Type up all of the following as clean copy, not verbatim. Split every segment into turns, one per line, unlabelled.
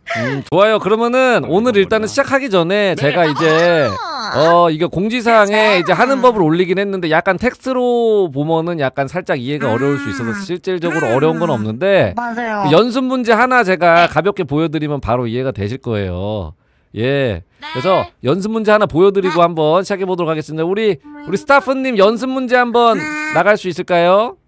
좋아요. 그러면은 오늘 일단은 시작하기 전에 제가 이제 이거 공지사항에 이제 하는 법을 올리긴 했는데 약간 텍스트로 보면은 약간 살짝 이해가 어려울 수 있어서 실질적으로 어려운 건 없는데
맞아요.
그 연습 문제 하나 제가 가볍게 보여드리면 바로 이해가 되실 거예요. 예. 그래서 연습 문제 하나 보여드리고 한번 시작해 보도록 하겠습니다. 우리 스타프님 연습 문제 한번 나갈 수 있을까요?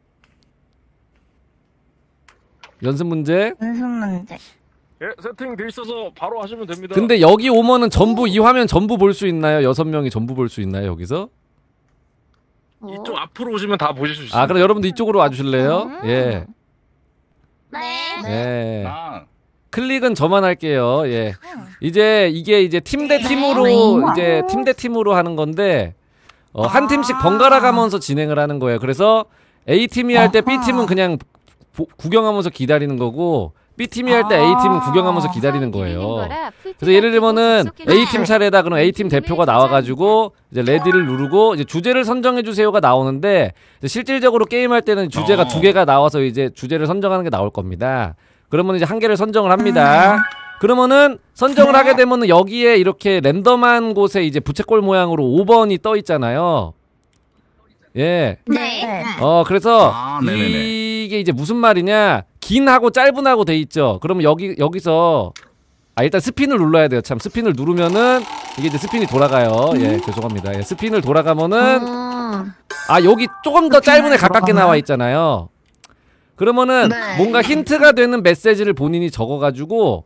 연습 문제.
예, 세팅돼 있어서 바로 하시면 됩니다.
근데 여기 오면은 전부 이 화면 전부 볼 수 있나요? 6명이 전부 볼 수 있나요? 여기서?
이쪽 앞으로 오시면 다 보실 수 있어요.
아, 그럼 여러분들 이쪽으로 와주실래요? 예.
네.
예. 클릭은 저만 할게요. 예. 이제 이게 이제 팀 대 팀으로 이제 팀 대 팀으로 하는 건데 한 팀씩 번갈아 가면서 진행을 하는 거예요. 그래서 A팀이 할 때 B팀은 그냥 구경하면서 기다리는 거고 B팀이 할 때 A팀은 구경하면서 기다리는 거예요. 그래서 예를 들면은 A팀 차례다 그러면 A팀 대표가 나와가지고 이제 레디를 누르고 이제 주제를 선정해주세요가 나오는데 실질적으로 게임할 때는 주제가 2개가 나와서 이제 주제를 선정하는 게 나올 겁니다. 그러면 이제 1개를 선정을 합니다. 그러면은 선정을 하게 되면은 여기에 이렇게 랜덤한 곳에 이제 부채꼴 모양으로 5번이 떠 있잖아요. 예.
네.
그래서 이게 이제 무슨 말이냐? 긴하고 짧은하고 돼 있죠. 그러면 여기서 일단 스핀을 눌러야 돼요. 참 스핀을 누르면은 이게 이제 스핀이 돌아가요. 예, 죄송합니다. 예, 스핀을 돌아가면은 여기 조금 더 짧은 애 가깝게 나와 있잖아요. 그러면은 뭔가 힌트가 되는 메시지를 본인이 적어가지고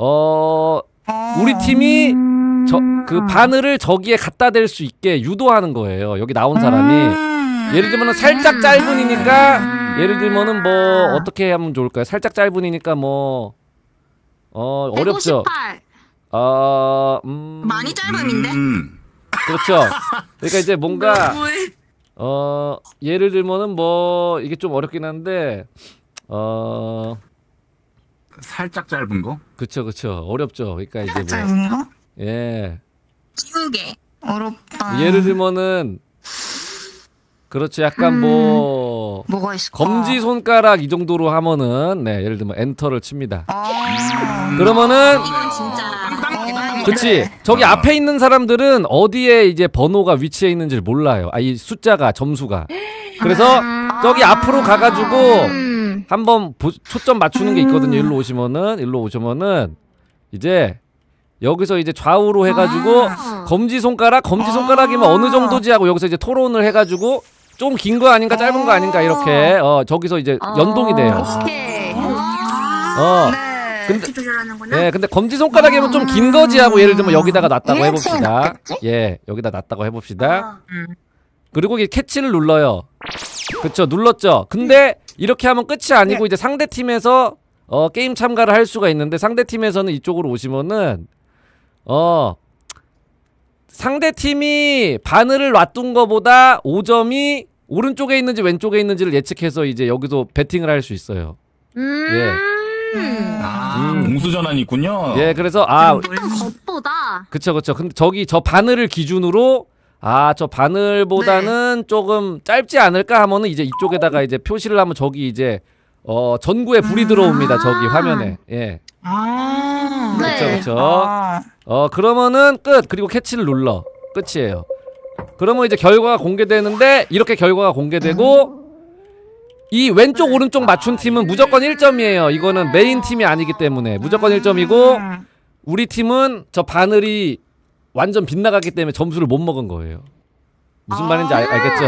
우리 팀이 그 바늘을 저기에 갖다 댈 수 있게 유도하는 거예요. 여기 나온 사람이. 예를 들면은 살짝 짧으니까 예를 들면은 뭐 어떻게 하면 좋을까요? 살짝 짧으니까 뭐 어렵죠.
158. 많이 짧음인데?
그렇죠. 그러니까 이제 뭔가 예를 들면은 뭐 이게 좀 어렵긴 한데
살짝 짧은 거?
그쵸. 어렵죠. 그러니까 이제 뭐
짧은 거?
예.
키우게. 어렵다.
예를 들면은 그렇죠. 약간
뭐가 있을까?
검지 손가락 이 정도로 하면은 예를 들면 엔터를 칩니다. 그러면은
이건 진짜
그치. 저기 앞에 있는 사람들은 어디에 이제 번호가 위치해 있는지를 몰라요. 이 숫자가 점수가. 그래서 저기 앞으로 가가지고 한번 초점 맞추는 게 있거든요. 일로 오시면은 이제 여기서 이제 좌우로 해가지고 검지 손가락이면 어느 정도지 하고 여기서 이제 토론을 해가지고 좀 긴 거 아닌가 짧은 거 아닌가 이렇게 저기서 이제 연동이 돼요.
오케이.
근데 검지 손가락이면 좀 긴 거지 하고 예를 들면 여기다가 놨다고 해봅시다. 예, 여기다 놨다고 해봅시다. 그리고 이게 캐치를 눌러요. 그쵸, 눌렀죠. 근데 이렇게 하면 끝이 아니고 이제 상대 팀에서 게임 참가를 할 수가 있는데 상대 팀에서는 이쪽으로 오시면은 상대 팀이 바늘을 놔둔 거보다 5점이 오른쪽에 있는지 왼쪽에 있는지를 예측해서 이제 여기서 배팅을 할 수 있어요. 예.
공수전환이 있군요.
예, 그래서
겉보다.
그쵸. 근데 저 바늘을 기준으로 저 바늘보다는 조금 짧지 않을까 하면은 이제 이쪽에다가 이제 표시를 하면 저기 이제 전구에 불이 들어옵니다. 저기 화면에. 예. 그쵸. 그러면은 끝. 그리고 캐치를 눌러. 끝이에요. 그러면 이제 결과가 공개되는데 이렇게 결과가 공개되고 이 왼쪽 오른쪽 맞춘 팀은 무조건 1점이에요. 이거는 메인 팀이 아니기 때문에 무조건 1점이고 우리 팀은 저 바늘이 완전 빗나갔기 때문에 점수를 못 먹은 거예요. 무슨 말인지 알겠죠?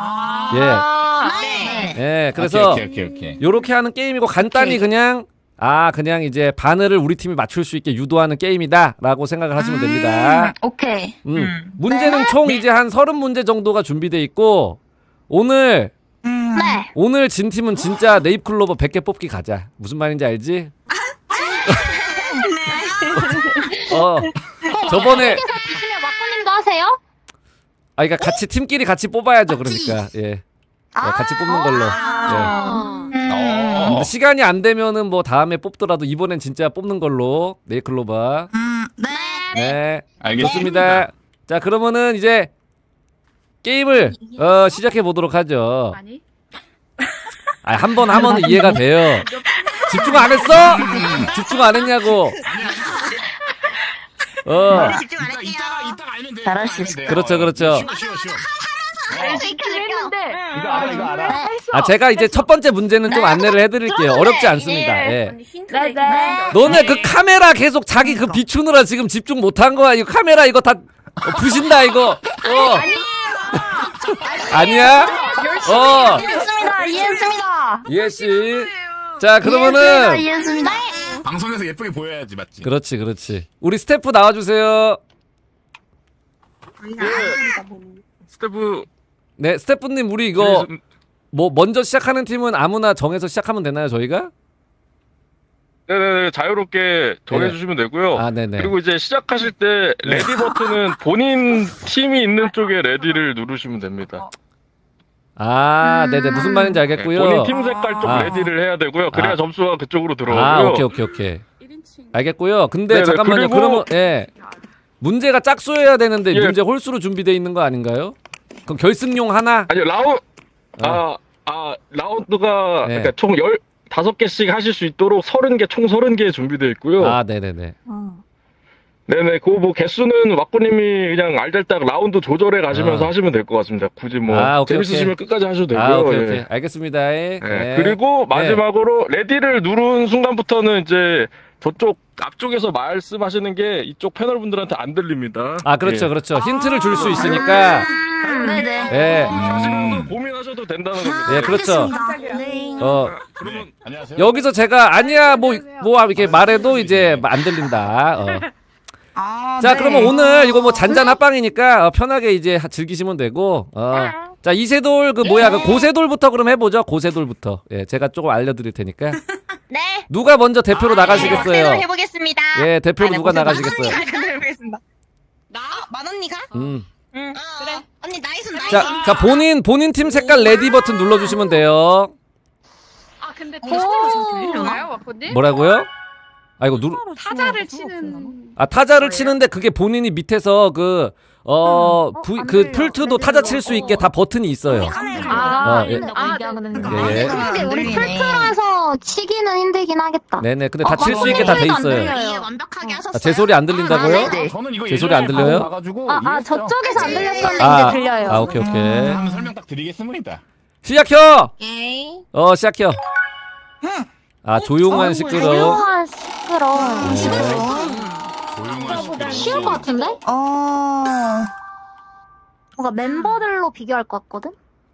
예, 그래서 요렇게 하는 게임이고 간단히 그냥 그냥 바늘을 우리 팀이 맞출 수 있게 유도하는 게임이다 라고 생각을 하시면 됩니다.
오케이.
문제는 총 이제 한 30문제 정도가 준비돼 있고 오늘 진 팀은 진짜 네잎클로버 100개 뽑기 가자. 무슨 말인지 알지? 저번에
마코님도 하세요?
그러니까 같이 팀끼리 같이 뽑아야죠. 그러니까 예. 같이 뽑는 걸로. 예. 시간이 안 되면은 뭐 다음에 뽑더라도 이번엔 진짜 뽑는 걸로 네잎클로버. 네. 알겠습니다. 자, 그러면은 이제 게임을 시작해 보도록 하죠. 한 번 하면은 이해가 돼요. 집중 안 했어? 집중 안 했냐고.
집중 안 할게요.
이따가 알면 돼요.
잘할 수 있을
그렇죠, 그렇죠.
쉬워.
했는데.
이거 알아, 이거 알아.
아, 제가 이제 첫 번째 문제는 좀 안내를 해드릴게요. 어렵지 않습니다. 예.
네네.
너네 그 카메라 계속 자기 그 비추느라 지금 집중 못한 거야. 이거 카메라 이거 다 부신다 이거. 아니야?
이해했습니다. 이해했습니다.
예씨. 자, 그러면은
이해했습니다.
방송에서 예쁘게 보여야지, 맞지?
그렇지, 그렇지. 우리 스태프 나와주세요.
스태프
네, 스태프님 우리 이거 뭐 먼저 시작하는 팀은 아무나 정해서 시작하면 되나요, 저희가?
네네 자유롭게 정해주시면 되고요.
아, 네네.
그리고 이제 시작하실 때 레디 버튼은 본인 팀이 있는 쪽에 레디를 누르시면 됩니다.
아, 네네. 무슨 말인지
네,
알겠고요.
본인 팀 색깔 쪽
아.
레디를 해야 되고요. 그래야
아.
점수가 그쪽으로 들어오고요.
아, 오케이. 알겠고요. 근데
네네,
잠깐만요.
그리고-
그러면 예. 문제가 짝수여야 되는데
예.
문제 홀수로 준비되어 있는 거 아닌가요? 그럼 결승용 하나?
아니요 라운드가
네.
그러니까 총 15개씩 하실 수 있도록 30개 총 30개 준비되어 있고요.
아, 네네네.
네네, 그 뭐 개수는 왁구님이 그냥 알잘딱 라운드 조절해 가시면서
아.
하시면 될 것 같습니다. 굳이 뭐
아, 오케이,
재밌으시면 끝까지 하셔도 되고요.
아, 오케이.
예.
알겠습니다. 예.
네.
네.
그리고 마지막으로 레디를 누른 순간부터는 이제 저쪽 앞쪽에서 말씀하시는 게 이쪽 패널 분들한테 안 들립니다.
아, 그렇죠,
예.
그렇죠. 힌트를 줄 수 있으니까.
네네.
예.
마지막으로 고민하셔도 된다는 겁니다.
예, 그렇죠.
네.
그러면
안녕하세요.
여기서 제가 아니야 뭐 이렇게 말해도 이제 안 들린다. 자, 그러면 오늘 이거 뭐 잔잔 합방이니까 편하게 이제 즐기시면 되고. 자, 이세돌 그 뭐야 그 고세돌부터 그럼 해보죠. 고세돌부터. 예, 제가 조금 알려드릴 테니까.
네.
누가 먼저 대표로 나가시겠어요?
해보겠습니다.
예, 대표로 누가 나가시겠어요?
해보겠습니다. 나? 만언니가?
그래.
언니 나이스 나이스.
자, 본인 팀 색깔 레디 버튼 눌러주시면 돼요.
아 근데 타자를 들려나요, 와꾸님?
뭐라고요? 아, 이거
타자를 치는
타자를 치는데 그게 본인이 밑에서 그 풀트도 타자 칠 수 있게 다 버튼이 있어요. 예. 예.
근데 우리 풀트라서 치기는 힘들긴 하겠다.
네네. 근데 다 칠 수 있게 다 돼 있어요.
이해 완벽하게 하셨어요.
제 소리 안 들린다고요?
네.
저는 이거
제 소리 안 들려요?
저쪽에서 안 들렸었는데
아,
이제 들려요.
아, 오케이.
한번 설명 딱 드리겠습니다.
시작혀!
에이.
시작혀. 아, 조용한 시끄러워.
조용한 시끄러워.
조용한
쉬울 것 같은데? 뭔가 멤버들로 비교할 것 같거든?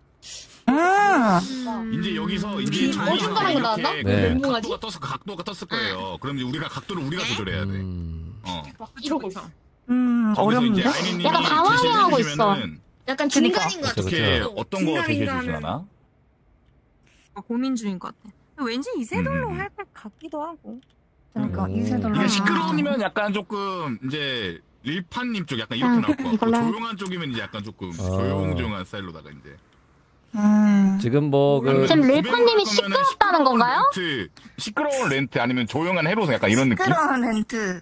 이제 여기서 이제
어중간한 거 나왔나?
네.
각도가 떴을 거예요. 그럼 이제 각도를 우리가 조절해야 돼.
이러고 있어.
어렵는데?
약간 당황해하고 있어.
약간 중간인
그렇죠,
어떻게
그렇죠.
어떤 거 제시해 주시나?
고민 중인 것 같아. 왠지 이세돌로 할 것 같기도 하고.
그러니까 이세돌로.
이게 시끄러우면 약간 조금 이제 릴파님 쪽 약간 이렇게 나올 것 같고 조용한 쪽이면 이제 약간 조금 조용조용한 스타일로다가 이제
지금 뭐 그
지금 릴파님이 시끄럽다는 건가요?
시끄러운 렌트 아니면 조용한 해로서 약간 이런 느낌?
시끄러운 렌트.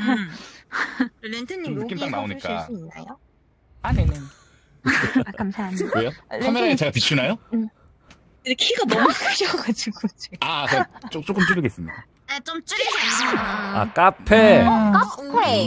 렌트님
느낌 딱
여기서
나오니까.
쓰실 수 있나요? 아, 네네. 아, 감사합니다.
왜요? 카메라에 제가 비추나요?
근데 키가 너무 크셔가지고 지금.
아, 조금 줄이겠습니다.
네, 좀 줄이세요.
카페.
카페.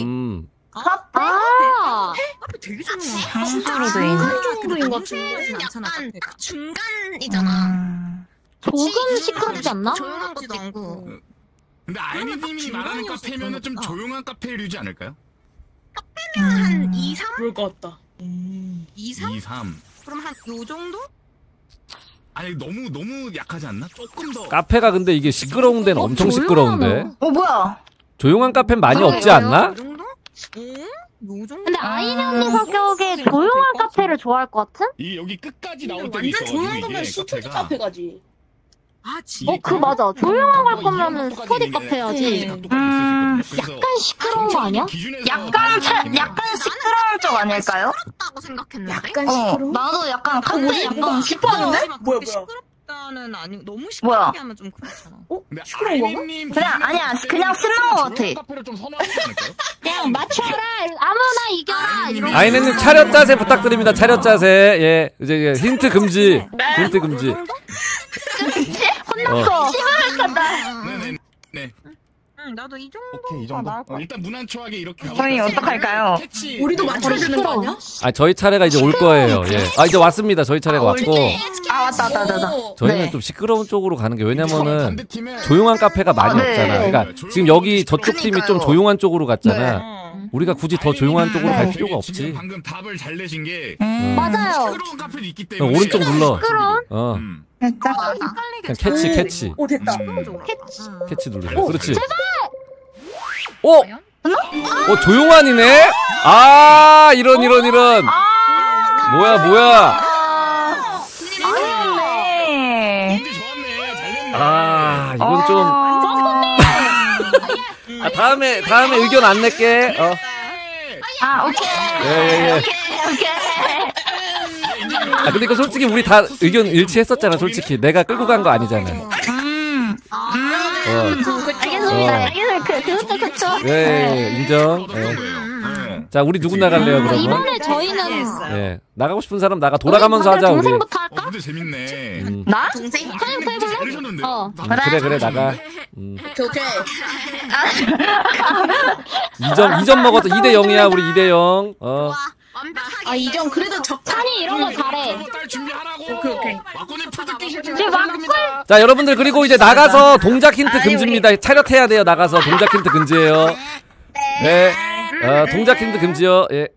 카페 되게 조용해.
힌트로 돼 있는.
정도인 것 같은데 않잖아.
약간
카페가.
중간이잖아. 조금 시끄럽지 않나? 조용한 것도 있고.
근데 아이니님이 말하는 카페면은 좀 조용한 카페류지 않을까요?
한 2, 3?
그럴 것 같다.
2, 3?
2, 3.
그럼 한 요 정도?
아니 너무 약하지 않나? 조금 더.
카페가 근데 이게 시끄러운 데는 엄청 시끄러운데.
뭐야?
조용한 카페는 많이 없지 않나?
요 정도?
요 정도?
근데 아이네 언니 성격에 조용한 카페를 좋아할 것 같은?
이 여기 끝까지 나올 때도
완전
있어가지고
조용한
이게
거면 스튜디 카페 가지.
아, 그 맞아. 조용한 걸 거면은 스터디 카페 해야지.
약간
시끄러운 거 아니야?
약간 시끄러운 쪽 아닐까요?
시끄럽다고 생각했는데.
약간 나도 약간 카페 약간
싶어하는데? 뭐야?
시끄럽다는 아니 너무
뭐야?
시끄럽게 하면 좀 그렇잖아.
시끄러운 건가?
그냥 아니야 그냥 신나는 것 같아.
카페를 좀 선호하지 않을까요?
그냥 맞춰라. 아무나 이겨라. 이런 거.
아이네님 차렷 자세 부탁드립니다. 차렷 자세. 예, 이제 힌트 금지. 힌트 금지.
혼났어.
시원할 거다.
네.
응, 나도 이 정도.
오케이 이 정도. 일단 무난초하게 이렇게.
저희 어떡할까요?
우리도 맞춰야 되는 거 아니야?
아 저희 차례가 이제 올 거예요. 예. 아 이제 왔습니다. 저희 차례가 왔고
아 맞다.
저희는
네.
좀 시끄러운 쪽으로 가는 게 왜냐면은
반대팀에
조용한 카페가 많이
네.
없잖아. 그러니까 지금 여기 저쪽 팀이 좀 조용한 쪽으로 갔잖아.
응.
우리가 굳이 더 조용한 쪽으로 갈
네.
필요가
지금
없지.
방금 답을 잘 내신 게
맞아요.
시끄러운 카페도 있기
그냥
때문에.
오른쪽 눌러.
시끄러운?
어.
진짜.
헷갈리게.
그냥 캐치.
오 됐다.
캐치 누르세요. 그렇지. 어? 조용한이네? 아, 이런. 뭐야.
네.
문제 좋았네. 잘 냈네.
아, 이건 좀. 아, 다음에 의견 안 낼게.
아 오케이.
예.
오케이.
아, 근데 이거 솔직히 우리 다 의견 일치했었잖아, 솔직히. 내가 끌고 간 거 아니잖아.
알겠습니다. 그것도 그쵸.
예, 인정. 예. 자, 우리 누구 나갈래요, 그러면?
이번에 저희는
예. 나가고 싶은 사람 나가. 돌아가면서 하자, 우리.
동생부터 할까?
문제 재밌네.
나?
잘하셨는데.
어.
그래, 나가.
오케이.
2점 먹었어. 2대 0이야, 우리 2대 0.
아 이정 그래도
찬이 이런 거 잘해.
딸 준비하라고.
오케이.
막고님 풀뜯기
자, 여러분들 그리고 이제 나가서 동작 힌트 금지입니다. 차렷해야 돼요. 나가서 동작 힌트 금지예요. 네. 동작 힌트 금지요. 예.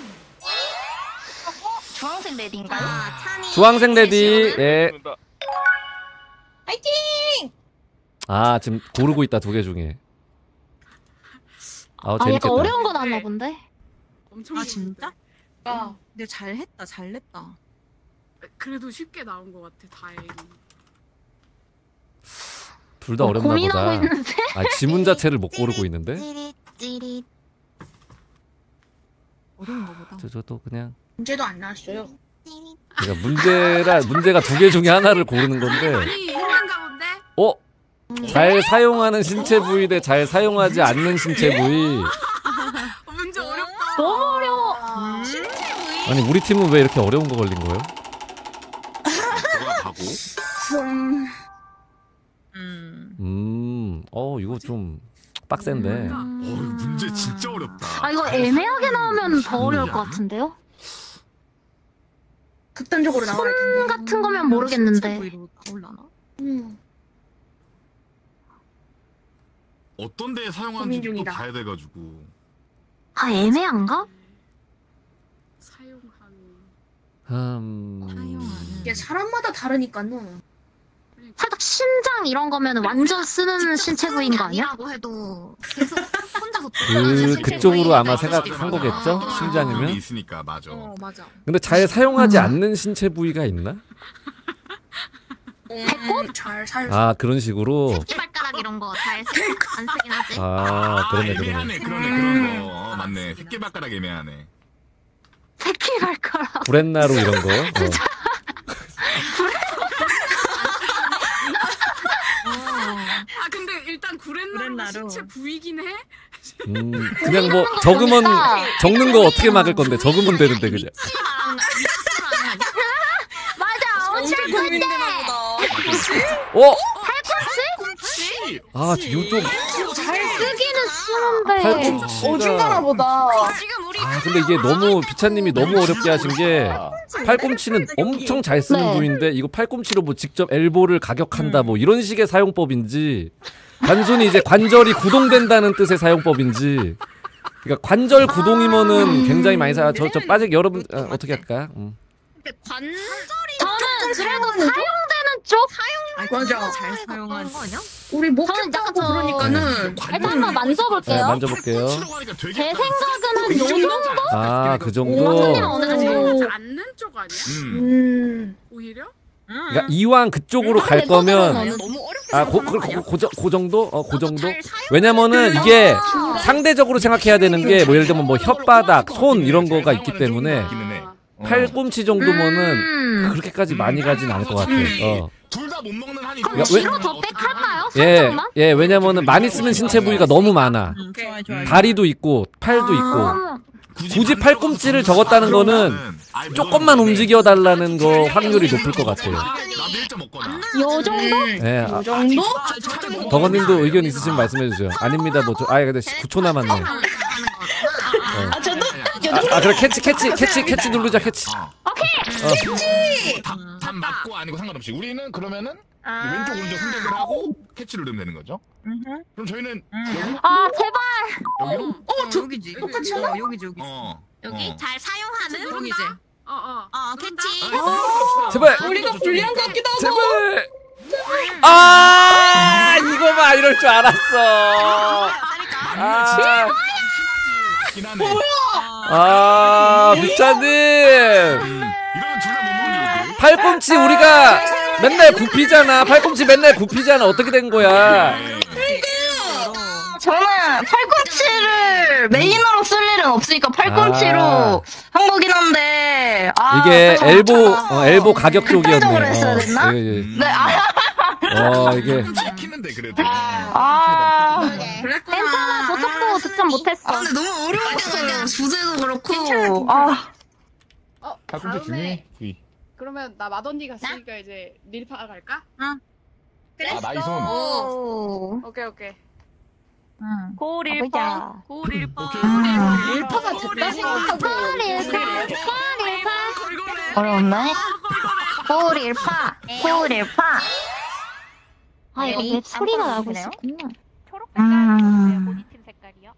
주황색 레디인가요?
주황색 레디. 예.
파이팅!
아, 지금 고르고 있다. 2개 중에.
아,
재밌겠다.
약간 어려운 거 나왔나 본데?
엄청
아
쉬운데?
진짜?
아,
근데 잘 냈다.
그래도 쉽게 나온 것 같아. 다행히.
둘 다 어렵나
고민하고
보다.
있는데?
아, 지문 자체를 못 고르고 있는데?
어려운 거보다.
저도 그냥.
문제도 안 나왔어요.
그러니까 문제가 2개 중에 하나를 고르는 건데.
아니, 힘든가 본데?
잘 사용하는 신체 부위 대 잘 사용하지 않는 신체 부위.
문제 어렵다.
너무 어려워.
아니, 우리 팀은 왜 이렇게 어려운 거 걸린 거예요?
가고.
이거 좀 빡센데.
문제 진짜 어렵다.
아, 이거 애매하게 나오면 더 어려울 것 같은데요?
극단적으로 나와야 텐데.
같은 거면 모르겠는데.
나올라나?
어떤 데에 사용하는지
고민
또
중이다.
봐야 돼가지고.
아, 애매한가?
사용하는.
이게 사람마다 다르니까요.
살짝 심장 이런 거면 완전 쓰는 신체 부위인 거 아니야?
아니라고 해도 계속 혼자서
그쪽으로 아마 생각한 거겠죠?
사람이
심장이면?
있으니까 맞아.
맞아.
근데 잘 사용하지 않는 신체 부위가 있나?
잘 살.
아, 그런 식으로.
새끼발가락 이런 거 잘 안 쓰긴 하지.
아, 그러네.
애매하네. 그런 거. 맞네. 새끼발가락 애매하네.
새끼발가락.
구렛나루 이런 거.
아, 근데 일단 구렛나루가 신체 부위긴 해?
그냥 뭐 적는 거 어떻게 막을 건데? 적으면 되는데 그냥.
맞아, 어쩔 건데.
팔꿈치?
아, 이거 좀.
잘 쓰기는 쓰는데.
팔꿈치가.
보다.
지금 우리
근데 이게 너무 비차님이 너무 어렵게 하신 게 팔꿈치는 엄청 잘 쓰는
네.
부위인데 이거 팔꿈치로 뭐 직접 엘보를 가격한다 뭐 이런 식의 사용법인지 단순히 이제 관절이 구동된다는 뜻의 사용법인지. 그러니까 관절 구동이면은 굉장히 많이 저 빠지게 여러분 어떻게 할까?
관절이
저는 그래도 사용되는 쪽?
맞아.
잘 사용하는 거 아니야?
우리 목
저는 약간
펴고 그러니까는
일단 한번 만져볼게요.
네, 만져볼게요.
제 생각은 한 요 정도?
아, 그 정도.
어느 정도?
사용하지 않는 쪽 아니야? 오히려?
그러니까 이왕 그쪽으로 갈 거면
너무 어렵게
그 정도? 그 정도? 왜냐면은 이게 상대적으로 생각해야 되는 게 뭐 예를 들면 뭐 혓바닥, 손 이런 거가 있기 때문에 팔꿈치 정도면은 그렇게까지 많이 가진 않을 것 같아.
둘 다 못 먹는 한이.
그럼 뒤로 더 빽할까요?
예,
살짝만?
왜냐면은 많이 쓰는 신체 부위가 너무 많아.
좋아.
다리도 있고 팔도 있고. 굳이 팔꿈치를 적었다는 거는 조금만 움직여달라는 거 확률이 높을 것 같아요.
나도 1.5거다.
요 정도?
네,
이 정도?
덕원님도 의견 있으시면 말씀해주세요. 아닙니다. 뭐 근데 9초 남았네.
아 저도
그래 캐치 누르자 캐치.
답 맞고 아니고 상관없이 우리는 그러면은 왼쪽 오른쪽 선택을 하고 캐치를 누르면 되는 거죠? 그럼 저희는
아 제발.
여기로?
저기지. 똑같이 여기지 여기.
여기 잘 사용하는
여기지.
캐치.
제발.
우리가 불리한 것 같기도 하고.
제발. 아 이거 봐 이럴 줄 알았어. 미차님.
이러면 둘 다 못 먹는 거지.
팔꿈치 우리가 맨날 굽히잖아. 팔꿈치 맨날 굽히잖아. 어떻게 된 거야?
저는 팔꿈치를 메인으로 쓸 일은 없으니까 팔꿈치로 한 거긴 한데
이게 엘보 가격 쪽이었네.
일반적으로 했어야 됐나?
네. 이게
시키는데 그래도.
괜찮아. 저쪽도 득점 못했어.
근데 너무 어려웠어요. 주제도 그렇고.
팔꿈치 중요해.
그러면 나 맏언니 갔으니까 이제 릴파 갈까?
나이손.
오케이.
고릴파.
고릴파.
릴파가 됐다 생각하고.
어려웠네. 고릴파.
아 이거 왜 소리가 나고 있었구나.
모니팀
색깔이요?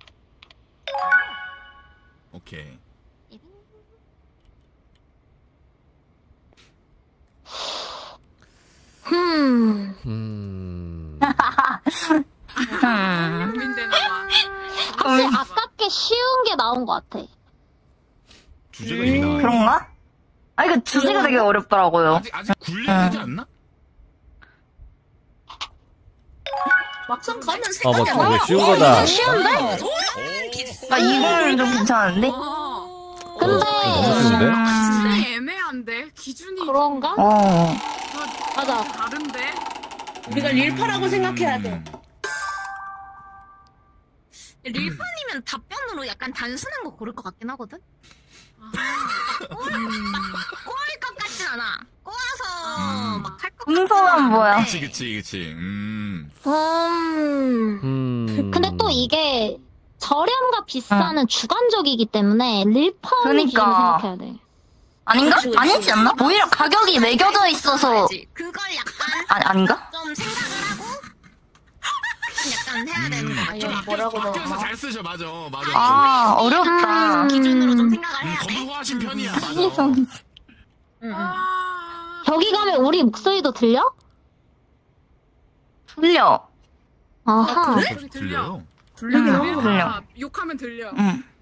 오케이.
고민되나 봐.
근데 아깝게 쉬운 게 나온 것 같아.
주제가 이미 나와요.
그런가? 이거 주제가 되게 어렵더라고요.
아직 굴려야 되지 않나?
막상 가면
왜 쉬운 거다.
쉬운데?
이거는 좀 괜찮은데?
너무 쉬운데?
진짜 애매한데 기준이
그런가? 맞아.
다른데.
우리가 릴파라고 생각해야 돼. 릴파니면 답변으로 약간 단순한 거 고를 것 같긴 하거든? 꼬일 것 같진 않아. 꼬아서 막 할 것 같진
음성은 뭐야?
그치.
근데 또 이게 저렴과 비싸는 주관적이기 때문에 릴파를 기준으로
그러니까.
생각해야 돼.
아닌가? 아니지 않나? 오히려 가격이 매겨져 있어서
그걸 약간
아닌가?
좀 생각을 하고 약간 해야 되는 거 같아.
뭐라고
바뀌어서 잘 쓰셔. 맞아.
어렵다.
기준으로 좀 생각을 해야 돼.
거부하신 편이야. 맞아.
여기 가면 우리 목소리도 들려?
틀려.
아하.
소리 들려.
들려요?
릴파 욕하면 들려.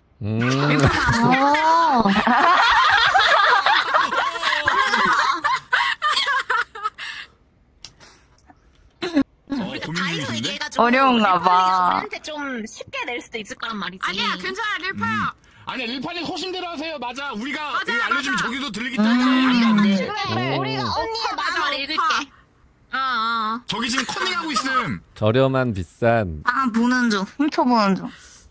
고민
다이소
중이신데?
얘기해가지고
어려운가 봐.
우리한테 좀 쉽게 낼 수도 있을 거란 말이지.
아니야 괜찮아 릴파야.
아니야 릴파님 소신대로 하세요. 맞아. 우리가
맞아,
이거 알려주면
맞아.
저기도 들리기 때문에 안 돼.
우리가 언니의 마음을 읽을게.
저기 지금 커닝하고 있음.
저렴한 비싼.
보는 중. 훔쳐보는 중.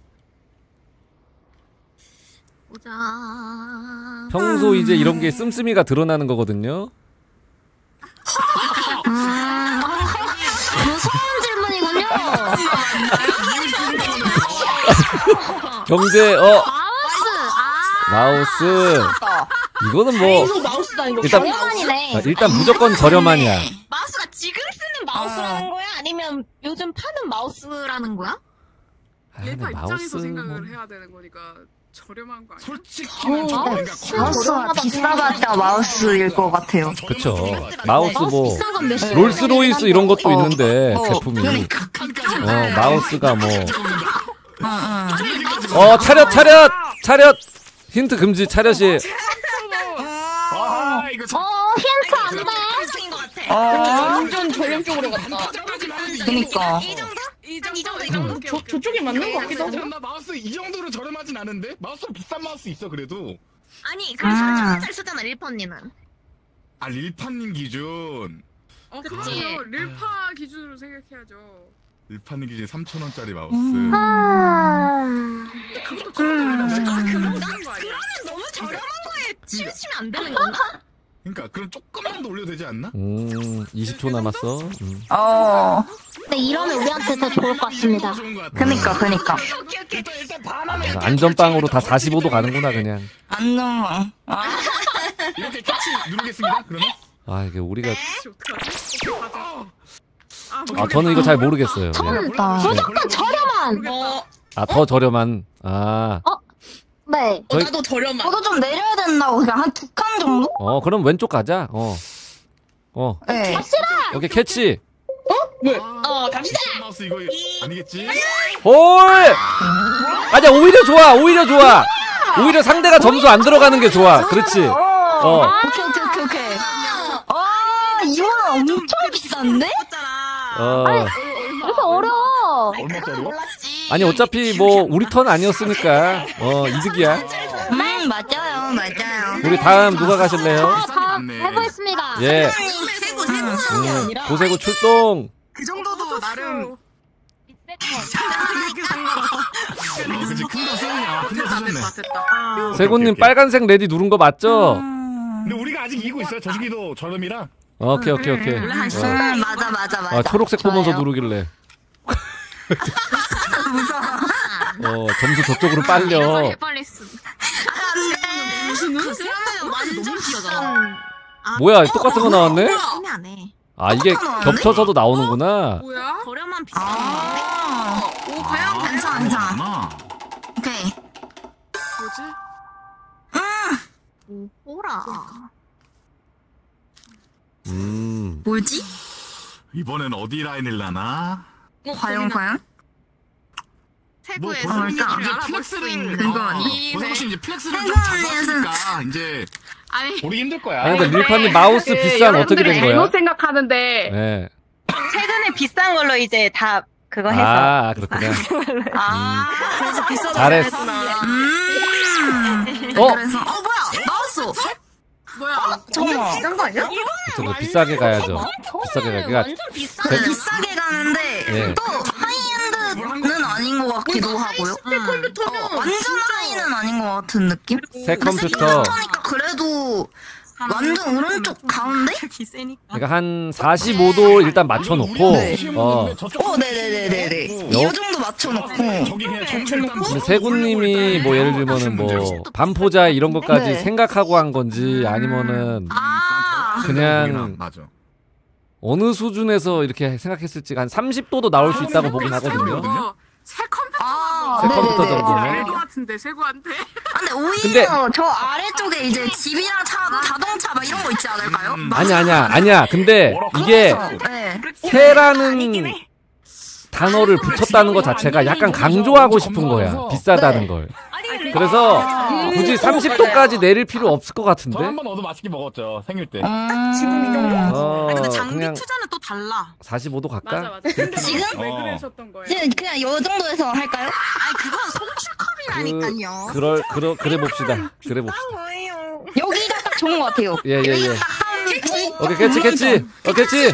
보자.
평소 이제 이런 게 씀씀이가 드러나는 거거든요.
무서운 질문이군요.
경제 마우스. 이거는 뭐
마우스다 이거.
일단
저렴하니네.
일단 무조건 저렴하냐.
마우스가 지금 쓰는 마우스라는 거야? 아니면 요즘 파는 마우스라는 거야?
릴파
근데
입장에서
마우스
생각을 해야 되는 거니까 저렴한 거 아니야?
솔직히는
마우스가 비싸봤자 마우스일 것 같아요.
그쵸. 마우스 뭐
비싼 건 몇십
롤스로이스 이런 것도 있는데 제품이.
그러니까.
마우스가 뭐. 차렷. 힌트 금지 차렷이.
이거
힌트 안 돼.
비슷한 것 같아.
완전 저렴 쪽으로 갔다.
그니까.
이 정도.
저쪽이 맞는 것 같기도 하고.
나 마우스 이 정도로 저렴하진 않은데? 마우스 비싼 마우스 있어 그래도.
아니 그래서 저렇게 잘 쓰잖아 릴파 언니는.
릴파님 기준.
그치.
그럼요. 릴파 기준으로 생각해야죠.
릴파님 기준 3,000원짜리 마우스.
그것도 저렴해.
그런가? 안 되는 건가?
그러니까 그럼 조금만 더 올려도 되지 않나?
20초 남았어.
근데 이러면 우리한테 더 좋을 것 같습니다.
그니까.
일단 반하면
안전빵으로 다 45도 가는구나 그냥.
안녕.
이렇게 캐치 누르겠습니다. 그러면
아 이게 우리가
어떡하지?
아 저는 이거 잘 모르겠어요. 예.
무조건 저렴한.
아 더 저렴한. 아.
네.
저희-
나도 저렴한.
저도 좀 내려야 된다고 그냥 한 2칸 정도?
그럼 왼쪽 가자.
네.
오케이 캐치.
갑시다.
마우스 이거 아니겠지?
홀. 아니야 오히려 좋아. 오히려 상대가 점수 안 들어가는 게 좋아. 그렇지.
오케이. 이거 엄청 비싼데?
그래서 어려워.
얼마짜리요?
아니 어차피 뭐 우리 턴 아니었으니까 이득이야.
맞아요.
우리 다음 누가 가실래요?
다 해보겠습니다.
예. 고세고 출동.
그 정도도 나름
그치 큰거 쓰느냐? 큰거 쓰셨네.
됐다.
세고님
오케이.
빨간색 레디 누른 거 맞죠?
근데 우리가 아직 이기고 있어요. 저 시기도 저렴이라.
오케이.
맞아.
초록색 보면서
좋아요.
누르길래. 점수 저쪽으로 빨려.
빨리 쓰.
그러면
완전 비싸.
뭐야 똑같은 거 나왔네?
안 해.
아 이게 겹쳐서도 나오는구나.
뭐야?
저렴한 비싼.
오 과연
괜찮아.
오케이.
뭐지?
오라.
뭐지?
이번엔 어디 라인을 나나?
과연?
세부의
뭐
승리를
이제
알아볼 수
플렉스를
있는
그거
고성 씨 이제 플렉스를 좀
세상에서-
자주하니까 이제
아니
모르기 힘들 거야.
아니 근데 밀파님 마우스 비싼 어떻게 된 거야?
잘못 생각하는데
네.
최근에 비싼 걸로 이제 다 그거 해서.
아 그렇구나.
그래서 비싸다.
잘했어.
그래서 뭐야? 나왔어.
뭐야?
정말
비싼 거 아니야?
그쵸, 비싸게 가야죠. 비싸게 가기가.
완전 비싸네.
비싸게 가는데
예.
또 하이엔드는 아닌 것 같기도 하고요. 완전 하이는 아닌 것 같은 느낌?
새 컴퓨터.
그러니까 그래도 완전 오른쪽 가운데?
기세니까.
그러니까 한 45도 일단 맞춰놓고.
네네네네네. 이 정도 맞춰놓고.
저기 그냥 정체놓고.
근데 세군님이 뭐 예를 들면은 뭐 반포자 이런 것까지
네.
생각하고 한 건지 아니면은 그냥
맞아.
어느 수준에서 이렇게 생각했을지 한 30도도 나올 수 있다고 보긴 하거든요.
이거 새 컴퓨터
새 컴퓨터
알것
정도는.
같은데 세구한테.
근데 오히려 저 아래쪽에 이제 집이랑 자동차 막 이런 거 있지 않을까요?
아니야. 근데 이게
네.
새라는 단어를 붙였다는 것 자체가 약간 강조하고 싶은 거야. 비싸다는 걸. 그래서 굳이 30도까지 내릴 필요 없을 것 같은데.
저 한 번 너도 맛있게 먹었죠 생일 때.
지금 이 정도?
근데 장비
그냥
투자는 또 달라.
45도 갈까?
맞아. 근데
지금?
왜 그러셨던 거예요?
지금 그냥 요 정도에서 할까요?
아니 그건 송출컵이라니까요.
그래 봅시다.
여기가 딱 좋은 것 같아요.
예. 오케이, 캐치. 캐치.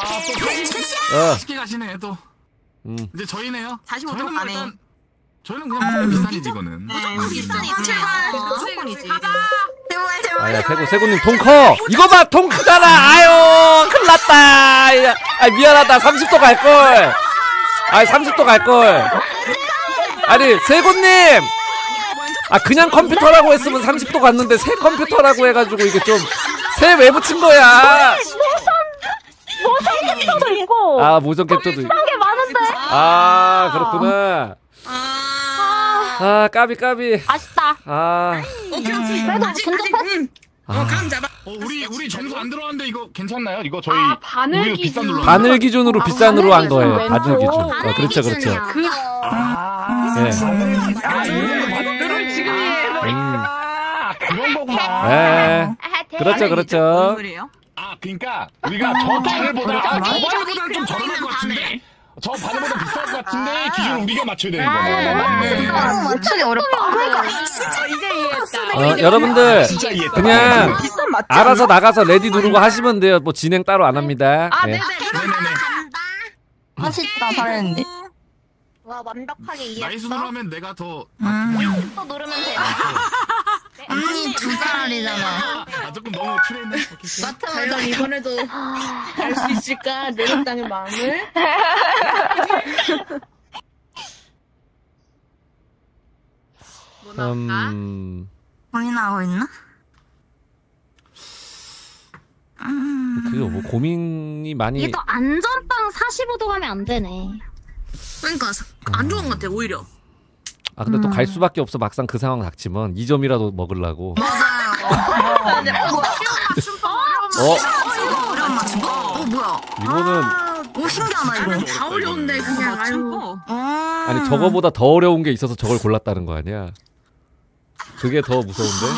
쉽게 가시네 또. 이제 저희네요.
45도
저희는 뭐
가네.
일단 저희는 그냥 비싼이지 이거는.
비싸니까.
무조건이지.
가자.
아야 세구님 통 커. 이거 봐 통 크잖아. 아유 큰일났다. 아 미안하다. 30도 갈 걸. 아 30도 갈 걸. 아니 세구님. 아 그냥 컴퓨터라고 했으면 30도 갔는데 새 컴퓨터라고 해가지고 이게 좀 새 왜 붙인 거야?
모션 캡처도 있고.
아 모션 캡처도 있고.
게 많은데.
아 그렇구나. 아 까비.
아쉽다.
아.
그래도 근접했.
우리 점수 안 들어왔는데 이거 괜찮나요? 이거 저희
바늘
우리가 비싼
기준.
눌러.
바늘 기준으로 비싼으로 한 거예요.
왼쪽.
바늘 기준. 그렇죠. 예.
그걸 지금 이해해서.
그런 거구나.
예. 그렇죠.
뭔 소리예요?
아 그러니까 우리가 저 바늘보다 저바늘보다 좀 저렴할 것 같은데. 저 바늘보다 비쌀 것 같은데 기준을 우리가 맞춰야 되는 거네. 맞네.
맞추기 어렵다. 그러니까
이제 이해했다.
여러분들
진짜 이해했다.
그냥
비싼 맞죠?
알아서 나가서 레디 누르고 하시면 돼요. 뭐 진행 따로 안 합니다. 예.
네네네.
맛있다 잘했는데.
와 완벽하게
나이
이해했어.
순으로 하면 내가 더
또 누르면 돼.
언니 2살이잖아.
아 조금 너무 칠했네.
과연 이번에도 알 수 있을까? 내렸다는 마음을.
뭐 나올까?
고민하고 있나?
그거 뭐 고민이 많이.
이게 또 안전빵 45도 가면 안 되네.
그러니까 안 좋은 것 같아 오히려.
아 근데 또 갈 수밖에 없어. 막상 그 상황 닥치면 2점이라도 먹으려고.
어려운 맞춤법? 뭐야?
이거는
오 신기하다 이거.
다 어려운데 그냥 아이고.
아니 저거보다 더 어려운 게 있어서 저걸 골랐다는 거 아니야? 그게 더 무서운데?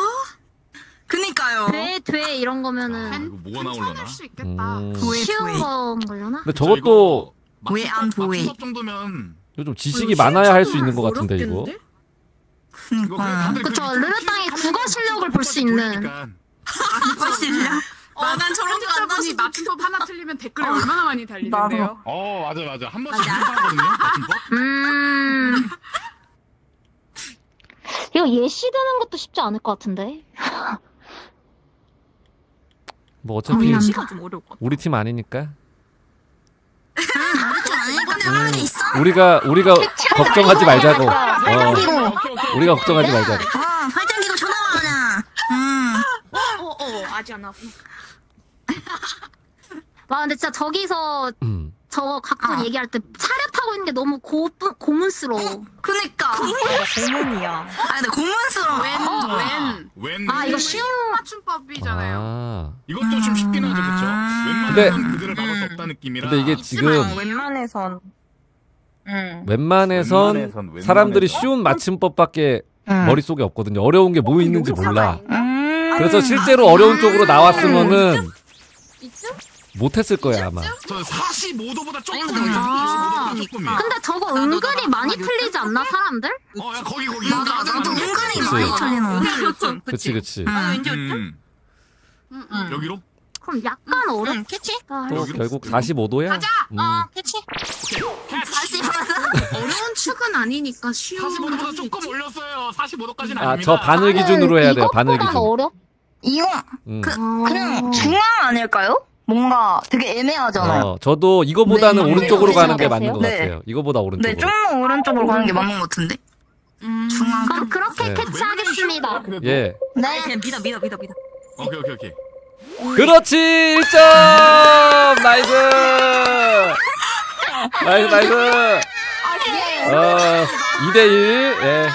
그니까요.
돼 이런 거면은
이거 뭐가 나올려나?
할 수 있겠다.
쉬운 거 걸려나?
근데 저것도
왜안 보이?
수업 정도면
요즘 지식이 많아야 할 수 있는 것 같은데 이거.
이거 그냥 다들
그쵸,
그
르르땅의 국어 실력을 볼 수 있는.
난 저런 거 안
청취자분이 맞춤법 하나 틀리면 댓글이 얼마나 많이 달리는데요.
맞아 한 번씩 하거든요. 맞춤법.
이거 예시 드는 것도 쉽지 않을 것 같은데.
뭐 어차피
시가 좀 어려울 것 같아.
우리 팀 아니니까.
아니까
우리가 걱정하지 말자고. 우리가 걱정하지 말자고.
팔짱 끼고 쳐다봐 그냥.
아직 안 하고.
와 근데 진짜 저기서 저거 갖고 얘기할 때 차렷하고 있는 게 너무 고문스러워.
그니까.
고문이야.
아 근데 고문스러워.
웬?
아 이거 쉬운
맞춤법이잖아요.
아.
이것도 좀 쉽긴 하죠, 그렇죠?
근데-
웬만해선 그들을 막을 수 없다는 느낌이라.
근데 이게 지금
웬만해선.
웬만해선 사람들이 쉬운 맞춤법밖에 머릿속에 없거든요. 어려운 게 뭐 있는지 몰라. 그래서 실제로 어려운 쪽으로 나왔으면은 못했을 거야 아마.
저 45도보다 조금 조금이야.
근데 저거 은근히 많이 틀리지 않나 사람들?
야 거기.
나도 은근히
그치.
많이 틀리는.
그치.
왠지 어쩜?
여기로?
그럼 약간 어렵다.
캐치?
또 결국 45도야?
캐치?
어려운 축은 아니니까 쉬운
45도보다 조금 올렸어요. 45도까지는
아,
아닙니다.
저 바늘 기준으로 해야 돼요. 바늘
이것보단
기준.
어려?
이거 그냥 중앙 아닐까요? 뭔가 되게 애매하잖아요.
저도 이거보다는
네.
오른쪽으로
네.
가는 게
네.
맞는 것
네.
같아요. 이거보다 오른쪽으로.
네, 좀 오른쪽으로 가는 게 맞는 것 같은데. 중앙.
그럼 그렇게
네.
캐치하겠습니다.
예.
네.
그냥 믿어.
오케이.
그렇지! 1점! 나이스! 나이스! 2대1. 예.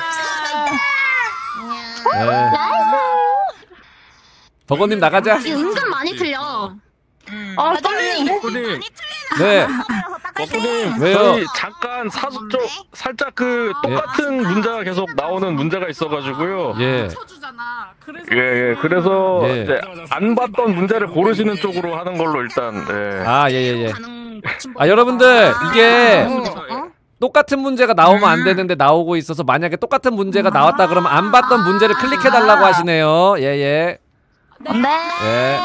버거님 나가자.
이거 은근 많이 틀려.
썸님.
버거님,
네.
버거님,
왜요?
저희 잠깐 살짝 그 똑같은 문제가 계속 나오는 문제가 있어가지고요.
예.
쳐주잖아. 그래서
예. 그래서
예.
이제 안 봤던 문제를 고르시는 쪽으로 하는 걸로 일단. 예.
아, 예. 아, 여러분들, 이게 똑같은 문제가 나오면 안 되는데 나오고 있어서 만약에 똑같은 문제가 나왔다 그러면 안 봤던 문제를 클릭해달라고 하시네요. 예. 예.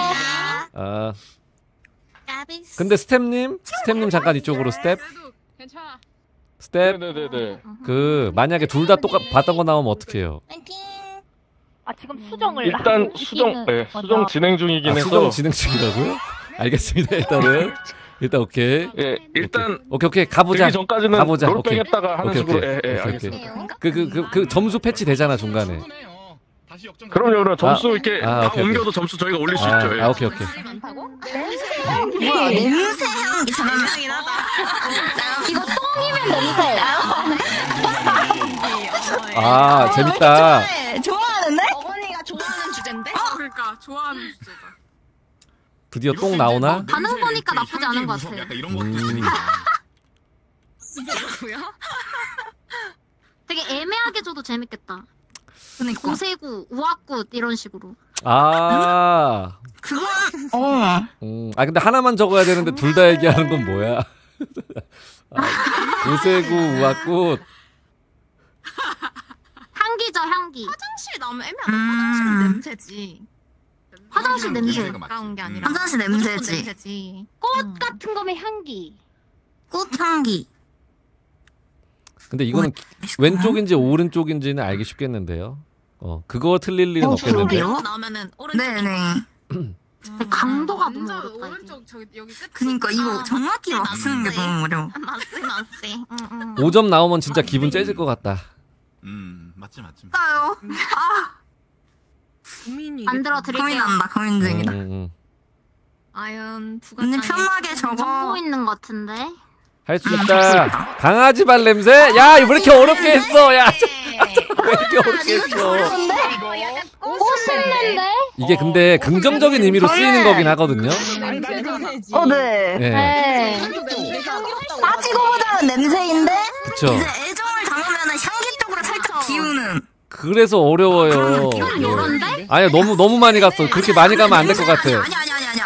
근데 스텝님 잠깐 이쪽으로 스텝.
그래도 괜찮아.
스텝.
네네네.
만약에 둘 다 똑같 봤던 거 나오면 어떡해요?
지금 수정을
일단 수정 진행 중이긴 해서.
수정 진행 중이라고요? 알겠습니다. 일단 오케이.
예, 일단
오케이 가보자.
되기 전까지는
가보자.
롤뱅 했다가 하는
오케이.
식으로.
오케이.
예, 알겠습니다.
그 점수 패치 되잖아 중간에.
그럼요. 점수 이렇게 다
오케이.
옮겨도 점수 저희가 올릴 수 있죠. 예.
오케이.
뭐야, 냄새 향이 잠깐만.
이거 똥이면 냄새야.
아 재밌다.
좋아하는데?
어머니가 좋아하는 주제인데?
그러니까 좋아하는 주제다.
드디어 똥 나오나?
반응 보니까 나쁘지 않은 것 같아.
약간 이런 것도
되게 애매하게 줘도 재밌겠다.
그니까.
고세구, 우악굿 이런 식으로.
아.
그건,
아 근데 하나만 적어야 되는데 둘 다 얘기하는 건 뭐야? 고세구 우악꽃.
향기죠, 향기.
화장실 나오면 애매하다. 화장실은 냄새지.
화장실 냄새.
가까운 게 아니라.
화장실 냄새지.
꽃 같은 거면 향기.
꽃향기.
근데 이거는 왼쪽인지 오른쪽인지는 알기 쉽겠는데요. 그거 틀릴 일은 없겠는데.
그러게요.
나오면은 오른쪽.
네네.
강도가 너무
완전
어렵다. 이게.
오른쪽 저기 여기 끝.
그니까 이거 정확히 맞추는 게 너무 어려워.
맞지.
5점 나오면 진짜 기분 째질 것 같다.
맞지.
맞아요.
고민이.
만들어 드릴게요.
고민한다. 고민 중이다.
아연 두
언니
가지.
편하게
적고
적어.
있는 것 같은데.
할 수 있다. 강아지 발 냄새? 야, 왜 이렇게 어렵게 했어? 야, 왜 이렇게 어렵게 했어?
꽃있는데?
이게 근데 긍정적인 의미로 쓰이는 거긴 하거든요.
네.
네.
네.
따지고보다는 냄새인데
그쵸.
이제 애정을 담으면 향기 쪽으로 살짝 기우는.
그래서 어려워요.
요런데?
아니야, 너무 많이 갔어. 그렇게 많이 가면 안 될 것 같아.
아니야.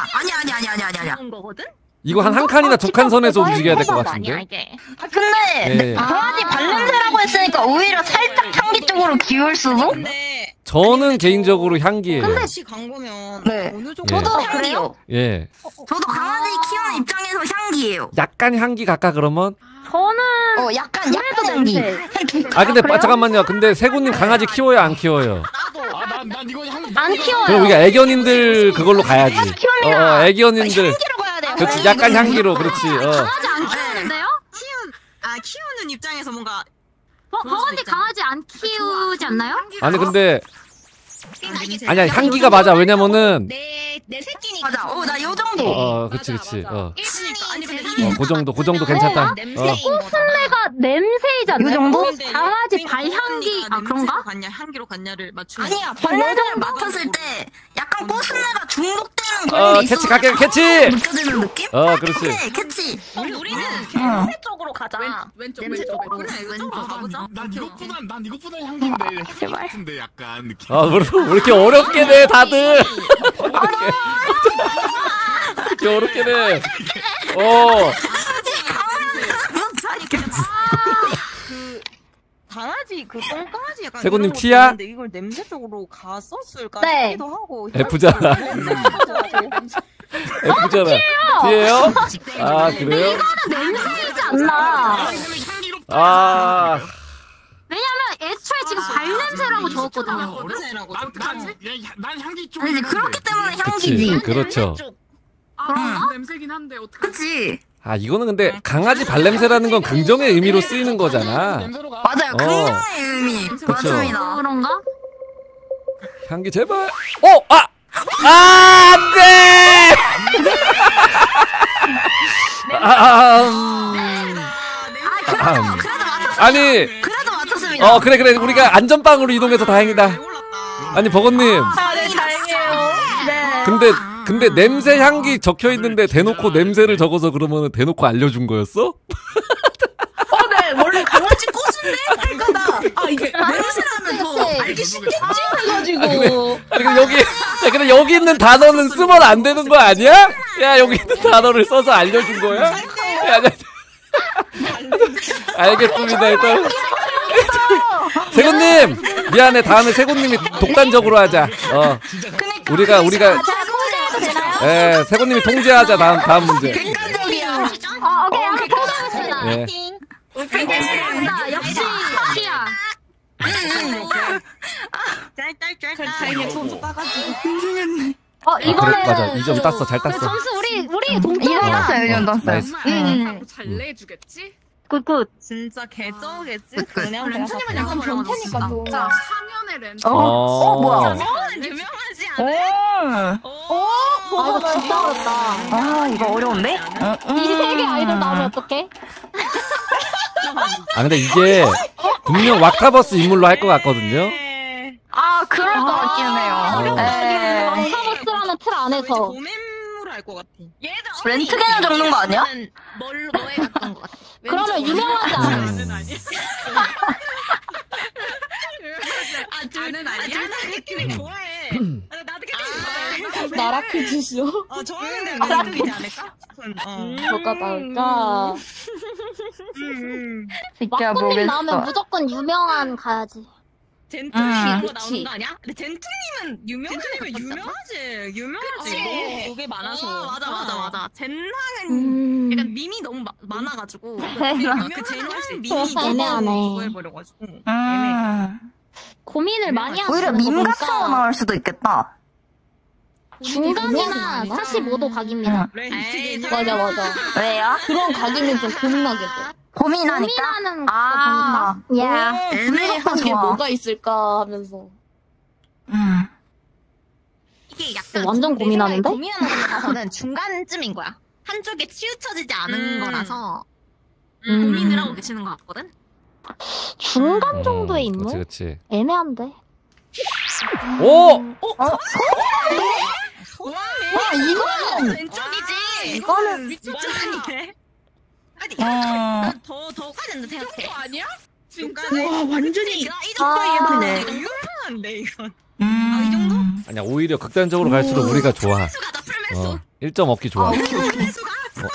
이거 한 칸이나 두 칸 선에서 움직여야 될 것 같은데.
근데
예.
강아지 발냄새라고 했으니까 오히려 살짝 향기 쪽으로 기울 수도?
저는 개인적으로 향기예요.
같이 간 거면
네.
어느 정도
예.
저도 향기요.
예.
저도 강아지 키우는 입장에서 향기예요.
약간 향기 갈까 그러면?
저는
약간 향기.
아 근데 잠깐만요. 근데 세구님 강아지 키워요 안 키워요?
난 이거
안 키워요.
그럼 우리가 애견인들 그걸로 가야지. 애견인들.
향기로 가야 돼요.
그렇지. 약간 향기로 그렇지.
강아지 안 키우는데요?
키우는 입장에서 뭔가
강아지 강아지 안 키우지 않나요?
아니 근데 아니야 향기가 맞아. 왜냐면은
내 새끼니까.
맞아. 나 요 정도.
그치.
일순이
그 정도 괜찮다.
꽃순내가 냄새이지 않나요?
이 정도?
강아지 발향기 그런가?
향기로 갔냐를 맞추는.
아니야. 발냄새를 맡았을 때 약간 꽃순내가 중독되는 그런 게 있어.
캐치 갈게 캐치.
느껴지는 느낌?
그렇지.
오케이, 캐치.
우리는 냄새 쪽으로 가자.
왼쪽
냄새 쪽으로.
왼쪽.
그래, 왼쪽으로 가보자.
난 이것보다 향기인데 향기 같은데 약간 느낌.
왜 이렇게 어렵게 내 다들. 이렇게 어렵게 내.
강아지 그 똥강아지 약간
세구님
이런 것도
티야?
있는데 이걸 냄새 쪽으로 갔었을까
네.
싶기도 하고.
F잖아. F잖아. T예요? 아 그래요?
냄새이지 않나? 왜냐면 애초에 지금 발냄새라고 적었거든요.
난 향기 쪽.
아니 그렇기 때문에
그치.
향기지.
그렇죠.
냄새긴 한데 어떡하지?
그치.
이거는 근데 강아지 발냄새라는 건 긍정의 의미로 쓰이는 거잖아.
맞아요. 긍정의 의미. 맞습니다.
그런가?
향기 제발. 안 돼! 아니.
그래도 맞췄습니다.
그래. 우리가 안전빵으로 이동해서 다행이다. 아니, 버거님.
다행이에요. 네.
근데 냄새 향기 적혀 있는데 대놓고 냄새를 적어서 그러면은 대놓고 알려준 거였어?
네. 원래 강아지 꽃인데? 그러니까 이게 냄새나면 더 알기 쉽겠지? 해가지고.
근데 여기 있는 단어는 쓰면 안 되는 거 아니야? 야, 여기 있는 단어를 써서 알려준 거야? 야, 알겠습니다, 일단. 세곤님! 미안해, 다음에 세곤님이 독단적으로 하자. 우리가, 세곤님이 통제하자, 다음 문제.
객관적이야.
오케이, 통과했습니다.
예.
역시 티야.
다행히 점수 따가지고.
이번에는
맞아. 2점 땄어, 잘 땄어.
점수 우리 동점.
2점 땄어요, 2점 땄어요.
나이스.
잘 내주겠지?
굿.
진짜 개쩌겠지?
그냥
렌트님은 약간 변태니까 또. 사면의 렌트.
뭐야.
유명하지 않아?
이거 진짜 어렵다.
이거 어려운데?
이 세계 아이돌 나오면 어떡해?
근데 이게 분명 왁타버스 인물로 할 것 같거든요.
그럴 것 같긴 해요.
왁타버스라는 틀 안에서.
도매물 할 것 같아.
렌트게는 적는 거 아니야?
뭐에 갔던 것 같아.
그러면 유명하지 않아?
나는 아니야.
나는 아니야.
나도 좋아해. 나도 좋아해.
나라크 주시오.
좋아하는데 나도이지 않을까?
뭘까?
진짜
왁구님 나오면
모르겠어.
무조건 유명한 가야지.
젠틀리로
그치.
나오는 거 아니야? 근데 젠틀님은
유명하지. 유명하지. 그게 많아서.
맞아. 젠항은 약간 밈이 너무 많아가지고. 그 젠항 밈이
애매하네.
그거 해버려가지고.
고민을 많이 하고
오히려 밈 같은 거 나올 수도 있겠다.
중간이나 45도 각입니다.
맞아.
왜요?
그런 각이면 좀 고민하게 돼.
고민하니까?
고민하는 거
아,
보니까.
애매한 게
좋아.
뭐가 있을까 하면서.
이게 약간
완전 고민하는데?
고민하는 거는 중간쯤인 거야. 한쪽에 치우쳐지지 않은 거라서 고민을 하고 계시는 것 같거든?
중간 정도의 인물?
그치.
애매한데.
오!
이거는 왼쪽이지.
이거는
윗쪽이네. 아니, 더 가는데 생각해.
아니야? 진짜?
와 완전히
이 정도 예쁘네.
유명한데 이건.
이 정도?
아니야, 오히려 극단적으로 갈수록 우리가 좋아.
풀매수가다, 풀매수.
1점 얻기 좋아.
풀매수가?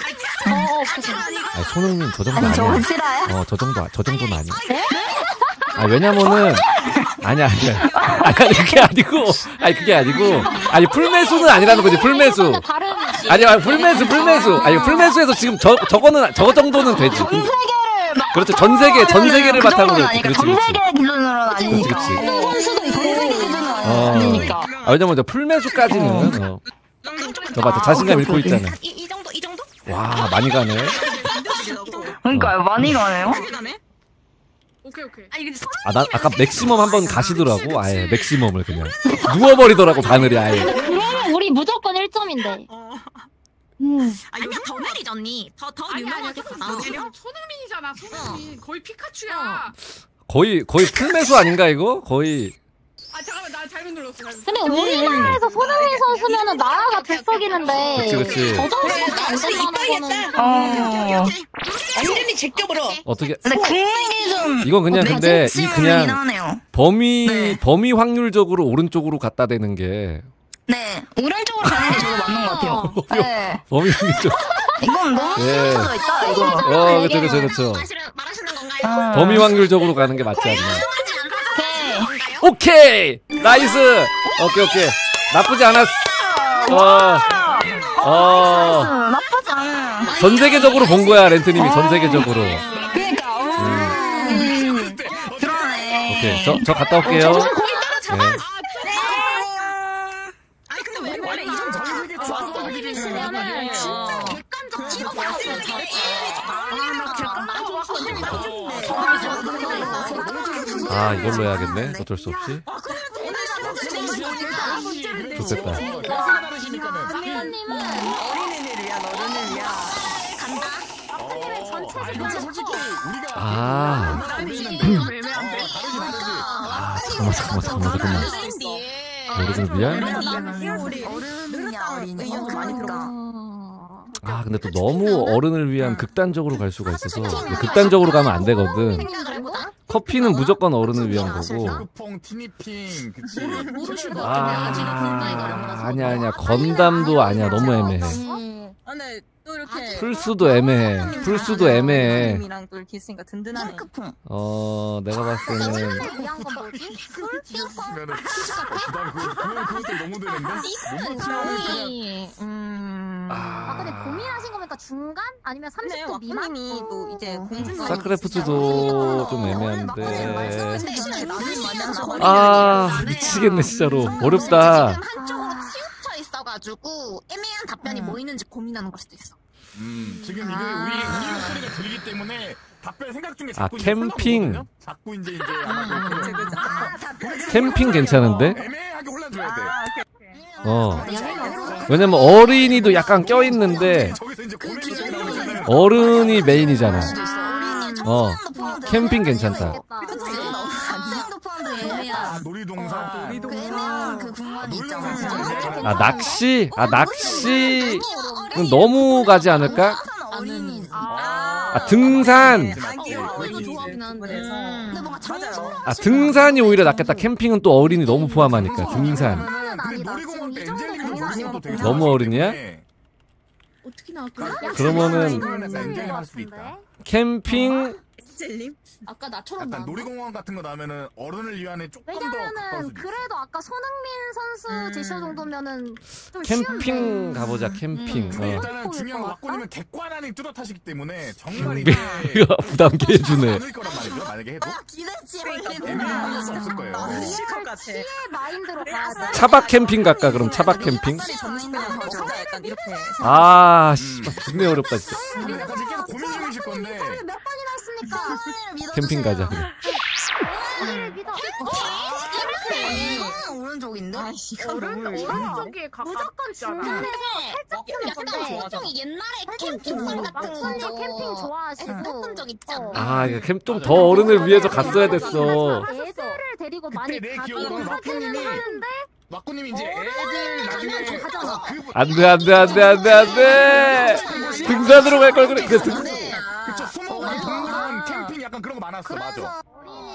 아니, 손흥민 저 정도
아니, 저거
아니야.
싫어요?
저 정도는 아니야. 아, 왜냐면은, 아니야. 그게 아니고. 아니, 풀매수는 아니라는 거지, 풀매수.
다름이지.
아니야, 풀매수. 아니, 풀매수에서 지금 저거 정도는 되지. 그렇죠, 전 세계를 바탕으로.
그렇지. 전 세계 기준으로는 아니니까.
그렇지.
선수도 전 세계 기준으로는 아니니까.
왜냐면 저 풀매수까지는. 저 맞아, 자신감 잃고 있잖아.
이 정도?
와, 많이 가네.
그러니까요, 많이 가네요.
오케이.
아니, 근데
나 아까 맥시멈 한번 가시더라고. 아예 맥시멈을 그냥 누워버리더라고, 바늘이 아예.
그러면 우리 무조건 1점인데.
아니야, 더 내리지, 언니. 더 유명하게 가자.
손흥민이잖아, 손흥민. 거의 피카츄야.
거의 풀매수 아닌가 이거? 거의.
아, 잠깐만, 나 잘못 눌렀어.
근데 우리나라에서 손흥민 선수면은 나라가 들썩이는데.
그치.
저 정도밖에 안 된다는 거는.
완전히 제껴버려.
어떻게?
근데 국내 기준.
이건 그냥 근데 이 그냥
하네요.
범위 확률적으로 오른쪽으로 갖다 대는 게.
네, 오른쪽으로 가는 게 저도 맞는 것 같아요. 네.
범위 확률적.
이건 너무 쓰러져 있다, 이거.
그렇죠.
말하시는 건가요?
범위 확률적으로 가는 게 맞지 않나?
오케이.
오케이! 나이스! 오케이. 나쁘지 않았어.
나쁘지 않아요.
전 세계적으로 본 거야, 렌트님이 전 세계적으로.
그러니까, 그러네.
오케이, 저 갔다 올게요. 네.
아니, 근데 왜 원래 이 정도
아, 이걸로 해야겠네. 어쩔 수 없이. 좋겠다. 잠깐만. 어른을 위한? 근데 또 너무 어른을 위한 극단적으로 갈 수가 있어서 극단적으로 가면 안 되거든. 커피는 무조건 어른을 위한 거고. 아니야. 건담도 아니야. 너무 애매해. 풀수도 애매해.
이랑 또 이렇게 있으니까 든든하네.
내가 봤을 때는
그것도 너무 되는데?
근데 고민하신 거니까 중간? 아니면 30도 미만?
또 이제 공주
사크래프트도 좀 애매한데. 미치겠네 진짜로. 어렵다.
지금 한쪽으로 치우쳐 있어가지고 애매한 답변이 뭐 있는지 고민하는 걸 수도 있어.
지금 이게 우리 목소리가 들리기 때문에 답변 생각 중에 자꾸
캠핑.
자꾸 이제
캠핑 괜찮은데?
애매하게 혼란줘야 돼.
왜냐면 어린이도 약간 껴있는데 어른이 메인이잖아. 캠핑 괜찮다.
놀이동산 그 공간이 있잖아.
낚시 너무 가지 않을까? 등산. 등산이 오히려 낫겠다. 캠핑은 또 어린이 너무 포함하니까. 등산. 너무 어린이야?
어떻게 나올까?
그러면은 캠핑
젤님? 아까 나처럼
약간
나왔나?
놀이공원 같은 거 나오면은 어른을 위한 조금 더 가까울
왜냐면은
수도
그래도 아까 손흥민 선수 제시어 정도면은 좀
캠핑
쉬운데.
가보자 캠핑.
근데
어.
일단은 중요한 건 왁구님은 객관안이 뚜렷하시기 때문에 정말
이게
이게
부담 게 해주네.
않을 거란 말이죠. 만약게 해도
기대치
애매한 건 없을 거예요.
실컷 같아.
시의 마인드로 가야 돼.
차박 캠핑 갈까 그럼 차박 캠핑?
약간 이렇게.
아 씨발 존나 어렵다 진짜.
약간 지금 계속 고민 중이실 건데
몇 번이나 했습니까?
캠핑 가자 그래.
우리를 믿어.
오른쪽인데?
아이씨,
오른쪽에
무조건 중간에서 살짝 좀
약간 형이 옛날에 캠핑장 같은
막걸리
거
캠핑 좋아하시고
해본 적 있지 않나?
아 이거 캠 좀 더 어른을 위해서 갔어야 됐어.
애들을 데리고 많이
그때 내
가고
기억으로는
하기는
왁구님이
하는데
왁구님이 이제 애들 나중에
가잖아.
안돼. 등산으로 갈 걸 그래.
그쵸 수목원 동물원 캠핑 약간 그런 거 많았어. 맞아.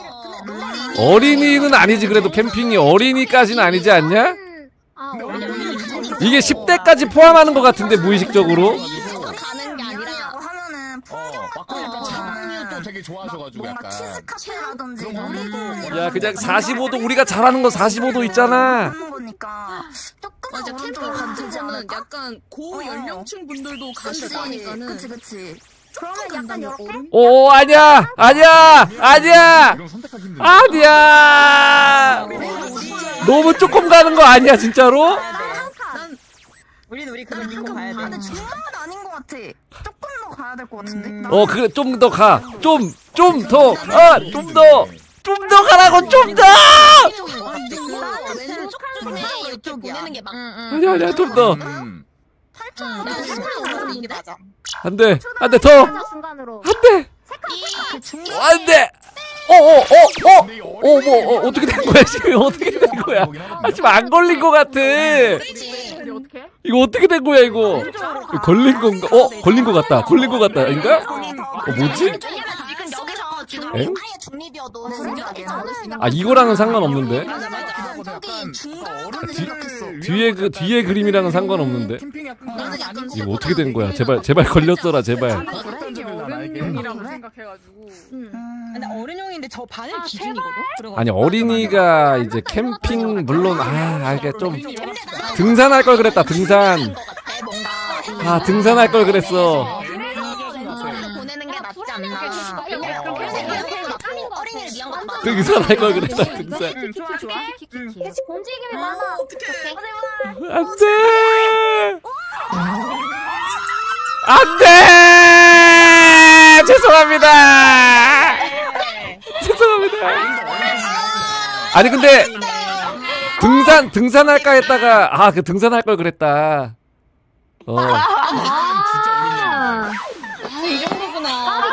어린이는 아니지 그래도 캠핑이 어린이까지는 아니지 않냐?
아
근데
어린이
어린이
이게 10대까지 포함하는 것 같은데 무의식적으로.
가는 게 아니라
하면은
왁구님 약간 차박류 또 되게 좋아하셔가지고
뭔가
약간
키즈 카페라든지
그런 거
놀이공원
야 그냥 45도 우리가 잘하는 거 45도 있잖아.
하는 거니까 조금
맞아, 캠핑
오른쪽으로
같은
가지
거는
않을까?
약간 고연령층 분들도 가시고 하니까는.
그치.
그러면 약간 이렇게
오 아니야 아니야 아니야
이건 선택하기 힘들어.
아니야. 너무 조금 가는 거 아니야 진짜로?
우리 그건 믿고 가야 돼.
근데 중간은 아닌 것 같아. 조금 더 가야 될 것 같은데?
어 그래 좀 더 가. 좀 더. 좀 더 가라고 좀 더.
왼쪽 쪽에 이렇게 보내는 게 막.
아니야 좀 더.
이게 맞아.
안돼 안돼 더
순간으로
안돼 안돼. 뭐 어떻게 된 거야 지금 어떻게 된 거야? 아 지금 안 걸린 거 같아.
근데 어떻게?
이거 어떻게 된 거야 이거? 걸린 건가? 걸린 거 같다. 걸린 거 같다. 아닌가? 뭐지?
왜냐면 지금 여기서 지금
엥?
아예 중립이어도
아 이거랑은 상관없는데? 뒤에 그림이랑은 상관없는데? 이거 어떻게 된 거야? 제발 걸렸어라 제발.
어른이라고 생각해가지고.
근데 어른용인데 저 반은 기준이거든. 그래가지고.
아니 어린이가 이제 캠핑 물론 이게 좀 등산할 걸 그랬다 등산. 아 등산할 걸 그랬어.
보내는 게 낫지 않나. 어린이를 위한 거 맞아.
등산할 걸 그랬다 등산.
움직임이 많아.
안돼 죄송합니다. 아니 근데 등산할까 했다가 그 등산할 걸 그랬다.
이 정도구나.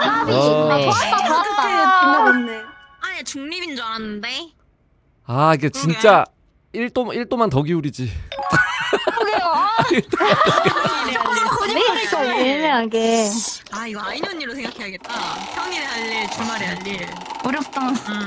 아예 중립인 줄 알았는데.
이게 진짜 1도만 더 기울이지.
애매하게.
이거 아이니 언니로 생각해야겠다. 평일에 할 일, 주말에 할 일.
어렵다.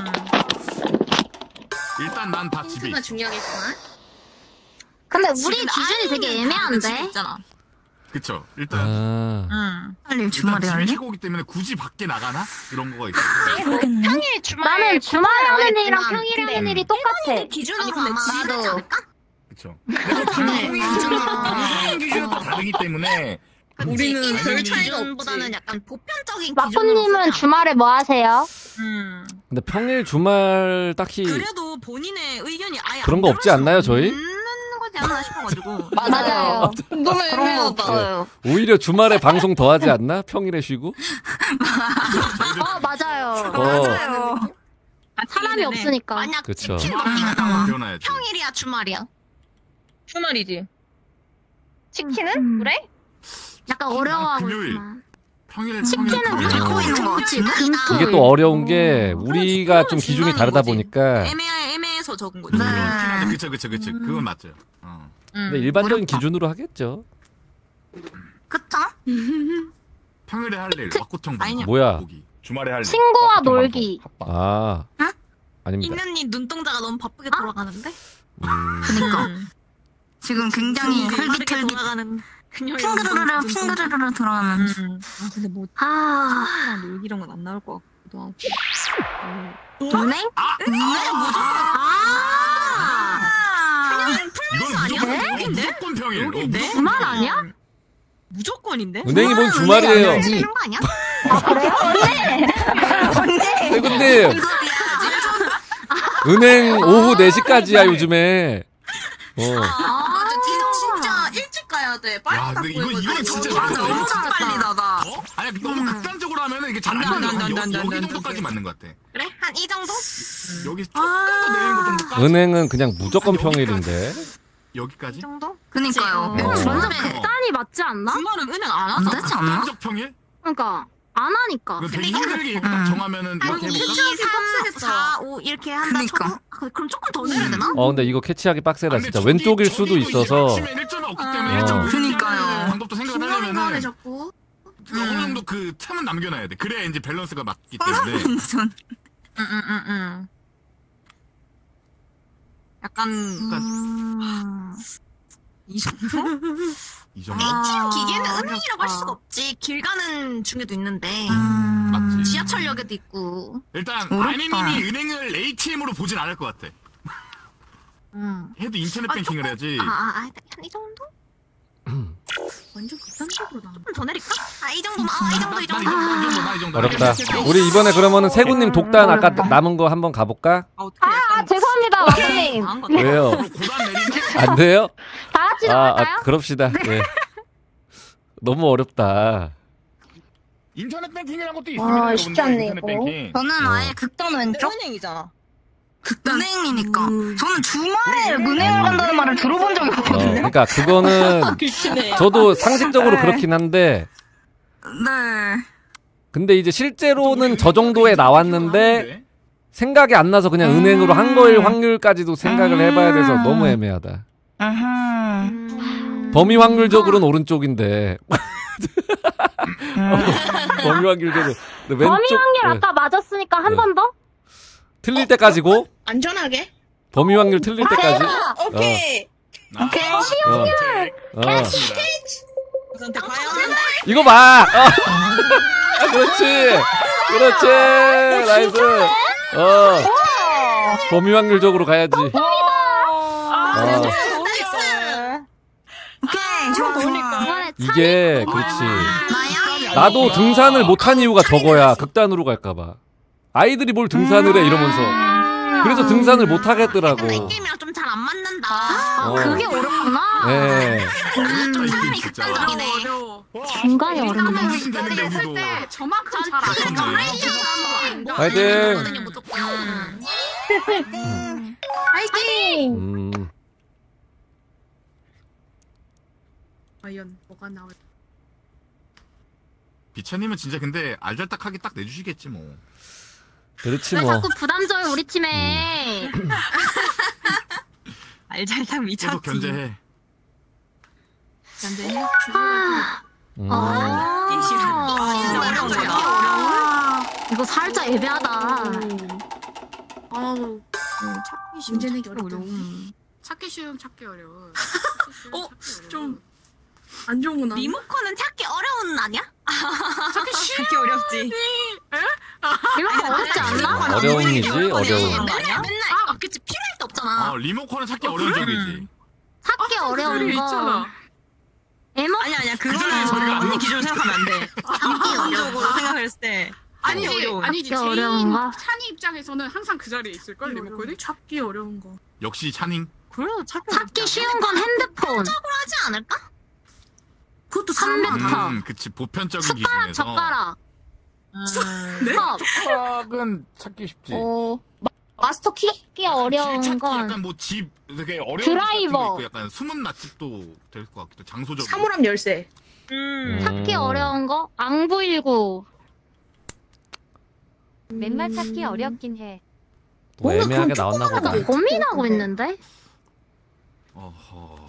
일단 난 다 집에
힌트가
있어.
중요하겠구나.
근데 우리 기준이 되게 애매한데.
있잖아.
그쵸. 일단
할 일
일단
주말에
집에
할 일?
쉬고 오기 때문에 굳이 밖에 나가나? 이런 거가 있어.
평일 주말.
나는 주말에 하는 일이랑 평일에 하는 일이 똑같아.
기준으로 근데 지르지 않을까?
그쵸. 방송 기준은 또 다르기 때문에
우리는 별 차이가 없보다는 약간 보편적인 기준으로
마코님은 주말에 뭐 하세요?
근데 평일 주말 딱히
그래도 본인의 의견이 아예
그런 거 없지 않나요 저희?
없는 거지 않나 싶어가지고.
맞아요.
너무 애매하다.
오히려 주말에 방송 더 하지 않나? 평일에 쉬고?
맞아요. 사람이
네.
없으니까.
만약
그쵸.
치킨 먹기가 나와.
태어나야지.
평일이야 주말이야?
주말이지.
치킨은? 그래?
약간 어려워하고
금요일.
있구나.
평일에
치킨은
잡고 있는 거 같지?
이게 또 어려운 게 우리가 좀 기준이 다르다 보니까
애매해서 적은 거지.
그쵸. 그건 맞죠.
근데 일반적인 기준으로 하겠죠.
그쵸?
평일에 할 일, 왁구청
아니냐.
뭐야?
보기. 주말에 할 일.
친구와
왁구청
놀기.
방송, 합방.
아닙니다.
인연이 눈동자가 너무 바쁘게 돌아가는데?
그니까. 지금 굉장히
빠르게
헐깃헐깃
돌아가는 그녀의
핑그르르르 돌아가는.
근데 뭐
아,
놀기 이런 건 안 나올 것 같고.
은행?
이건 무조건 평일.
주말 아니야?
무조건인데?
은행이 뭔 주말이에요.
이런 거 아니야?
세군님. 은행 오후 4시까지야 요즘에.
진짜 일찍 가야 돼. 빨리
야, 근데 이건 진짜
너무 빨리 닫아.
아니 너무 극단적으로 하면은 이게 잘안 맞는 여기 정도까지 맞는 것 같아.
그래? 한 이 정도?
여기 조금 더 내린 거 정도까지.
은행은 그냥 무조건 평일인데.
여기까지?
이 정도?
그니까요.
완전 극단이 맞지 않나?
주말은 은행 안
안
하잖아.
되지 않나?
평적 평일?
그러니까 안 하니까.
이거 되게 힘들게 딱 정하면은 이렇게 해볼까?
4, 5 이렇게 한다
그니까.
쳐도? 그럼 조금 더 내려야 되나?
근데 이거 캐치하기 빡세다
아, 근데
진짜.
저기-
왼쪽일 수도
저기도
있어서.
아침에 1점이 없기 때문에
어.
1점
그니까요.
방법도 생각을
중간에
하려면은
자꾸.
어느 정도 그 틈은 남겨놔야 돼. 그래야 이제 밸런스가 맞기 때문에.
완전.
약간 이 정도?
이 정도.
ATM 기계는 은행이라고 할 수가 없지. 길 가는 중에도 있는데.
맞지.
지하철역에도 있고.
일단
어렵다.
아니님이 은행을 ATM으로 보진 않을 것 같아. 해도 인터넷 뱅킹을 해야지.
한 이 정도?
완전 극단적으로 나.
좀 더 내릴까? 이 정도만. 이 정도, 이
나
정도.
이 정도.
어렵다. 우리 이번에 그러면은 세군님 독단 아까 남은 거 한번 가볼까?
어떻게
죄송합니다, 마크님.
왜요?
고단 내리지.
안 돼요?
다 같이 나갈까요?
그럽시다. 예. 너무 어렵다.
인터넷 뱅킹이라는 것도 있습니다.
와, 쉽지 않네,
인터넷
이거.
뱅킹.
저는 아예 극단 왼쪽?
은행이잖아.
은행이니까. 저는 주말에 은행을 간다는 말을 들어본 적이 없거든요.
그러니까 그거는 저도 상식적으로
네.
그렇긴 한데
네.
근데 이제 실제로는 저 정도에 나왔는데 생각이 안 나서 그냥 은행으로 한 거일 확률까지도 생각을 해봐야 돼서 너무 애매하다. 범위 확률적으로는 오른쪽인데 범위 확률적으로 근데
범위
왼쪽
확률
예.
아까 맞았으니까 한 번 더?
틀릴 때까지고
안전하게.
범위 확률 틀릴 때까지
오케이.
선택 과연?
이거 봐. 그렇지 나이스. 범위 확률적으로 가야지.
오케이, 좋아.
이게 그렇지. 나도 등산을 못한 이유가 저거야. 극단으로 갈까봐. 아이들이 뭘 등산을 해 이러면서. 그래서 등산을 못 하겠더라고.
게임이랑 좀 잘 안 맞는다.
그게 어렵구나.
네.
좀 사람이 극단적이네.
어려워.
중간이 어렵네.
무슨 되는데 우리도.
저만큼 잘안 돼.
화이팅.
무조건.
파이팅!
과연 뭐가 나올?
비차님은 진짜 근데 알잘딱하게 딱 내주시겠지 뭐.
그렇지
왜
뭐.
자꾸 부담 줘요 우리 팀에.
알잘딱 미쳤지.
계속 견제해.
견제해.
진짜 어려운 거야.
이거 살짝 애매하다.
아우
찾기 쉬운
문제 내기
찾기
어렵다.
어려운.
찾기 쉬운 찾기 어려워.
좀
안 좋은 건 아니야?
리모컨은 찾기 어려운 아니야?
찾기 어렵지.
이거 어렵지 않나?
어려움이지 어려움.
맨날 그치 필요할 때 없잖아.
리모컨은 찾기 어려운 적이지.
찾기 어려운 거.
있잖아.
아니야 그거는 언니 기준 생각하면 안 돼. 기본적으로 생각했을 때
아니지
어려워.
아니지.
찾기
제인
어려운 거.
찬이 입장에서는 항상 그 자리에 있을 걸 리모컨이. 찾기 어려운 거.
역시 차닝.
그래도
찾기 쉬운 건 핸드폰.
적으로 하지 않을까?
그것도 3m.
그치 보편적인
숟가락,
기준에서.
젓가락.
네?
컵.
은 찾기 쉽지.
마스터 키?
찾기 어려운
찾기
건
약간 뭐 집 되게 어려운
드라이버.
집 같은 거 있고 약간 숨은 맛집도 될 것 같기도 장소적으로.
사물함 열쇠.
찾기 어려운 거 앙부일구.
맨말 찾기 어렵긴 해.
뭐 애매하게 나왔나 보다.
나 고민하고 있는데.
어허.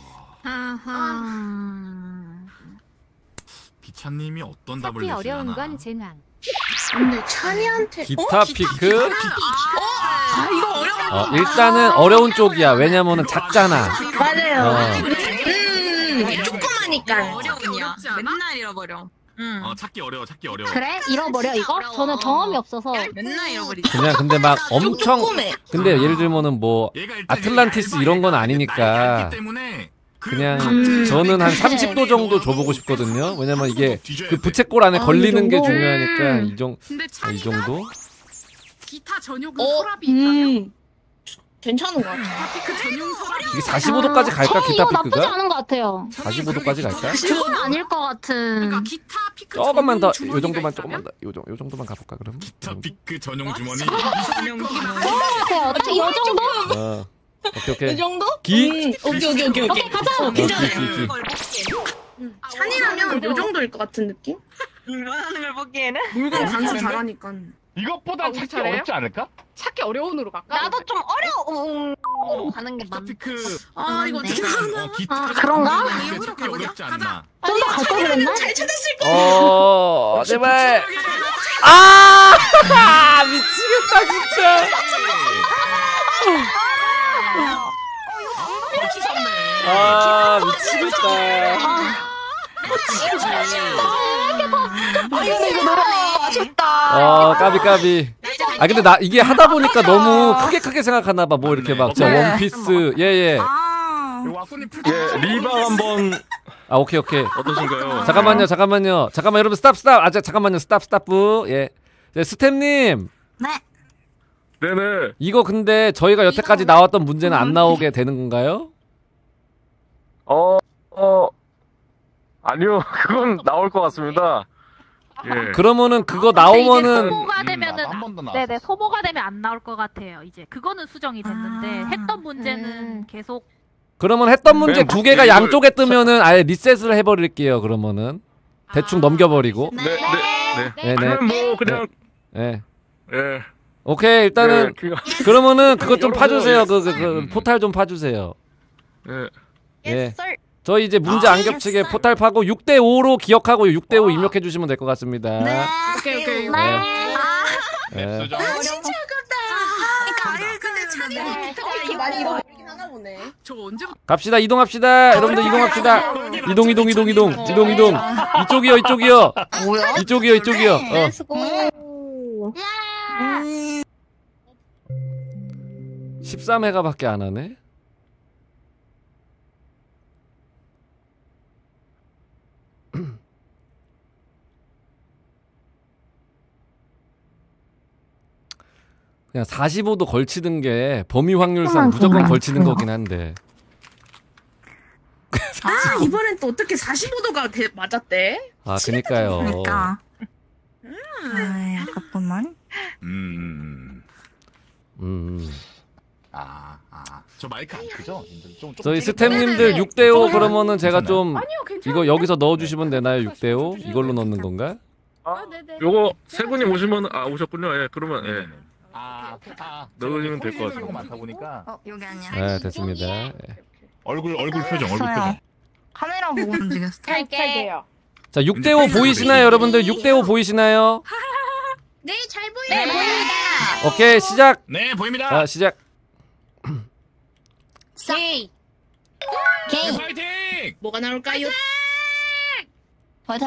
비차님이 어떤 답을
찾기 어려운
내시려나.
건 젠왕.
근데 찬이한테
기타 피크.
이거 어려워.
일단은 어려운 쪽이야. 왜냐면은 작잖아.
맞아요.
어.
조그마니까.
어려운이야.
어렵지 않아?
맨날 잃어버려.
찾기 어려워.
그래? 잃어버려 이거? 저는 경험이 없어서.
맨날 잃어버리지.
그냥 근데 막 엄청 근데 예를 들면은 뭐 아틀란티스 이런 건 아니니까 그냥 저는 한 30도 정도 줘보고 싶거든요. 왜냐면 이게 그 부채꼴 안에 걸리는 게 중요하니까 이 정도?
기타 전용 서랍이 있다면?
괜찮은 것 같아.
기타 피크 전용 서랍이
이게 45도까지 갈까 기타
이거 나쁘지
피크가?
않은 것 같아요.
45도까지 갈까?
그건 아닐 것 같은.
그러니까 기타 피크
조금만 더,
전용
요 정도만
주머니가
조금만 더, 요 정도만 가볼까 그럼?
기타 피크 전용 주머니.
어떻게 요 정도?
오케이.
이 정도?
기?
오케이.
가자.
괜찮아요.
찬이라면 요 정도일 것 같은 느낌?
원하는 걸 보기에는?
물건 단수 잘하니까.
이것보다 찾기
잘해요?
어렵지 않을까?
찾기 어려운으로 갈까?
나도 좀 어려운 가는 게
기타
맞.
피크.
이거 어떻게 하나?
기타
그런가?
찾기 어렵지 않나?
좀더 갈 걸 그랬나?
잘 찾았을
제발. 미치겠다 진짜. 미치겠다.
이거 너무 아쉽다.
까비. 근데 나 이게 하다 보니까 너무 크게 생각하나 봐. 뭐 이렇게 막 진짜 원피스. 예.
리바 한번
오케이.
어떠신가요?
잠깐만요. 여러분 스탑. 잠깐만요. 스탑. 예. 스템님.
네.
네네.
이거 근데 저희가 여태까지 나왔던 문제는 안 나오게 되는 건가요?
아니요. 그건 나올 것 같습니다. 예.
그러면은 그거 나오면은
소모가 되면은
네네
소모가 되면 안 나올 것 같아요. 이제 그거는 수정이 됐는데 했던 문제는 계속.
그러면 했던 문제
네,
두 개가
이걸-
양쪽에 뜨면은 아예 리셋을 해버릴게요. 그러면은 대충 넘겨버리고.
네. 그럼 뭐 그냥
예.
예.
오케이 일단은 그러면은 그것 좀
여러분,
파주세요. 그 포탈 좀 파주세요. 예. 저희 이제 문제 안 겹치게 포탈 파고 6대5로 기억하고 6대5 입력해 주시면 될 것 같습니다.
오케이.
예.
진짜 아깝다. 근데 찬이가
이거 많이 잃어버리긴 하나 보네.
저 언제
갑시다. 이동합시다. 여러분들 이동합시다. 이동. 이쪽이요.
뭐야?
이쪽이요.
렛츠고.
13회가밖에 안 하네. 그냥 45도 걸치는 게 범위 확률상 무조건 걸치는 거긴 한데.
이번엔 또 어떻게 45도가 맞았대?
그니까요.
그러니까. 아깝구만.
저 마이크 안 크죠?
저희 스태프님들 6대5 그러면은 제가 좀 이거 여기서 넣어주시면 되나요? 6대5 이걸로 넣는 건가?
요거 세 분이 오시면 오셨군요. 예. 그러면 넣으시면 될 것 같습니다.
많다 보니까.
여기 아니야.
네 됐습니다. 예.
얼굴 표정.
카메라 보고 움직였어.
할게요.
자 6대5 보이시나요 여러분들? 6대5 보이시나요?
네, 잘 보여요. 네, 보입니다.
오케이 시작.
네, 보입니다.
시작.
게이.
파이팅!
뭐가 나올까요?
화장.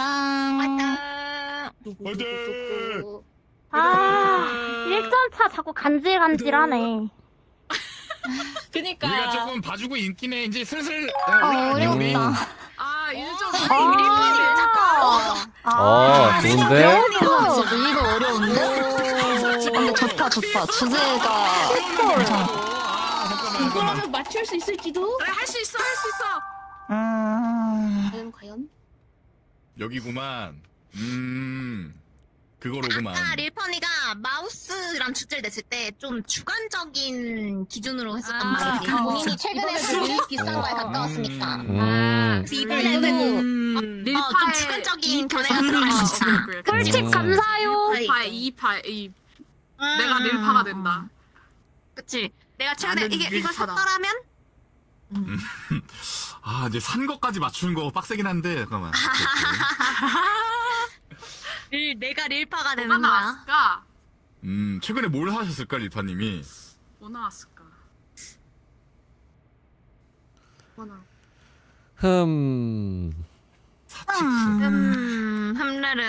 파이팅!
1점차 자꾸 간질간질하네.
그니까.
우리가 조금 봐주고 있긴 해. 이제 슬슬
어렵다.
1점.
좋은데?
이거 어려운데? 근데 좋다. 주제가 괜찮아.
이거를 맞출 수 있을지도?
할 수 있어.
과연?
여기구만. 그거로구만.
아까 릴퍼니가 마우스랑 주제를 냈을 때 좀 주관적인 기준으로 했었단 말이지. 본인이 최근에 제일 비싼 거에 가까웠으니까. 이번에는 좀 주관적인 견해가 들어갈 수 있다.
꿀팁 감사요.
2파. 내가 릴파가 된다.
그치. 내가 최근에
나는
이걸
릴파다.
샀더라면?
이제 산 것까지 맞추는 거 빡세긴 한데, 잠깐만.
내가 릴파가 되는
뭐가
거야.
나왔을까?
최근에 뭘 하셨을까, 릴파님이?
뭐 나왔을까?
함레르.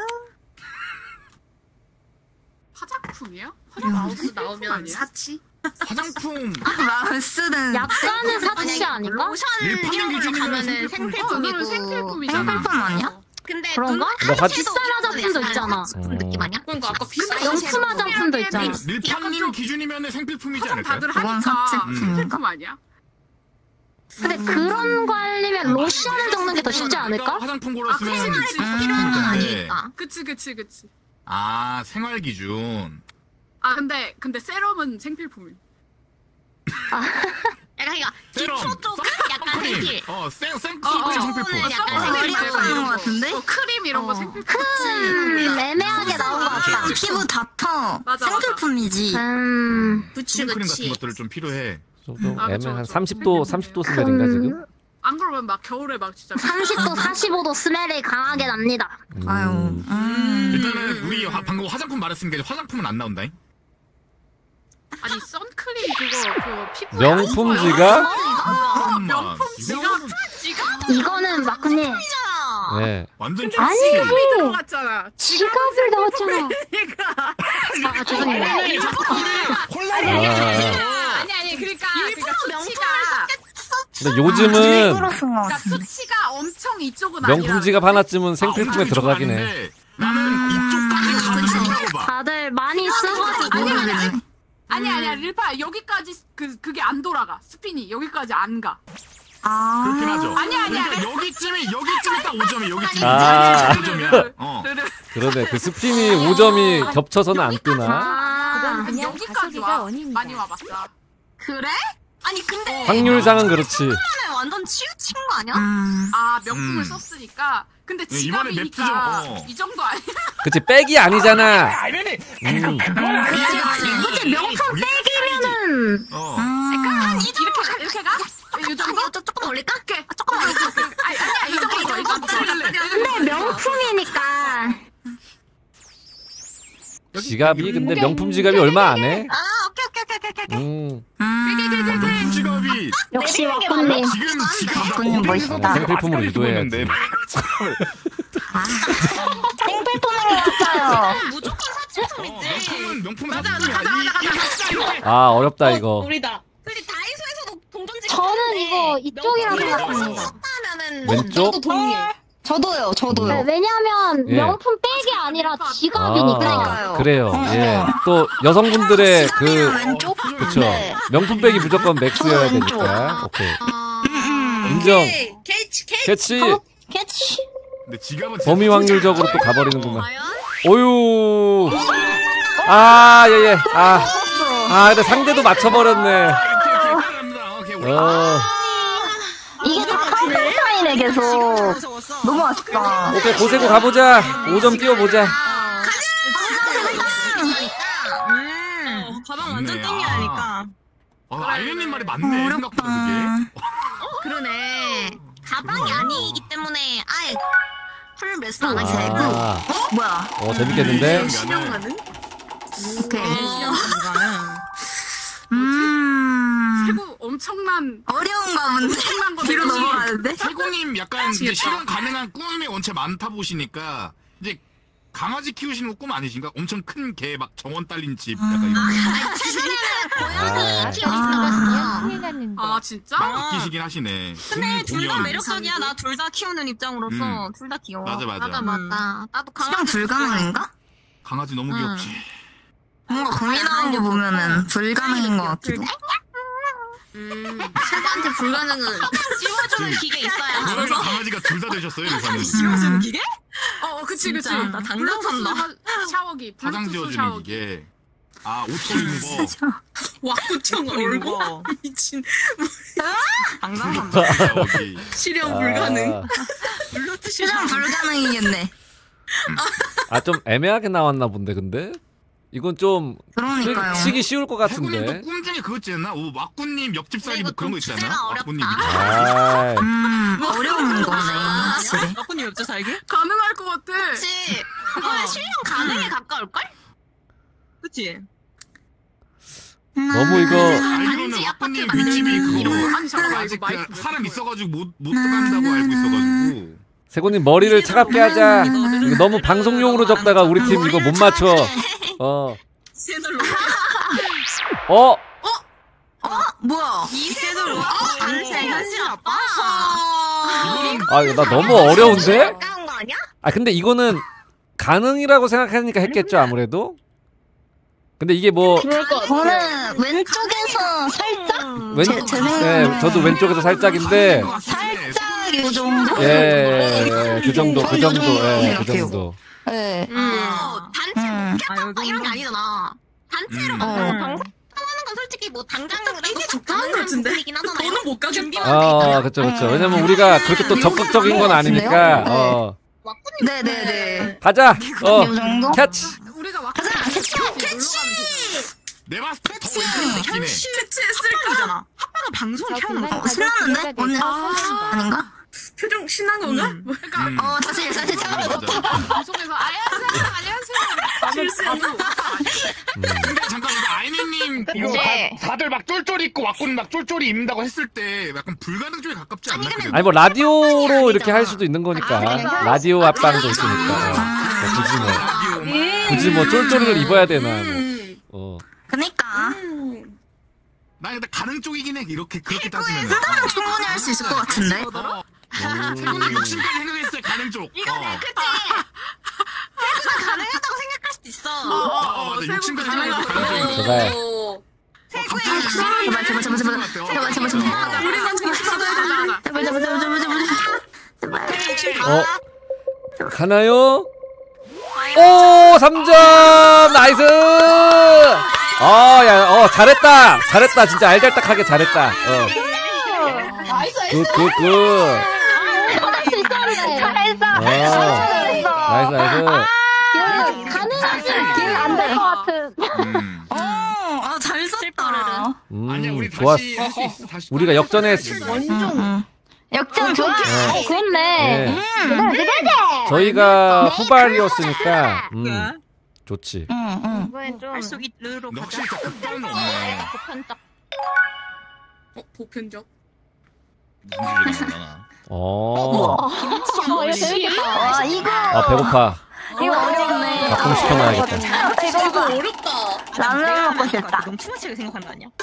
화장품이요?
마우스 나오면 사치?
화장품.
마우스는
약간은 사치 아닌가?
로션 이런 걸로 가면은 생필품이고.
생필품이잖아.
생필품 아니야?
근데
그런가? 비싼 화장품도 있잖아.
느낌 아니야?
그러니까 아까 비싼
명품 화장품도 있잖아.
밀파님 기준이면 생필품이지 않을까요?
다들
그건
하니까
사치품인가?
생필품 아니야?
근데 그런 거 하려면 로션을 적는 게 더 쉽지 않을까?
화장품 골랐으면
필요한 건 아니니까.
그치.
아 생활 기준.
아 근데 세럼은 생필품이.
약간 이거 기초 쪽은 약간 생필.
생필품.
약간
생필품 하는 것 같은데?
크림 이런 거 생필품.
애매하게 나온 것 같다.
피부 다터 생필품이지.
그치.
크림 같은 것들을 좀 필요해.
좀
아,
애매한
그쵸.
30도 스멜인가 지금?
안 그러면 막 겨울에 막 진짜
30도, 45도 스멜이 강하게 납니다.
아유.
일단은 우리 방금 화장품 말했으니까 이제 화장품은 안 나온다잉.
아니 선크림 그거 피부에
명품지가?
명품지가?
이거는 마크님.
네.
완전
아니,
들어갔잖아.
지갑을 넣었잖아. 아, 죄송해요.
아니 그러니까 수치가
근데 요즘은
그러니까 수치가 엄청 이쪽은
명품 지갑 하나쯤은 생필품에 들어가긴 해.
나는 이쪽까지 가는 봐.
다들 많이 쓰고
아니야 릴파 여기까지 그게 안 돌아가. 스핀이 여기까지 안 가.
그렇긴 하죠.
아니야.
그러니까 여기쯤이 딱 5점이 여기쯤이
아.
5점이야.
그러네. 그 스핀이 5점이 겹쳐서는 안 뜨나?
그냥
여기까지
가소리가
와.
원인이다.
많이 와봤어.
그래? 아니 근데
확률상은 그렇지.
처음에는 완전 치우친 거 아니야?
아 명품을 썼으니까. 근데
이번에
지갑이니까
맵투
이 정도 아니야.
그치, 백이 아니잖아.
그치, 명품 백이면은
약간
이렇게 가? 이 정도?
조금 올릴까?
조금 아니야 이 정도.
근데 명품이니까.
지갑이 근데 명품 지갑이 얼마 안 해?
아 오케이.
명품 지갑이
역시 와꾸님.
지금
와꾸님 멋있다.
생필품으로 유도해야지.
생필품인 것 같아요.
무조건 사치품이지.
명품
가자.
아, 어렵다 이거.
우리다.
근데 다이소에서도 동전지.
저는 이거 이쪽이라고 생각합니다.
썼다면은
왼쪽?
나도 동의해.
저도요.
네, 왜냐면
예.
명품 백이 아니라 지갑이니까.
아, 그래요. 예. 또 여성분들의 그
왼쪽?
그쵸.
네.
명품 백이 무조건 맥스여야 되니까. 오케이. 인정. 캐치.
캐치.
근데 지갑은
범위 확률적으로 또 가버리는구만.
과연?
오유. 아, 예. 아, 근데 상대도 맞춰버렸네.
이게 다 컴퓨터이네 계속. 너무 아쉽다.
오케이, 고세고 가보자. 5점 띄워보자.
가방 완전 땡겨야니까.
아이린님 말이 맞네. 생각보다 그게.
그러네. 가방이 아니기 때문에 아예 풀 매수 안 하게 되고.
아,
뭐야?
재밌겠는데?
실용가는?
오케이.
세부 엄청난
어려운가 본데? 뒤로 넘어가는데?
세공님 약간 이제 실현 가능한 꿈이 원체 많다 보시니까 이제 강아지 키우시는 거 꿈 아니신가? 엄청 큰 개 막 정원 딸린 집 약간 이런.
고양이 키우고 있다고 했어.
아
진짜?
바뀌시긴 하시네.
근데 둘 다
공연.
매력적이야. 나 둘 다 키우는 입장으로서 둘 다 귀여워.
맞아.
맞아. 나도
실현 불가능인가?
강아지 너무 귀엽지.
뭔가 고민하는 거 보면은 불가능인 것 같기도.
세부한테 불가능은 씌워주는 기계 있어야
그러면
하면서.
강아지가 둘 다 되셨어요, 리사님.
씌워주는 기계?
그치.
진짜, 나 당장 산다.
샤워기,
화장
블루투스
지워주는
샤워기.
기계. 아, 옷 입는 거.
와꾸청 얼고.
미친.
당장 산다.
샤워기.
실현 불가능.
블루투스 실현 불가능이겠네.
좀 애매하게 나왔나 본데, 근데? 이건 좀
그러니까요.
치기 쉬울 것 같은데.
해군님 또꿈 중에 그거 있지 않나? 와꾸님 옆집 살기 뭐 그런 거 있잖아.
주제가
와꾸님.
아이,
어려운 거네. 확실히.
와꾸님 옆집 살기?
가능할 것 같아.
그치. 그거는 실현 가능에 가까울걸?
그치?
너무 이거
알기로는 와꾸님 윗집이 그거
아니, 잠깐만,
아직
이거 마이크
그 사람 있어가지고 못 간다고 알고 있어가지고.
세곤님 머리를 차갑게 하자. 이거 너무 방송용으로 적다가 우리 팀 이거 못 맞춰.
이세돌로.
뭐야?
이세돌로. 현실 아빠.
아, 이거 나 너무 어려운데?
아까운 거 아니야?
아, 근데 이거는 가능이라고 생각하니까 했겠죠, 아무래도? 근데 이게 뭐.
저는 왼쪽에서 살짝?
네, 저도 왼쪽에서 살짝인데.
살짝 이 정도?
예, 그 정도, 그 정도, 예, 그 정도.
네.
단체 막 이런 게 아니잖아. 단체로 만나서 방송하는 건 솔직히 뭐 당장으로 이게 적당한 거 같은데.
돈은 못 가겠다.
그쵸, 그쵸. 왜냐면 우리가 그렇게 또 적극적인 건 아니니까,
네네네.
가자!
이 정도?
캐치!
우리가 와.
가자! 캐치!
내 봤을 때 더 왼쪽이 낫긴 해.
캐치했을 거잖아. 아빠가 방송 켜는 거.
신났는데? 오늘 아닌가?
표정 신난 건가?
그러니까 다시 잡아줬다.
방송에서 안녕하세요.
실수했나?
근데 잠깐 이거 아이니님 이거 다들 막 쫄쫄이 입고 왁구는 막 쫄쫄이 입는다고 했을 때 약간 불가능 쪽에 가깝지 않나?
아니, 뭐, 라디오로 이렇게 할 수도 있는 거니까. 라디오 앞방도 있으니까. 굳이 뭐, 쫄쫄이를 입어야 되나, 뭐.
그니까.
나 근데 가능 쪽이긴 해. 이렇게 그렇게 따지면.
쓰다면 충분히 할 수 있을 것 같은데?
세군이 욕심까지 생각했어요. 가능 쪽.
이거는 그치. 세구는 가능하다고 생각할 수도 있어.
맞아. 욕심까지 생각했어. 가능 쪽.
제발.
제발.
우리만 정신 차려야
제발.
가나요? 오, 3점! 나이스! 잘했다! 잘했다! 진짜 알잘딱하게 잘했다. 굿.
잘했어.
나이스.
가능하지. 안될 것 같은.
잘 썼다.
아니야, 우리
좋았어.
다시 할 수 있어. 다시.
우리가 역전했어.
역전 좋아.
그렇네.
저희가 후발이었으니까, 좋지.
이번엔 좀
할수 있르로
너
가자.
확실히 좀 끝발은 없네.
보편적.
보편적.
무슨 일이 나나.
이거 재밌겠다.
이거.
배고파.
이거 어렵네.
가끔 시켜놔야겠다.
이거 어렵다.
라면 먹고 싶다.
너무 투머치하게 생각한 거 아니야?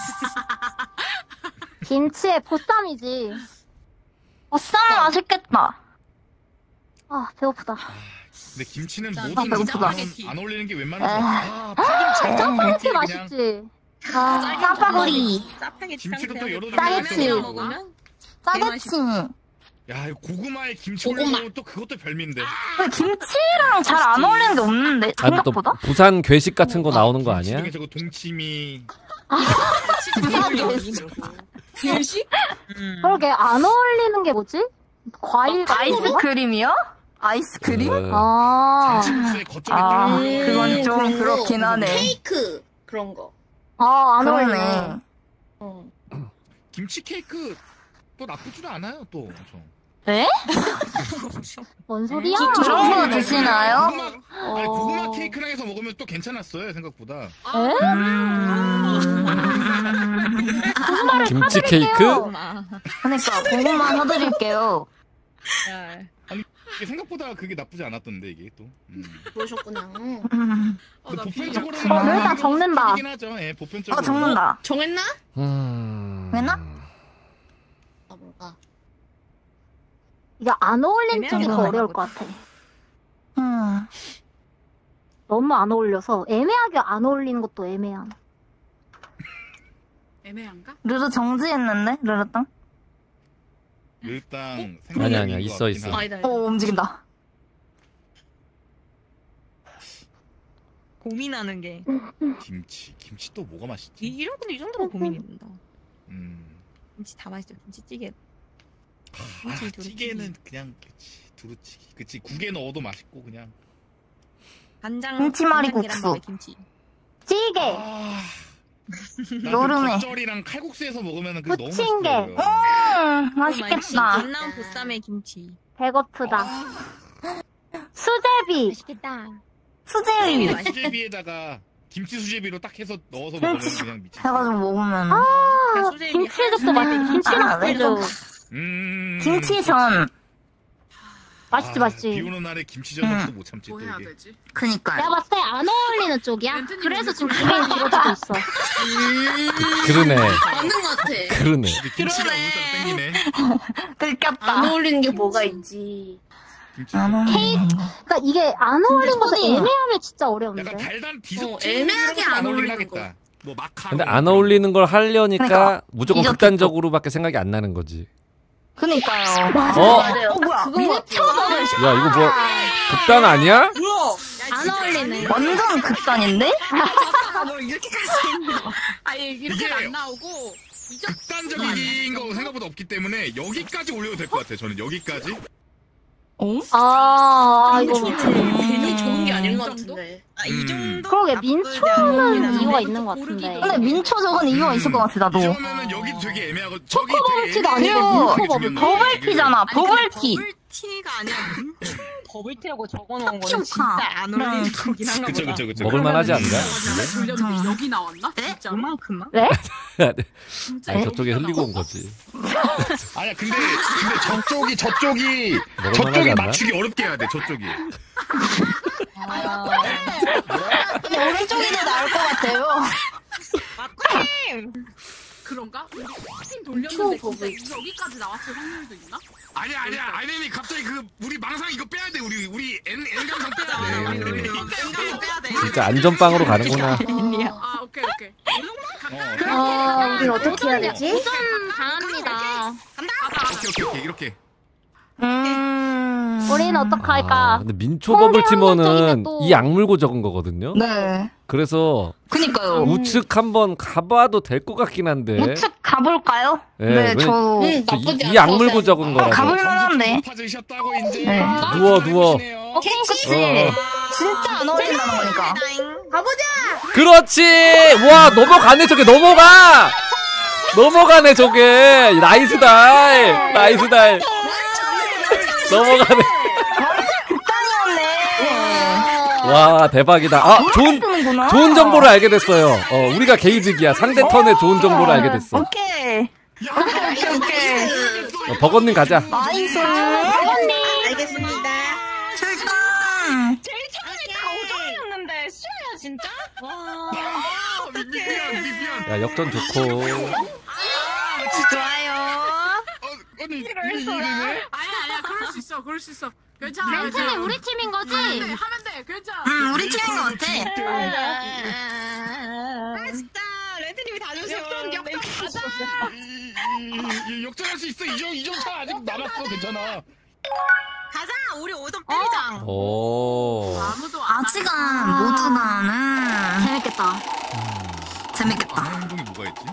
김치에 보쌈이지.
쌈 맛있겠다.
아, 배고프다.
근데 김치는
배고프다.
안 어울리는 게 웬만하면 파김치
짜파게티 맛있지.
짜파구리.
김치도 또 여러
짜게치.
종류가
먹으면
짜게치.
야, 이거 고구마에 김치 올려놓으면 또 그것도 별미인데.
김치랑 잘 안 어울리는 게 없는데
아니, 또
생각보다?
부산 괴식 같은 거 나오는 거 아니야?
중에 저거 동치미.
괴식?
그러게 안 어울리는 게 뭐지? 과일 같은 건가?
아이스크림이요? 아이스크림?
잔치국수에 겉절이
그건 좀 그렇긴 하네.
케이크 그런 거.
안 어울리네.
김치 케이크 또 나쁘지도 않아요, 또 엄청.
네?
뭔 소리야?
그런 거 드시나요?
고구마 케이크랑 해서 먹으면 또 괜찮았어요, 생각보다.
김치 케이크?
그러니까 고구마 사드릴게요.
아니, 이게 생각보다 그게 나쁘지 않았던데, 이게 또.
그러셨구나.
보편적으로는
일단 적는다.
이긴 하죠. 예, 보편적으로.
적는다.
정했나?
왜나?
뭘까?
이게 안 어울리는 쪽이 더 어려울 것 같아. 너무 안 어울려서 애매하게 안 어울리는 것도 애매한.
애매한가?
르르 정지했는데? 르르땅?
일단
아니야, 있어.
움직인다.
고민하는 게.
김치 또 뭐가 맛있지?
이런 근데 이 정도면 고민이 된다.
김치
다 맛있죠. 김치찌개.
찌개는 그냥 두루치기. 그치, 국에 넣어도 맛있고 그냥.
간장.
김치말이국수.
김치.
찌개.
여름에.
겉절이랑 칼국수에서 먹으면 그게 너무
부침개.
맛있더라고요.
맛있겠다.
안 나온 보쌈에 김치.
배고프다. 수제비.
맛있겠다.
수제비.
수제비에다가 김치 수제비로 딱 해서 넣어서 먹으면 그냥 미치지.
해가지고 먹으면.
김치죽도 맛있어. 김치죽.
김치전.
맛있지 맛있지.
비 오는 날에 김치전도 못 참지.
뭐
또
해야
이게.
되지?
그니까요.
내가 봤을 때 안 어울리는 쪽이야. 그래서 지금 고민이 길어지고 있어.
그러네.
맞는 것 같아.
그러네.
김치가 오늘따라 땡기네.
들켰다.
안 어울리는 게 뭐가 있지.
그러니까 이게 안 어울리는 것도 애매하면 진짜 어려운데.
약간 달달 디저트
애매하게 안 어울리는 거.
뭐 마카롱.
근데 안 어울리는 걸 하려니까
그러니까,
무조건
디저트
극단적으로밖에 생각이 안 나는 거지.
그니까요.
어?
뭐야?
야 이거 뭐 극단 아니야?
안 어울리네.
완전 극단인데?
너 이렇게까지 했나?
아니 이렇게
이게
안 나오고
극단적인 거 생각보다 없기 때문에 여기까지 올려도 될 것 같아요. 저는 여기까지.
이거
괜히 좋은 게 아닌 것 같은데.
이 정도?
그러게 민초는 이유가 있는 것 같은데.
근데 민초 저건 이유가 있을 것 같아, 나도.
이러면은 여기 되게 애매하고 저기
초코버블티도
되게
아니고
애매하게
민초
중요한
버블티잖아, 버블티.
버블티가 아니야. 버블티라고 적어놓은 거는
타피오카.
진짜 안 어울리는 거긴 한가 보다.
그쵸.
먹을만하지 않나?
내가 돌렸는데 여기 나왔나? 진짜.
그만큼만?
네?
아니, 저쪽에 흘리고 온 거지.
아니야 근데 저쪽이
먹을만하지 않나?
맞추기 어렵게 해야 돼. 저쪽이.
근데 오른쪽이 더 나을 것 같아요.
그런가? 우리 확인 돌렸는데 진짜 여기까지 나왔을 확률도 있나?
아니야 아니니 갑자기 우리 망상 이거 빼야 돼. 우리 N 감상 빼야 돼.
N감은 빼야 돼.
진짜 안전빵으로 가는구나.
오케이.
우린 어떻게 해야 되지? 도전 당합니다.
오케이 이렇게.
우린 어떡할까?
근데 민초 버블티머는
쪽인데 또-
이 악물고 적은 거거든요.
네.
그래서
그니까요.
우측 한번 가봐도 될 것 같긴 한데.
우측 가볼까요?
네,
네,
왜-
저.
이 악물고 적은 거라서.
가볼만한데.
높아지셨다고 이제.
네.
누워.
그치. 진짜 안 어울린다는 거니까.
그렇지. 와 넘어가네 저게 넘어가네 저게. 나이스다이. 넘어가네.
극단이었네.
와 대박이다. 좋은 정보를 알게 됐어요. 우리가 게이득이야. 상대 턴에 좋은 정보를 알게 됐어.
오케이.
버거님 가자.
나이스.
알겠습니다.
출동.
제일 처음에 다 오전이었는데 싫어요 진짜? 와.
미안.
야 역전 좋고.
좋아요.
아니
아니야. 그럴 수 있어. 괜찮아.
멘트는 우리 팀인 거지?
하면 돼. 괜찮아.
우리 팀인 것 같아.
진짜 레드님이 다 주세요.
역전 가자.
역전할 수 있어. 이정 차 아직 남았어. 괜찮아.
가자. 우리 5점 때리자.
오.
아무도 안
아직은 모두가는 재밌겠다.
하는 행동이 뭐가 있지?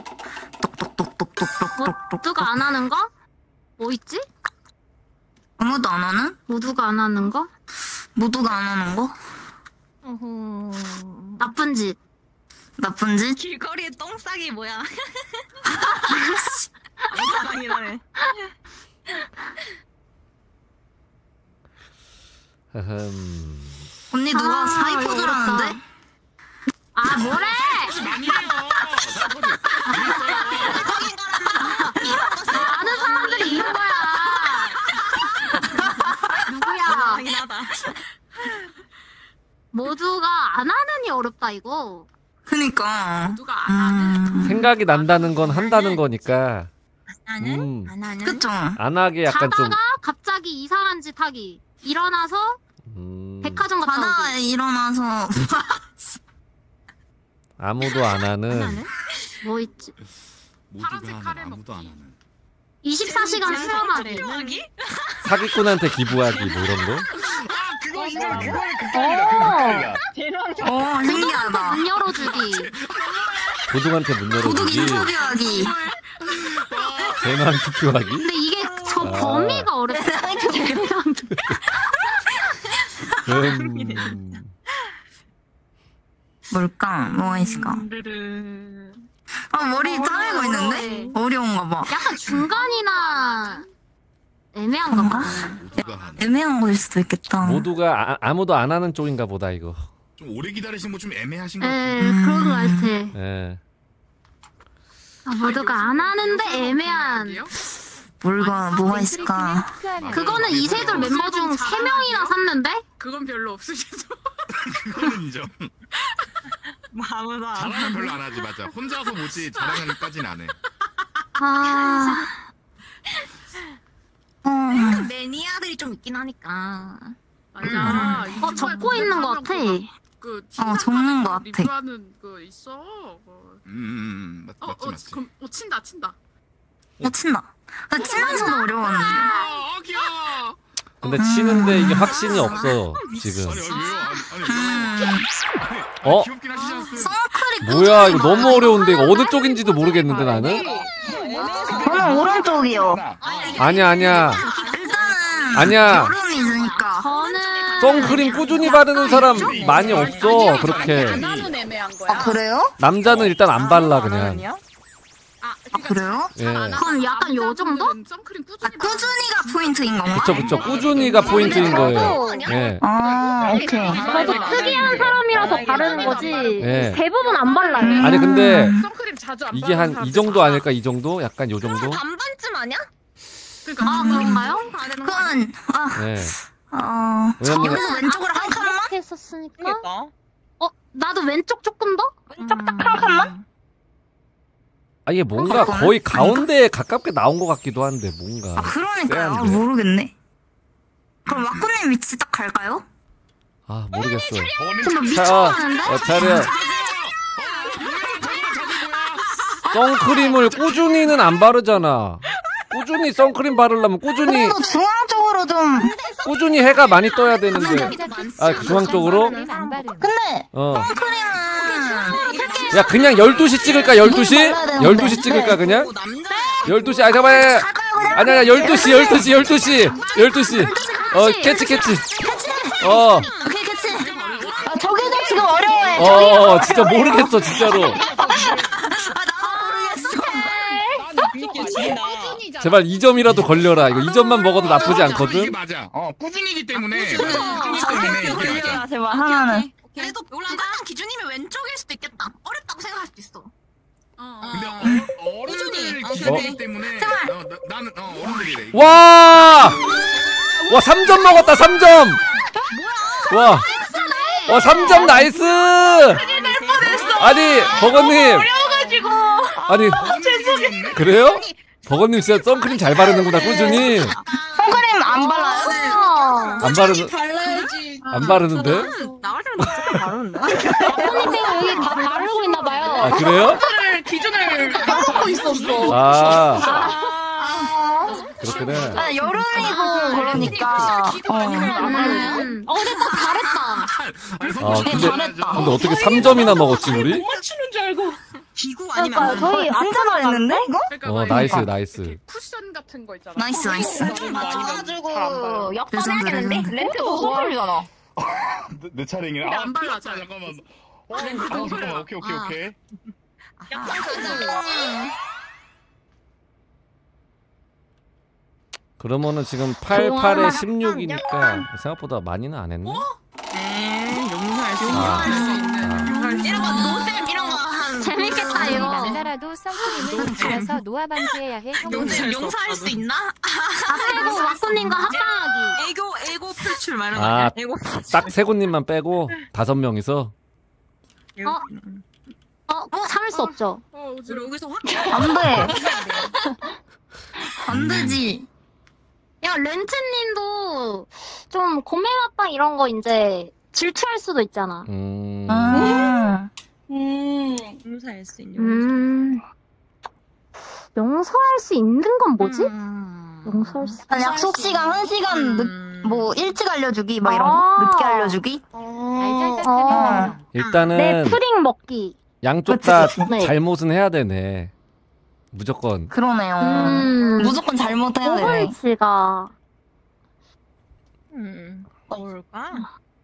모두가 안 하는 거? 뭐 있지?
아무도 안 하는?
모두가 안 하는 거?
모두가 안 하는 거?
나쁜 짓.
나쁜 짓?
길거리에 똥 싸기 뭐야? 아니라네.
언니 누가 사이코드라는데?
뭐래?
많이 해요.
아는 사람들이 있는 거야. 누구야?
하다.
모두가 안 하는이 어렵다 이거.
그니까.
누가 안 하는.
생각이 난다는 건 한다는 거니까.
안 하는? 그쵸.
안 하게 약간 좀.
자다가 갑자기 이상한 짓 하기. 일어나서 백화점 갔다
자다가
오기.
일어나서.
아무도 안 하는.
뭐 있지?
파란색
모두가
카레
하는 아무도 안
먹기.
하는.
24시간 수영하기.
사기꾼한테 기부하기 뭐 이런 거.
그거 극단이다.
신기하다.
문 열어주기.
도둑한테 문
도둑
열어주기.
인터뷰하기.
재난 투표하기.
근데 이게 저 범위가 어렵다.
뭘까? 뭐가 있을까? 머리 짜내고 있는데? 어려운가 봐.
약간 중간이나 애매한가 봐.
애매한 거일 수도 있겠다.
모두가 아무도 안 하는 쪽인가 보다 이거.
좀 오래 기다리신 거 좀 애매하신 것
네,
같아요.
그런 거 같아.
예.
모두가 안 하는데 애매한.
뭐가 있을까?
그거는 이세돌 멤버 중 3명이나 샀는데?
그건 별로 없으시죠?
그거는 인정.
아무도 안
자랑은 별로 안 하지, 맞아. 혼자서 뭐지 자랑은까지는 안 해.
매니아들이 좀 있긴 하니까.
맞아.
적고 있는 것 같아.
적는 것 같아.
리뷰하는 거 있어.
맞지.
그럼 친다.
친다. 치면서도 어려웠는데.
귀여워.
근데 치는데 이게 확신이 없어 지금. 뭐야 이거 너무 어려운데 이거 어느 쪽인지도 모르겠는데 나는.
저는 오른쪽이요.
아니야.
여름이 있으니까.
선크림 꾸준히 바르는 사람 많이 없어 그렇게.
그래요?
남자는 일단 안 발라 그냥.
그래요?
예.
그럼 약간 요 정도?
꾸준히가 포인트인 건가?
그쵸. 꾸준히가 포인트인 거예요. 예.
오케이.
그래도 특이한 사람이라서 바르는 거지.
예.
대부분 안 발라요.
아니 근데
선크림 자주 안
이게 한 이 정도 아닐까? 이 정도? 약간 요 정도?
반반쯤 아니야?
그런가요?
그건
네.
여기서 왼쪽으로 한 칸만?
했었으니까. 나도 왼쪽 조금 더?
왼쪽 딱 한 칸만?
이게 뭔가 거의 가운데에 가깝게 나온 것 같기도 한데 뭔가.
그러니까요.
쎄한데.
모르겠네. 그럼 와꾸님 위치 딱 갈까요?
모르겠어.
미쳐가는데?
차려. 선크림을 꾸준히는 안 바르잖아. 꾸준히 선크림 바르려면 꾸준히
중앙 쪽으로 좀
꾸준히 해가 많이 떠야 되는데. 그 중앙 쪽으로?
근데
선크림은 야 그냥 12시 찍을까? 12시? 12시 찍을까 그냥? 12시 잠깐만. 아니야 12시. 캐치.
오케이 캐치. 저기도 지금 어려워해.
진짜 모르겠어 진짜로. 제발 2점이라도 걸려라. 이거 2점만 먹어도 나쁘지 않거든.
이게 맞아. 꾸준히기 때문에.
걸려라 제발 하나는.
그래도 불가능 기준이면 왼쪽일 수도 있겠다. 어렵다고 생각할 수도 있어.
근데 어른들 기준이기 때문에 나는 어른들이래.
와 3점 먹었다 3점. 와 3점 나이스. 아니 버거님. 아니 그래요? 버거님 진짜 선크림 잘 바르는구나 꾸준히.
선크림 안 발라요?
안 바르는데?
나갈 때마다 무조건 바르는데.
버거님 여기 다 바르고 있나봐요.
그래요?
기준을 바꾸고 있었어.
그렇구나.
여름이고 그러니까.
근데 딱 잘했다.
근데 어떻게 3점이나 먹었지 우리?
맞추는 줄 알고.
기구 아니면
저희 진짜 잘했는데 이거?
나이스.
쿠션 같은 거 있잖아.
나이스.
좀 맞춰가지고 역전해야겠는데?
렌트도 소설이잖아.
내 차례인가?
근데 안 발라.
잠깐만. 잠깐만. 오케이.
그러면은 지금 88에 16이니까 생각보다 많이는 안 했네.
용서할 수 있는.
이런 거 노잼 이런 거 한
재밌겠다 이거.
남자라도 선크림을 바르면서 노화 방지해야 해.
노잼 용서할 수 있나?
그리고 와꾸님과 합방하기.
에고 풀출 말하는 에고 풀출.
딱 세군님만 빼고 5명이서.
참을 수 없죠.
여기서 확
안 돼. 안 되지.
야 렌트님도 좀 고맹 합방 이런 거 이제 질투할 수도 있잖아.
용서할 수 있는.
용서할 수 있는 건 뭐지? 용서할 수.
약속 시간 1시간 뭐 일찍 알려주기 막 이런 거 늦게 알려주기.
일단은
내 프링 먹기.
양쪽 다
네.
잘못은 해야 되네. 무조건.
그러네요. 무조건 잘못해야 되네.
오버리치가.
뭘까?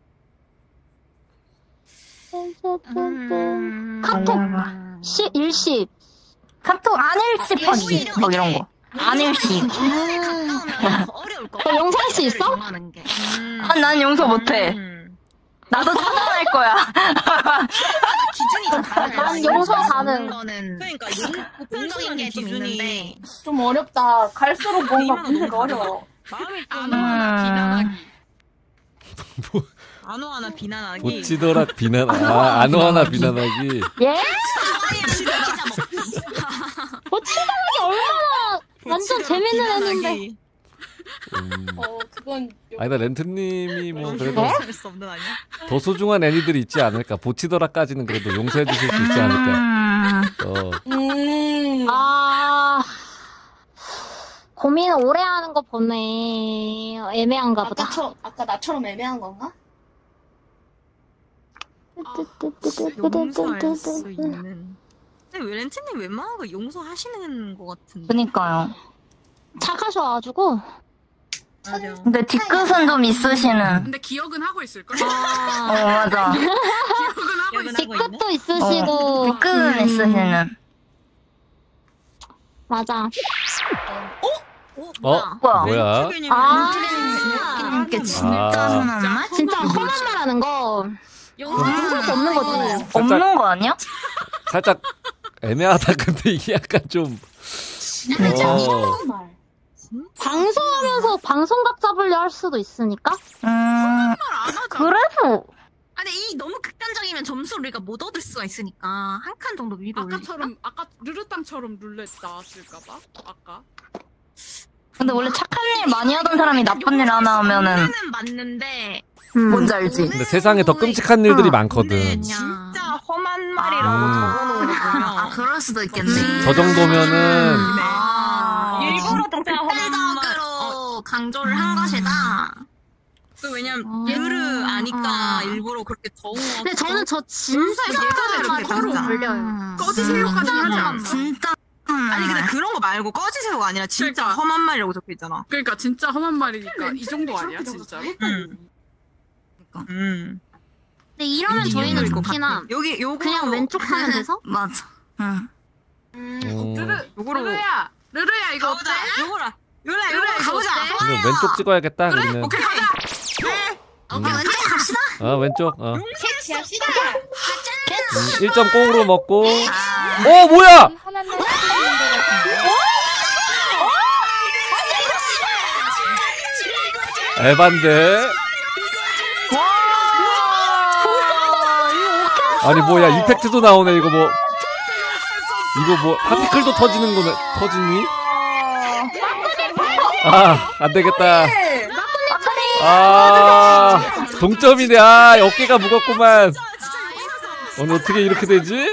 카톡 일십.
카톡 안일십하기 막 이런 거. 안일십.
어려울 거.
너 용서할 수 있어?
난 용서 못해. 나도 차단할 거야.
기준이 좀 다르네.
난 용서 가능.
그러니까 보편적인 게 좀 있는데
좀 어렵다. 갈수록 뭔가 문제가 어려워.
마음이 좀
비난하기.
안호하나 비난하기.
보치더락 비난. 안호하나 비난하기.
예? 보치더락이 얼마나 완전 재밌는 애인데.
그건
아니다 렌트님이 뭐 그래도
수 없는 아니야?
더 소중한 애니들이 있지 않을까. 보치더락까지는 그래도 용서해 주실 수 있지 않을까.
고민 오래 하는 거 보네. 애매한가 보다.
아까 나처럼 애매한 건가?
용서할 수 있는. 근데 왜 렌트님 웬만한 거 용서하시는 것 같은데.
그니까요.
착하셔가지고.
맞아.
근데 뒤끝은 좀 있으시는.
근데 기억은 하고 있을걸?
맞아.
기억은 하고 있을
뒤끝도 있으시고.
뒤끝은 있으시는.
맞아.
뭐야?
렌트님께 진짜 험한 말?
진짜 험한 말 하는 거. 용서할 수 없는 거지.
없는 거 아니야?
살짝 애매하다. 근데 이게 약간 좀.
방송하면서 방송각 잡으려 할 수도 있으니까.
그래도.
아니 이 너무 극단적이면 점수를 우리가 못 얻을 수가 있으니까 한 칸 정도 위로 올릴까?
아까 르르땅처럼 룰렛 나왔을까봐 아까.
근데 원래 착한 일 많이 하던 사람이 나쁜 일 하나 하면은
맞는데
뭔지 알지?
근데 세상에 더 끔찍한 일들이 많거든.
진짜 험한 말이라고 적어놓은 거 보면
그럴 수도 있겠네.
저 정도면은
일부러 진짜 험한 말.
일적으로 강조를 한 것이다.
그 왜냐면 르르 아니까 일부러 그렇게 적은 거.
근데 저는 저 진짜
예전에
서로 걸려요.
꺼지세요까지 하지 않아.
진짜.
아니 근데 그런 거 말고 꺼지세요가 아니라 진짜
그러니까.
험한 말이라고 적혀 있잖아.
그러니까 진짜 험한 말이니까 이 정도 아니야 진짜로?
근데 이러면 저희는 좋기나.
여기 요거
그냥 왼쪽 하면 돼서?
맞아.
르르야 이거 어때?
요거라
가보자.
근데 왼쪽 찍어야겠다.
그래?
그러면.
오케이 가자.
오케이 왼쪽 갑시다.
왼쪽.
캐치 합시다.
1.0으로 먹고. 뭐야? 에반데. 아니 뭐야 이펙트도 나오네. 이거 뭐 파티클도 터지는 거네. 터지니? 안되겠다. 동점이네. 어깨가 무겁구만. 오늘 어떻게 이렇게 되지?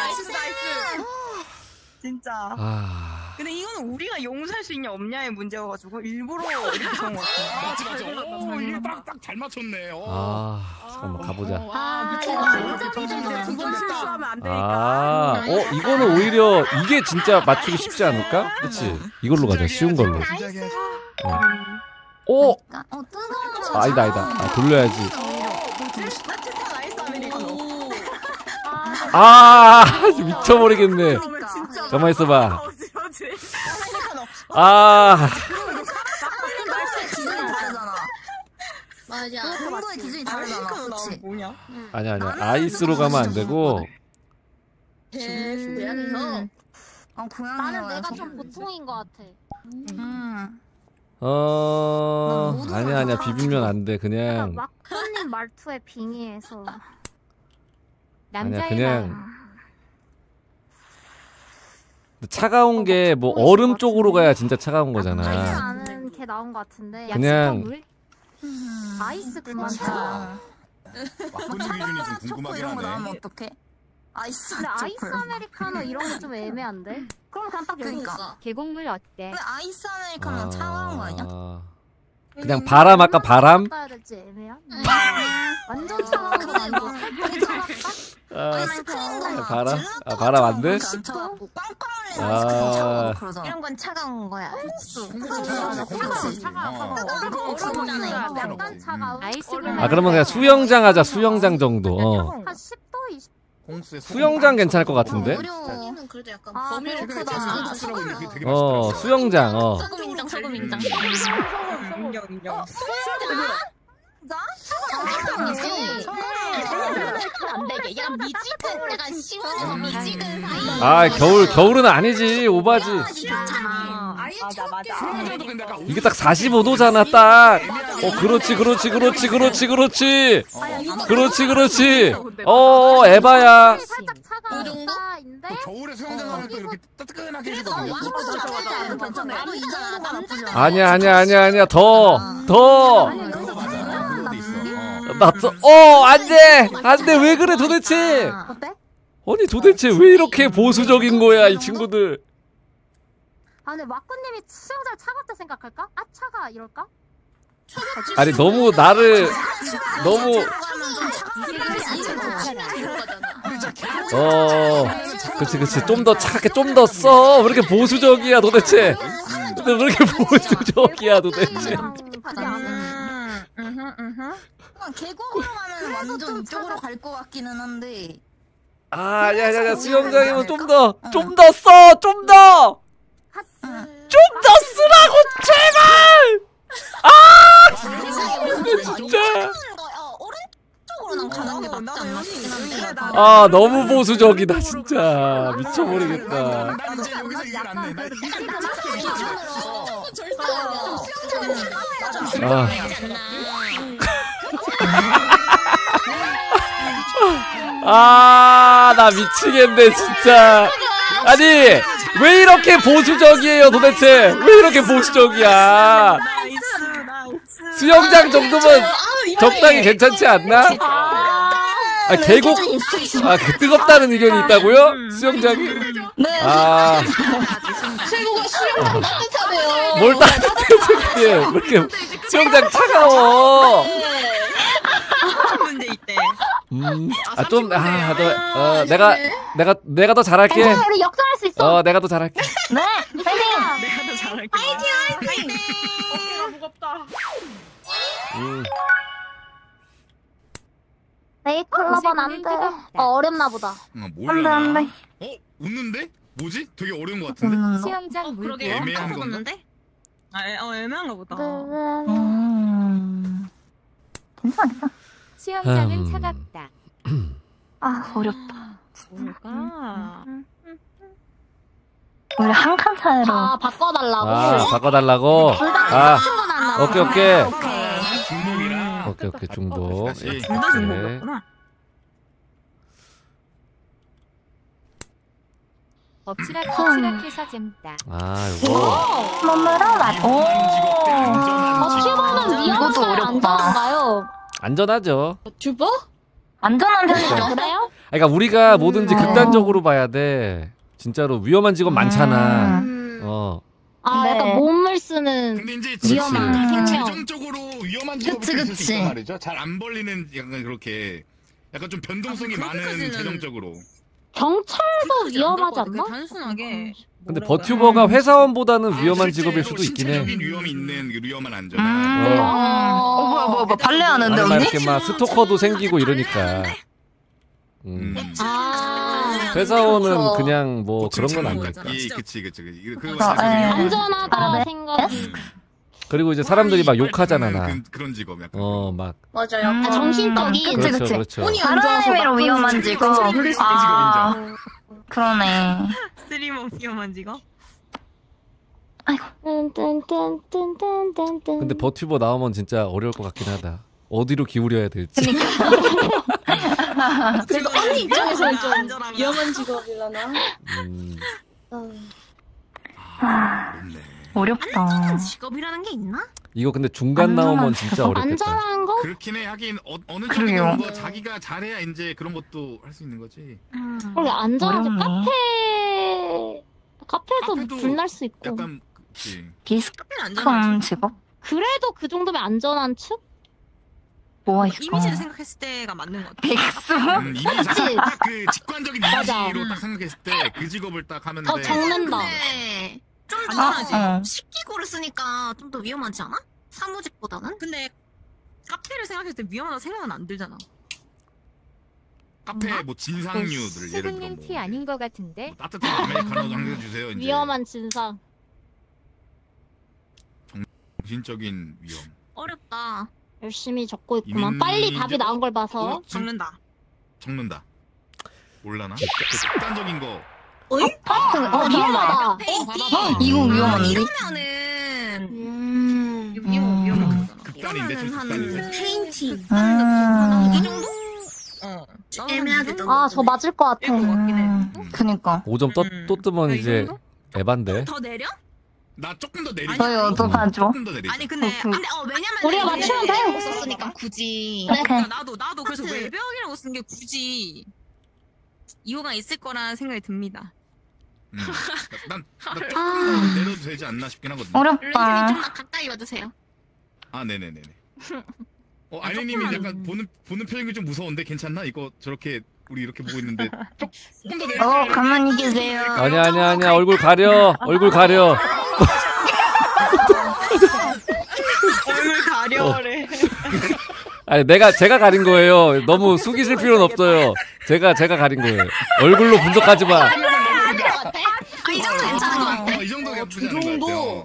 진짜. 근데 이거는 우리가 용서할 수 있냐 없냐의 문제여가지고 일부러 이렇게 적은 것 같아.
이게 딱 잘 맞췄네.
잠깐만 가보자.
두번 실수하면 안 되니까.
이거는 오히려 이게 진짜 맞추기 쉽지 않을까? 그치? 이걸로 가자. 쉬운 걸로. 아니다. 돌려야지. 미쳐버리겠네. 가만히 있어봐.
맞아. 정도의 기준이 다르잖아. 그치?
뭐냐?
아니야. 아이스로 가면 안 되고.
나는 내가 좀 보통인 것 같아.
아니야. 비비면 안 돼. 그냥.
마크님 말투에 빙의해서.
아니야, 그냥. 차가운 게 뭐 얼음 쪽으로 가야 진짜 차가운 거잖아.
아는 게 나온 것 같은데.
그냥.
아이스 그만.
막군주 기준이 좀 궁금하긴
이런 거 나오면
하네.
어떡해? 아이스.
근데 아이스 아메리카노 이런 게 좀 애매한데? 그럼 그냥 딱
그러니까.
계곡물 어때?
근데 아이스 아메리카노 차가운 거 아니야?
그냥 바람 아까 바람?
따야 될지 애매한? 완전 차가운 건 아니고 살짝 차갑다?
바람? 바람 안 돼?
이런 건 차가운 거야.
약간 차가운?
그러면 그냥 수영장 하자. 수영장 정도.
한 10도 20도?
수영장 괜찮을 것 같은데?
여기는 그래도 약간
범위롭다.
수영장.
소금 인정.
인정.
수영장?
안 되게 약간 미지근 약간 시원해서 미지근 사이.
아 겨울은 아니지 오바지.
맞아.
이게 딱 45도잖아 딱. 그렇지. 에바야.
살짝 차가 인데
겨울에 수영장 가면 또 이렇게 따끈하게 해주거든요.
아니야 더. 안돼 왜 그래 도대체.
어때?
아니 도대체 왜 이렇게 보수적인 거야 이 친구들.
아 근데 와꾸님이 수영장 차갑다 생각할까? 아 차가 이럴까?
아니 너무 나를 너무 그치 좀 더 차갑게 좀 더 써. 왜 이렇게 보수적이야 도대체. 왜 이렇게 보수적이야 도대체.
계곡으로 가면 완전 이쪽으로 갈 것 같기는 한데.
야야야 수영장이면 좀 더 써. 좀 더 쓰라고 제발. 진짜. 너무 보수적이다 진짜. 미쳐버리겠다. 나 미치겠네 진짜. 아니 왜 이렇게 보수적이에요 도대체. 왜 이렇게 보수적이야. 수영장 정도면 적당히 괜찮지 않나? 계곡 뜨겁다는 의견이 있다고요? 수영장이?
네.
최고가 수영장 따뜻하네요.
뭘 따뜻해. 왜 이렇게 수영장 차가워.
문제 있대.
내가 더 잘할게.
우리 역전할 수 있어.
내가 더 잘할게.
네.
내가 더 잘할게. 파이팅.
어깨가 무겁다.
네이클럽은 안 돼. 어렵나 보다.
안 돼. 웃는데? 뭐지? 되게 어려운 것 같은데?
수영장 물고
그러게
애매한 건가?
웃는데?
애매한가 보다.
괜찮아.
수영장은 차갑다.
어렵다.
뭘까?
원래 한 칸 차이로.
바꿔달라고.
바꿔달라고. 오케이.
중복이라.
오케이 중복.
다시.
중복이었구나.
엎치락해서 잼다.
이거.
튜버는 위험한가요? 안전한가요?
안전하죠.
튜버?
안전한 편이죠.
그래요?
그러니까 우리가 뭐든지 극단적으로 봐야 돼. 진짜로 위험한 직업 많잖아.
약간 몸을 쓰는
근데 이제
위험한 생명.
재정적으로 위험한 직업이 있을 수
그치.
있단 말이죠. 잘 안 벌리는 약간 그렇게 약간 좀 변동성이 많은 재정적으로.
경찰도 위험하지 않나?
단순하게.
근데 버튜버가 회사원보다는 위험한 직업일 수도 있긴 해.
신체적인 위험이 있는 위험한 안전한.
뭐야 발레하는데
아니 막
언니?
이렇게 막 스토커도 생기고 이러니까. 회사원은 그냥 뭐 그런 건 아니니까.
그치.
안전하다 생각이.
그리고 이제 사람들이 막 욕하잖아 나.
그런 직업 약간.
막.
맞아요.
정신적인.
그렇죠.
다른 의미로 위험한 직업. 그러네.
스리머 위험한 직업?
근데 버튜버 나오면 진짜 어려울 것 같긴 하다. 어디로 기울여야 될지.
그래도 언니 입장에서는 좀 위험한 직업이라나.
어렵다.
안전한 직업이라는 게 있나?
이거 근데 중간 나오면 진짜 어렵겠다.
안전한 거?
그렇긴 해. 하긴 어느 정도 뭐 자기가 잘해야 이제 그런 것도 할 수 있는 거지.
원래 안전한 집 카페에서
카페도
불 날 수 있고.
약간 그치.
비스컴 직업?
그래도 그 정도면 안전한 측?
뭐가 있어?
이미지를 생각했을 때가 맞는 것 같아.
백수?
이미지 딱그 직관적인 이미지로 딱 생각했을 때 그 직업을 딱 하면 돼.
적는다.
근데 좀 더 식기구를 쓰니까 좀 더 위험하지 않아? 사무직보다는?
근데 카페를 생각했을 때 위험하다 생각은 안 들잖아.
카페 뭐 진상류들 예를 들어
수국님
뭐
티 아닌 것 같은데.
따뜻한 아메리카노 한 잔 주세요. 이제
위험한 진상.
정신적인 위험.
어렵다.
열심히 적고 있구만. 빨리 답이 나온 걸 봐서.
적는다.
몰라나? 극단적인 거.
위험하다.
이거 위험한데?
이러면은
극단인데 좀 극단인데.
페인팅.
음.
이 정도? 애매하게
아, 저 맞을 것 같아.
그니까.
5점 또 뜨면 이제 에반데.
더 내려?
나 조금 더 내리자.
저희 어떡하죠?
조금 더 내리자.
아니 근데 왜냐면
우리가 맞추면 돼.
외벽이라고 썼으니까 굳이.
오케이.
나도 그래서 외벽이라고 쓴 게 굳이 이유가 있을 거라는 생각이 듭니다.
난 조금 더 내려도 되지 않나 싶긴 하거든.
어렵다.
좀 가까이 와주세요.
아, 네네네네. 알리님이 약간 보는 표정이 좀 무서운데 괜찮나? 이거 저렇게 우리 이렇게 보고 있는데 조금 더 내려.
가만히 계세요.
아니야 얼굴 가려.
얼굴 가려래.
아니 제가 가린 거예요. 너무 숙이실 필요는 없어요. 제가 가린 거예요. 얼굴로 분석하지 마.
이 정도 괜찮은 것 같아.
이 정도 나쁘지 않은 것 같아요.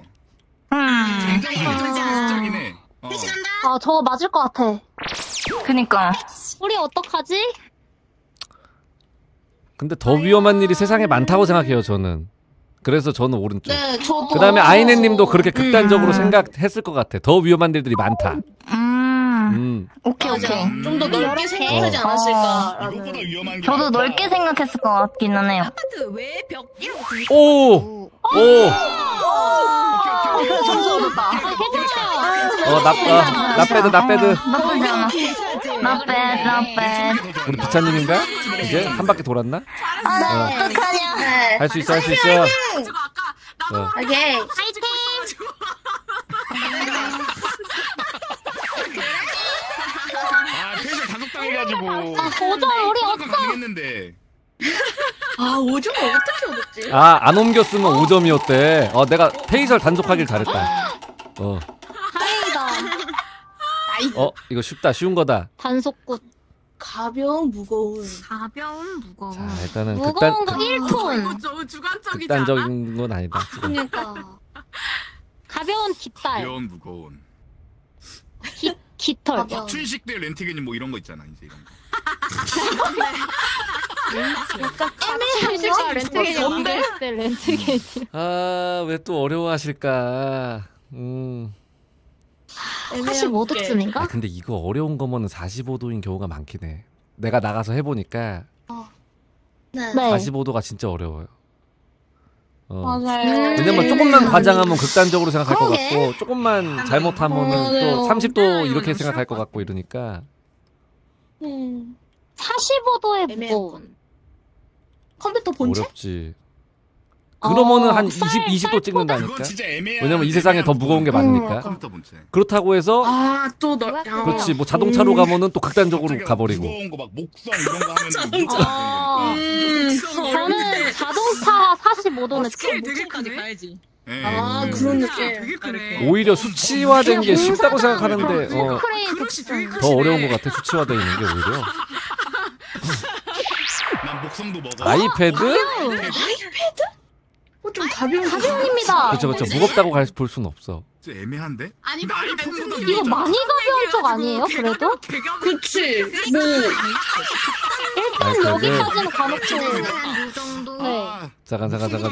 굉장히
아, 저 맞을 것 같아.
그니까.
우리 어떡하지?
근데 더 위험한 일이 세상에 많다고 생각해요, 저는. 그래서 저는 오른쪽.
네, 저도.
그 다음에 아이네님도 그렇게 극단적으로 생각했을 것 같아. 더 위험한 일들이 많다.
오케이.
좀 더 넓게 생각하지 않았을까.
이거보다 위험한 게
저도 넓게 생각했을 것 같기는 해요.
아파트 외벽 이런 거 되게
오!
점수 얻었다.
나 빼드.
나쁘지 않아. Not bad.
우리 비차님인가? 이제 한 바퀴 돌았나?
어떡하냐.
할 수 있어.
오케이.
파이팅!
페이지 단속당해가지고.
5점 우리 없어.
가능했는데.
5점을 어떻게 얻었지?
안 옮겼으면 5점이었대. 내가 페이설 단속하길 잘했다.
다행이다.
이거 쉬운 거다.
단속굿.
가벼운 무거운.
자, 일단은
무거운 거 1톤.
저 주관적이지
극단적인 건 아니다.
그러니까. 가벼운 깃발.
귀여운 무거운.
깃털.
춘식 대 렌트게님 뭐 이런 거 있잖아 이제 이런 거.
렌트게니.
왜 또 어려워하실까?
45도쯤인가?
근데 이거 어려운 거면은 45도인 경우가 많긴 해. 내가 나가서 해보니까
네.
45도가 진짜 어려워요.
맞아요.
왜냐면 조금만 과장하면 극단적으로 생각할 것 같고 조금만 잘못하면은 또 30도 이렇게 생각할 것 같고 이러니까
45도의 무거운.
컴퓨터 본체?
어렵지. 그러면은 한 20도 찍는다니까.
그건 진짜 애매한.
왜냐면 이 세상에 더 무거운 게 많으니까.
컴퓨터 본체.
그렇다고 해서
또
그렇지 뭐 자동차로 가면은 또 극단적으로 가버리고.
무거운 거 막 목성 이런 거 하면은
저는 자동차 45도는
스킬 되게까지 가야지.
그런 느낌.
되게 크네.
오히려 수치화된 게 쉽다고 생각하는데
크레인
더 어려운 것 같아. 수치화되어 있는 게 오히려.
난 목성도 먹어.
아이패드?
좀
가벼운입니다.
그렇죠. 무겁다고 볼 수는 없어.
진짜 애매한데?
아니
이거 많이 가벼운 쪽 아니에요? 그래도?
그치.
일단 여기까지는 가볍고. 네.
잠깐.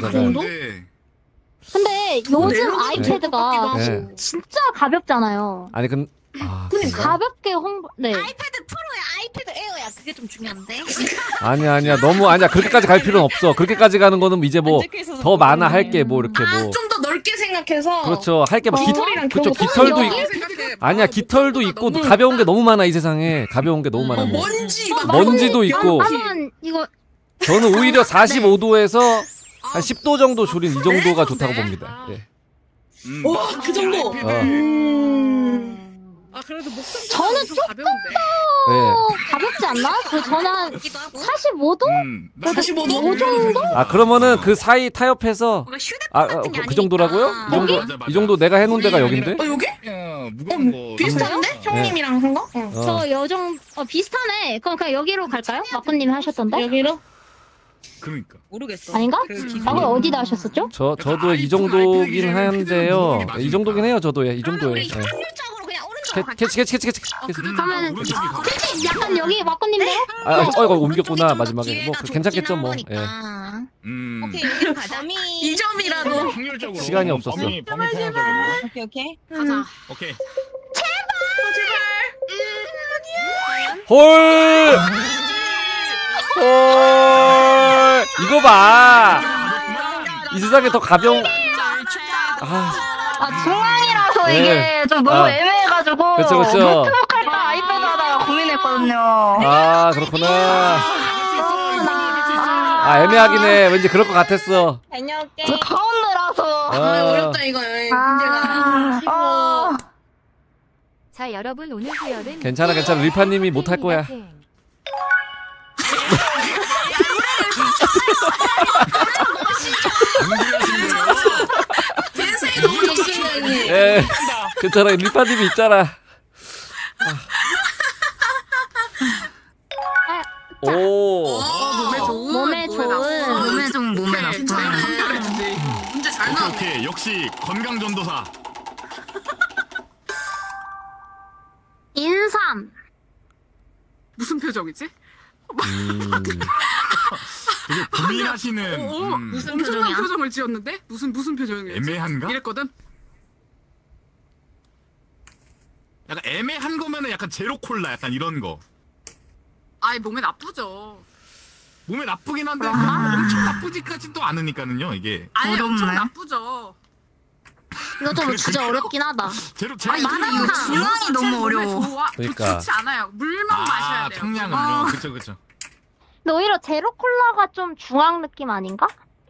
근데 요즘 아이패드가
네.
진짜 가볍잖아요.
아니
가볍게 네.
아이패드 프로야 아이패드 에어야 그게 좀 중요한데.
아니야. 너무 아니야. 그렇게까지 갈 필요는 없어. 그렇게까지 가는 거는 이제 뭐 더 많아 할 게 뭐 이렇게 뭐.
좀 더 넓게 생각해서.
그렇죠. 할 게 뭐
깃털이랑
그렇죠. 깃털도 있고. 아니야. 깃털도 있고 가벼운 게 너무 많아 이 세상에. 가벼운 게 너무 많아. 뭐. 먼지도 있고.
이거
저는 오히려 45도에서 한 10도 정도 줄인 이 정도가 좋다고 봅니다. 예.
와, 그 정도.
그래도 목소리
저는
좀
조금
가벼운데.
가볍지 않나? 저는 한 45도?
45도?
정도?
그러면은 그 사이 타협해서 그 정도라고요? 이 정도 내가 해놓은 데가 여긴데?
여기?
무거운 거.
비슷한데? 형님이랑 한 거?
저 여정 비슷하네. 그럼 그냥 여기로 갈까요? 마꾸님이 하셨던데?
여기로?
그러니까.
모르겠어.
아닌가? 어디다 하셨었죠?
저도 이 정도긴 한데요. 이 정도긴 해요. 저도 이 정도에.
확률적으로 그냥 오른쪽
캐치.
그러면 캐치 약간 여기 와꾸님대로?
이거 옮겼구나 마지막에. 뭐 괜찮겠죠 뭐. 예.
오케이 여기로 가자.
2점이라도
확률적으로
시간이 없었어.
범위 편향적으로.
오케이.
가자.
오케이.
헐. 이거 봐. 이 세상에 더 가벼운.
중앙이라서
네.
이게 좀 너무 애매해가지고
그쵸.
노트북 할까 아이패드 하다가 고민했거든요.
그렇구나. 애매하긴 해. 왠지 그럴 것 같았어.
다녀올게.
저 가운데라서
어렵다 이거 문제가.
자 여러분 오늘 수혈은
괜찮아. 리파님이 못할 거야. 예, 괜찮아. 리파님이 있잖아. 오.
몸에 좋은.
몸에 좀 몸에 나쁜.
문제 잘 나왔네.
오케이. 역시 건강 전도사.
인삼.
무슨 표정이지?
되게 고민하시는
무슨
엄청난
표정이야?
표정을 지었는데? 무슨 표정이었지?
애매한가?
이랬거든?
약간 애매한 거면은 약간 제로 콜라 약간 이런 거.
아이 몸에 나쁘죠.
몸에 나쁘긴 한데 엄청 나쁘지까지도 않으니까는요 이게.
아니 엄청
어렵네.
나쁘죠.
이거 좀 진짜 어렵긴 하다.
제로
이거 중앙이 너무 어려워.
그러니까.
좋지 않아요. 물만 마셔야 돼요.
청량음료. 그쵸.
근데 오히려 제로 콜라가 좀 중앙 느낌 아닌가?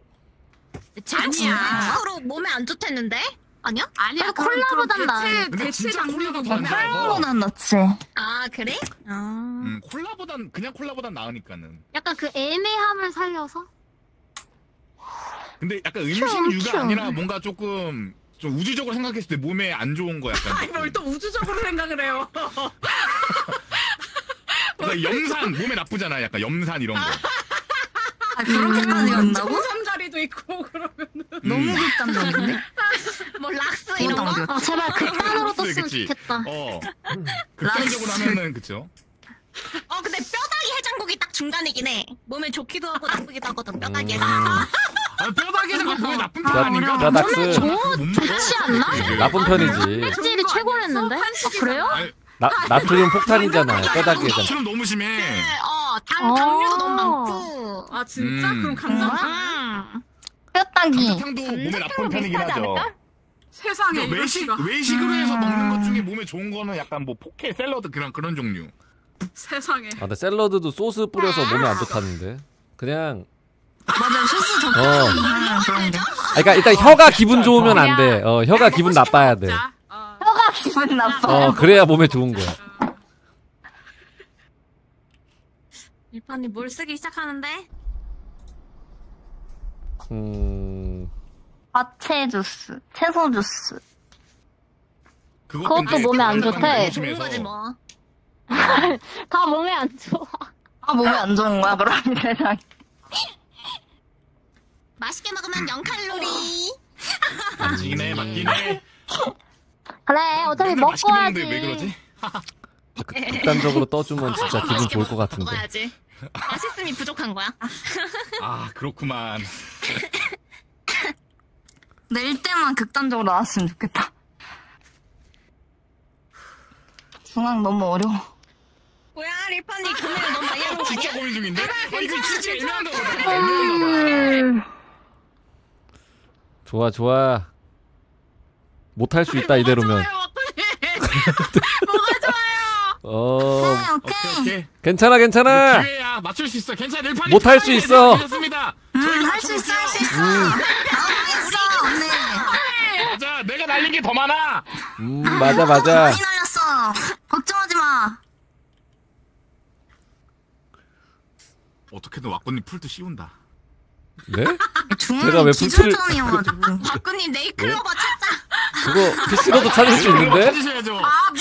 제로 몸에 안 좋댔는데? 아니야?
아니야.
콜라보단 나아요.
근데
대체
진짜
장르도
콜라보단
몸에
나아요.
콜라보단 낫지.
아 그래?
콜라보단 그냥 콜라보단 나으니까는.
약간 그 애매함을 살려서?
근데 약간 음식류가
춤.
아니라 뭔가 조금 좀 우주적으로 생각했을 때 몸에 안 좋은 거 약간.
아니 뭘 또 우주적으로 생각을 해요.
그러니까 염산 몸에 나쁘잖아. 약간 염산 이런 거.
그렇게까지 간다고?
삼자리도 있고 그러면은
너무 극단적인데?
뭐 락스 이런 거?
제발 극단으로 떴으면
그치.
좋겠다.
극단적으로 하면은 그쵸.
근데 뼈다귀 해장국이 딱 중간이긴 해. 몸에 좋기도 하고 나쁘기도 하거든 뼈다귀.
뼈다귀 해장국 몸에 나쁜 편 아닌가?
뼈닥스.
좋지 않나?
나쁜 편이지.
찔이 최고랬는데? 그래요?
나트륨 폭탄이잖아요. 뼈다귀에잖아.
나트륨 너무 심해.
당류도 너무 많고.
아 진짜? 그럼 감자탕?
뼈다귀.
감자탕도 몸에 나쁜 편이긴 하죠.
세상에 이럴
외식으로 해서 먹는 것 중에 몸에 좋은 거는 약간 뭐 포케, 샐러드 그런 종류.
세상에.
근데 샐러드도 소스 뿌려서 몸에 안 좋다는데. 그냥.
맞아요. 소스 적당히 그런 게.
그러니까 일단 혀가 기분 좋으면 안 돼. 혀가 기분 나빠야 돼.
혀가 기분 나빠.
그래야 몸에 좋은 거야.
일판이 뭘 쓰기 시작하는데?
화채 주스, 채소 주스.
그것도 몸에 안 좋대.
좋은 거지 뭐.
다 몸에 안 좋아.
몸에 안 좋은 거야, 그럼 세상에.
맛있게 먹으면 0칼로리.
맞긴 해.
그래, 어차피 먹고 와야지.
왜 그러지?
극단적으로 떠주면 진짜 기분 좋을 것 같은데.
먹어야지. 맛있음이 부족한 거야.
그렇구만.
낼 때만 극단적으로 나왔으면 좋겠다. 중앙 너무 어려워.
뭐야, 리판이 고민을 너무 많이 하는 거 아니야?
진짜 고민 중인데? 이거 진짜 애매한가 보다.
좋아. 못할 수 있다 이대로면.
뭐가 좋아요?
오케이.
괜찮아.
기회야. 맞출 수 있어. 괜찮아. 릴판이
못할 수 있어.
할 수 있어.
맞아. 내가 날린 게 더 많아.
맞아.
많이 날렸어. 걱정하지 마.
어떻게든 왁구님 풀도 씌운다.
네?
중앙이
제가 왜
기술점이어가지고.
박구님 네이클로버 찾자.
그거 PC로도 찾을 수 있는데?
찾으셔야죠.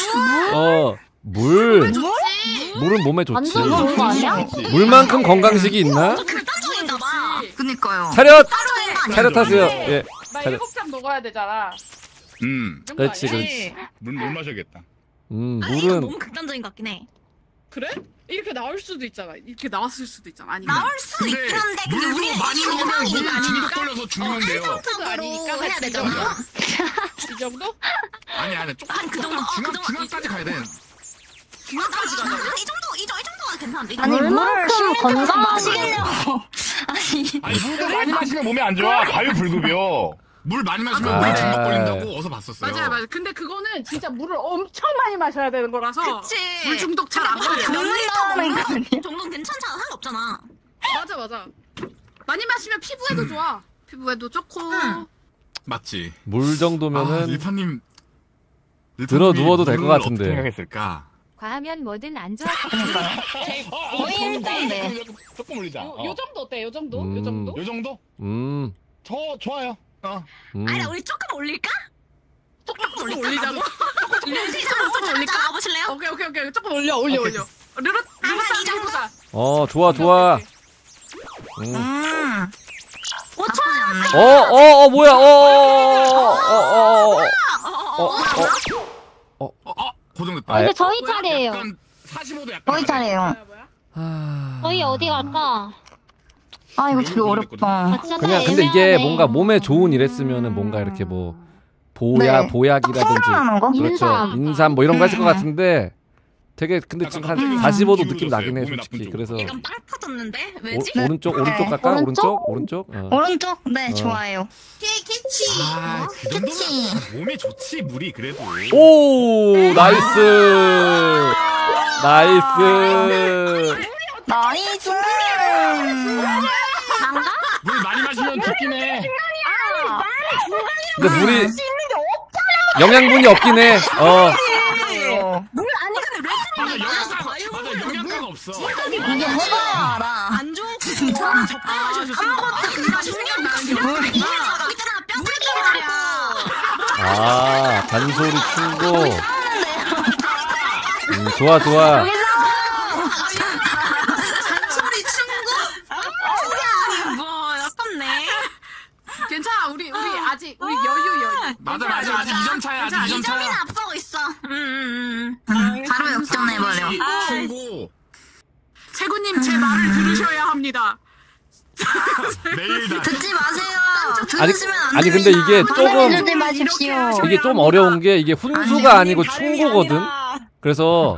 물. 물은 몸에 좋지.
완전 좋은 거 아니야?
물만큼 건강식이 있나?
극단적인가 봐.
그니까요.
차렷하세요. 예.
나 7잔 먹어야 되잖아.
그렇지.
물 마셔야겠다.
이거
물은
너무 극단적인 것 같긴 해.
그래? 이렇게 나올 수도 있잖아. 이렇게 나왔을 수도 있잖아. 아니면
나올 수 있긴 한데 근데
물로
우리는
많이 먹으면
정상이
몸이
아니니까
걸려서 죽는데요.
정상적으로 해야 되잖아.
이 정도?
아니 조금
그 정도?
중앙까지 가야 돼.
중앙까지 가자. 이 정도가 괜찮은데.
아니 물만큼 건강
마시겠냐고.
아니 물도 많이 마시면 몸에 안 좋아. 과유불급이요. 물 많이 마시면 몸에 중독 걸린다고 어서 봤었어요.
맞아요. 근데 그거는 진짜 물을 엄청 많이 마셔야 되는 거라서.
그치.
물 중독 잘 안 걸려.
정도는 괜찮잖아. 상관없잖아.
맞아. 많이 마시면 피부에도 좋아. 피부에도 좋고.
맞지.
물 정도면은
일파님
들어 누워도 될 것 같은데.
어떻게 하겠을까?
과하면 뭐든 안 좋아.
거의 일자인데.
조금 올리자.
요 정도 어때? 요 정도?
요 정도? 저 좋아요.
아니 우리 조금 올릴까? 조금
올리자고?
조금 올릴까? 가보실래요?
오케이. 조금 올려. 르르
이 정도?
좋아.
5천.
뭐야?
고정됐다.
이제 저희 차례예요.
약간 45도 약간.
저희 차례예요.
저희 어디 갈까?
아 이거 되게 어렵다.
그냥 근데 이게 뭔가 몸에 좋은 이랬으면은 뭔가 이렇게 뭐
네.
보약이라든지
풍부하는 거?
그렇죠. 인삼 뭐 이런 거 했을 것 같은데 되게 근데 지금 한 45도 느낌 나긴 해 솔직히. 그래서
약간 빵 터졌는데? 왜지?
오른쪽 갈까? 오른쪽?
오른쪽? 네 좋아요.
캐치.
그 정도면 몸에 좋지 물이 그래도.
오 나이스.
물 많이 마시면 좋긴 해.
근데 물이 영양분이 없긴 해.
물 아니 근데 레트님
맞아 영양가가 없어.
이게 해봐야 알아.
안 좋고 진짜 적당하셔서 중요한 게 있잖아. 뼈다귀 말이야.
잔소리 충고. 좋아.
잔소리 친구? 뭐 아깝네.
괜찮아. 우리 아직 우리 여유.
맞아. 아직 2점 차야. 아직 2점 차야.
2점이나 앞서고 있어.
바로 역전해버려.
친구.
세구님 제 말을 들으셔야 합니다.
매일 다.
듣지 마세요.
아니 근데 이게 조금
마십시오.
이게 좀 어려운 게 이게 훈수가 아니고 충고거든. 그래서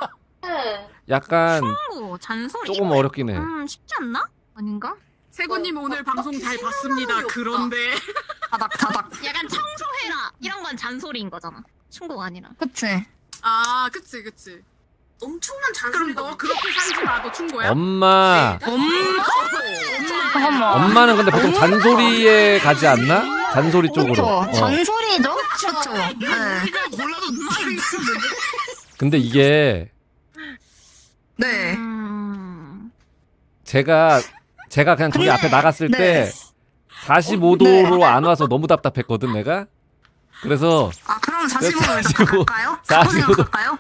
약간
잔소리.
조금 어렵긴 해.
쉽지 않나? 아닌가?
세구님 오늘 방송 잘 봤습니다. 그런데
다닥.
약간 청소해라 이런 건 잔소리인 거잖아. 충고가 아니라.
그치.
아 그치.
엄청난
그럼 너 그렇게 살지 마. 너 충고야?
엄마.
잠깐만.
엄마는 근데 보통 잔소리에 가지 않나? 잔소리 쪽으로.
그쵸. 잔소리죠? 그쵸. 네.
골라도
근데 이게
네.
제가 그냥 저기 앞에 나갔을 때 45도로 안 와서 너무 답답했거든 내가. 그래서
그럼 45도 갈까요?
45도
갈까요?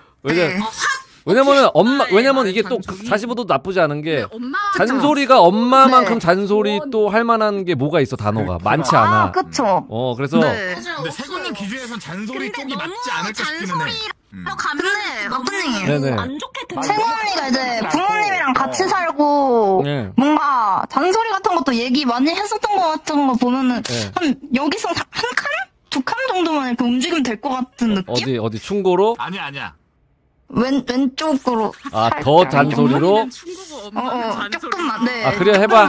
왜냐면은 이게 또 45도 나쁘지 않은 게
엄마
잔소리가 엄마만큼 잔소리 또 할 만한 게 뭐가 있어 단어가 많지 않아.
그쵸.
그래서
근데 세군님 기준에선 잔소리 쪽이 맞지 않을까 싶기는 해.
근데 마프님
네네.
안 좋게 듣는
세구 언니가 이제 부모님이랑 같이 살고
네.
뭔가 잔소리 같은 것도 얘기 많이 했었던 것 같은 거 보면은
네.
한 여기서 한 칸? 2칸 정도만 이렇게 움직이면 될 것 같은 느낌?
어디 충고로?
아니야.
왼쪽으로
더 잔소리로?
조금만. 네.
그래 해봐.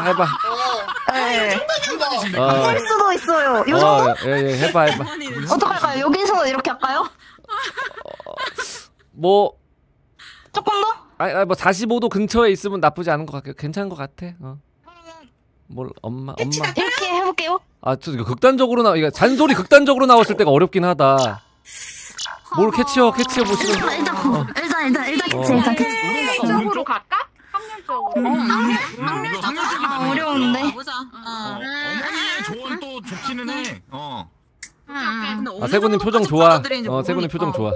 네.
어.
할 수도 있어요. 요 정도?
예, 해봐.
어떡할까요? 여기서 이렇게 할까요?
뭐
조금 더?
뭐 45도 근처에 있으면 나쁘지 않은 것 같아. 괜찮은 것 같아. 뭘 엄마.
이렇게 해볼게요.
저 극단적으로 이거 잔소리 극단적으로 나왔을 때가 어렵긴 하다. 뭘 캐치어 보시는.
일단 캐치.
쪽으로 갈까?
아 어려운데.
어머니의 조언 또 좋기는 해.
세구님 표정 좋아. 세구님 표정 좋아.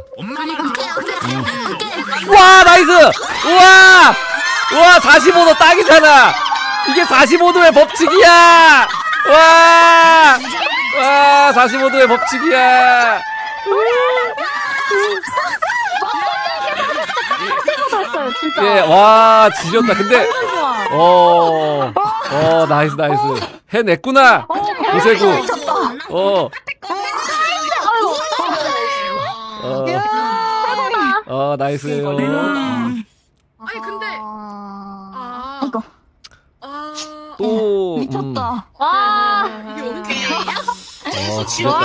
엄마가
와 나이스. 우와 45도 딱이잖아. 이게 45도의 법칙이야. 와 45도의 법칙이야.
했어요 진짜.
예, 와 지렸다. 근데 나이스 해냈구나. 고세구. 나이스요.
아니 근데
이거
또
미쳤다.
와.
이게 오케이.
지렸다.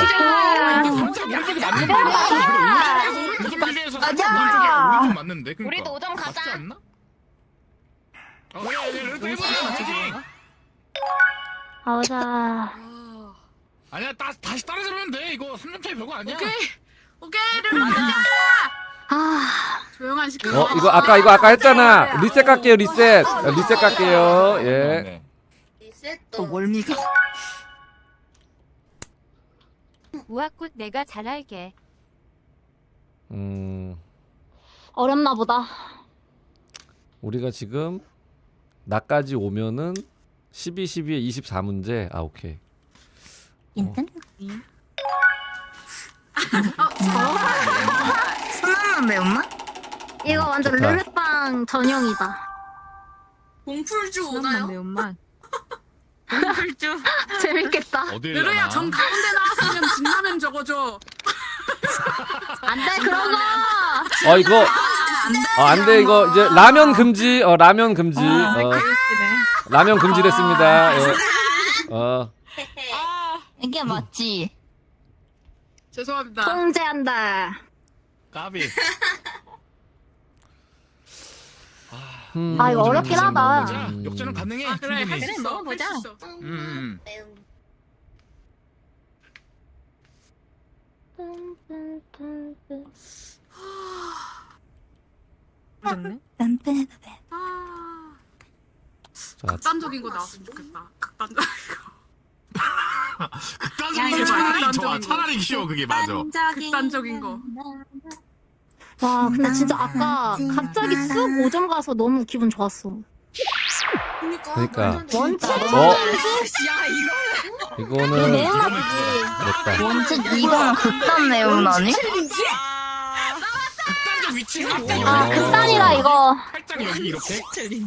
오른쪽 맞는데.
우리도 5점 가자.
맞지 않나? 그래.
가자.
아니야, 다시 따라잡으면 돼. 이거 3점 차이 별거 아니야.
오케이, 르르야. 조용한 시간.
이거 아까 했잖아. 리셋 갈게요. 리셋 갈게요. 예.
또 월미가.
우아꽃 내가 잘할게.
어렵나 보다.
우리가 지금 나까지 오면은 12, 12에 24문제. 오케이.
순한 매운맛?
이거 완전
좋다.
르르빵 전용이다.
봉풀주 오나요?
매운맛. 봉풀주.
재밌겠다.
르르야 정 가운데 나왔으면 진라면 적어줘.
안돼 그런 거.
이거 안 돼. 이거 이제 라면 금지. 라면 금지. 라면 금지됐습니다. 예.
이게 맞지?
죄송합니다.
통제한다.
까비.
이거 어렵긴 하다.
역전은 가능해.
그래 할 수 있어.
먹어보자.
할 수 있어.
맞네.
극단적인 거 나왔으면 좋겠다. 극단적인 거.
극단적인 게 차라리 좋아. 차라리 쉬워. 그게 맞아.
극단적인 거.
와 근데 진짜 아까 갑자기 쑥 5점 가서 너무 기분 좋았어.
그러니까.
원칙.
이거는 냈다.
원칙 이거는 극단 매운 아니?
극단적 위치가
극단이다 이거.
살짝 여기 이렇게.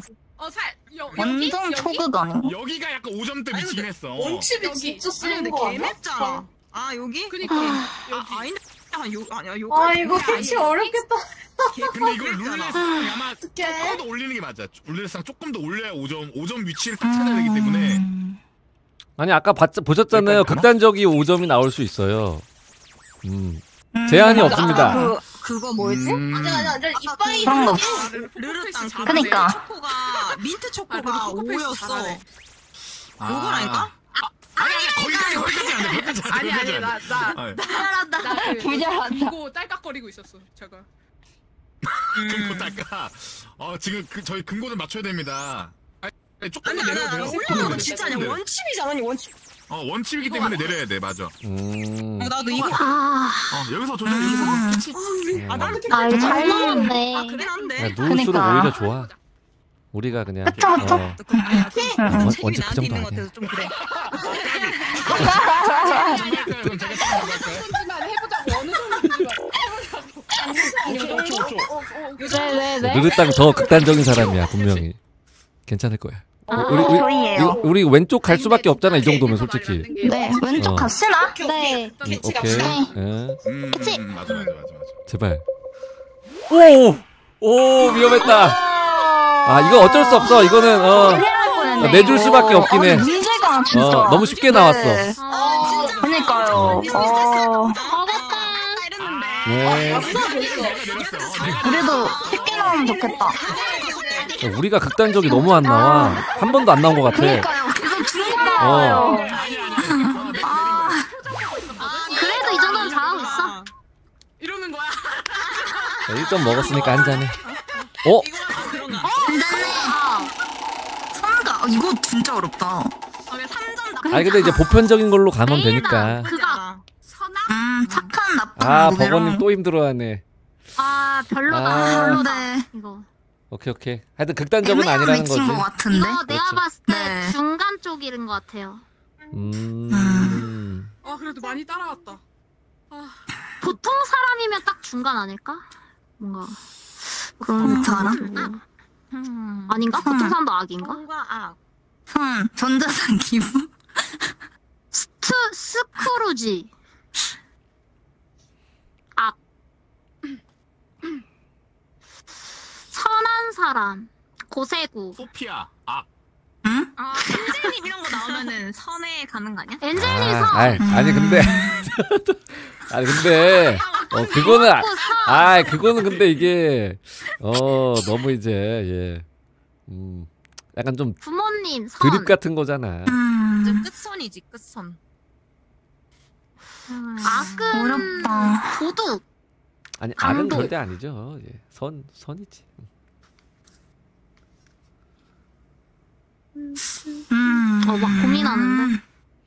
완전 초극 아니야?
여기가 약간 5점대 미치긴 했어.
원칩이 진짜 쓰는 거 아니야?
개맵잖아. 여기?
그니까.
아닌데. 아니야,
이거 pitch 어렵겠다.
근데 이걸 룰레스랑 아마 조금 더 올리는 게 맞아. 룰레스랑 조금 더 올려야 5점 위치를 딱 찾아야 되기 때문에.
아니 아까 보셨잖아요. 극단적이 5점이 나올 수 있어요. 제한이 없습니다.
그거 뭐였지?
아니, 이빨이
그런 거
르르땅
그니까.
초코가 민트 초코가 5였어. 요거라니까?
거기까지 안 돼. 거기까지 안 돼.
아니 나
부자란다.
이거 딸깍거리고 있었어 제가.
금고 닦아. 지금 저희 금고를 맞춰야 됩니다. 조금만
아니,
내려도 돼요.
올라가면 진짜 아니야. 원칩이잖아, 원칩.
원칩이기 때문에 내려야 돼. 맞아.
나도 이거.
여기서 조정. 여기서.
이거 잘 나왔네.
그긴 한데.
야, 누울수록 오히려 좋아. 우리가 그냥 원칙 그 정도 아니야.
좀 그래.
해보자고 어느 정도인지.
왜?
르르땅 더 극단적인 사람이야 분명히. 괜찮을 거야. 우리 왼쪽 갈 수밖에 없잖아 이 정도면 솔직히.
네, 왼쪽 갑시다.
네.
오케이.
그치?
맞아.
제발. 오 위험했다. 이거 어쩔 수 없어. 이거는 내줄 수밖에 없긴 해.
문제가 진짜
너무 쉽게 나왔어.
그러니까요.
네.
그래도 쉽게 나오면 좋겠다.
우리가 극단적이 너무 안 나와. 한 번도 안 나온 것 같아.
그러니까요. 계속 중간 나와요.
그래도 이 정도는 잘하고 있어.
이러는 거야.
1점 먹었으니까 한 잔해.
선가 이거 진짜 어렵다.
근데 이제 보편적인 걸로 가면 되니까.
착한 나쁜
버거님 또 힘들어하네.
별로다. 이거.
오케이. 하여튼 극단적은 아니라는 거지.
것 같은데?
이거 내가 봤을 때
네.
중간 쪽인 것 같아요.
그래도 많이 따라왔다.
보통 사람이면 딱 중간 아닐까? 뭔가
그럼 알아?
아닌가? 교통사고도 악인가?
선과 악.
선 전자상 기부.
스크루지. 악. 선한 사람. 고세구.
소피아 악.
엔젤님 이런 거 나오면은 선에 가는 거 아니야?
엔젤님 선.
아니 근데 그거는 그거는 근데 이게 너무 이제 예. 약간 좀
부모님 선.
드립 같은 거잖아.
끝선이지 끝선.
악은
어렵다.
도둑.
아니 악은
강도.
절대 아니죠. 예. 선이지.
막 고민하는데.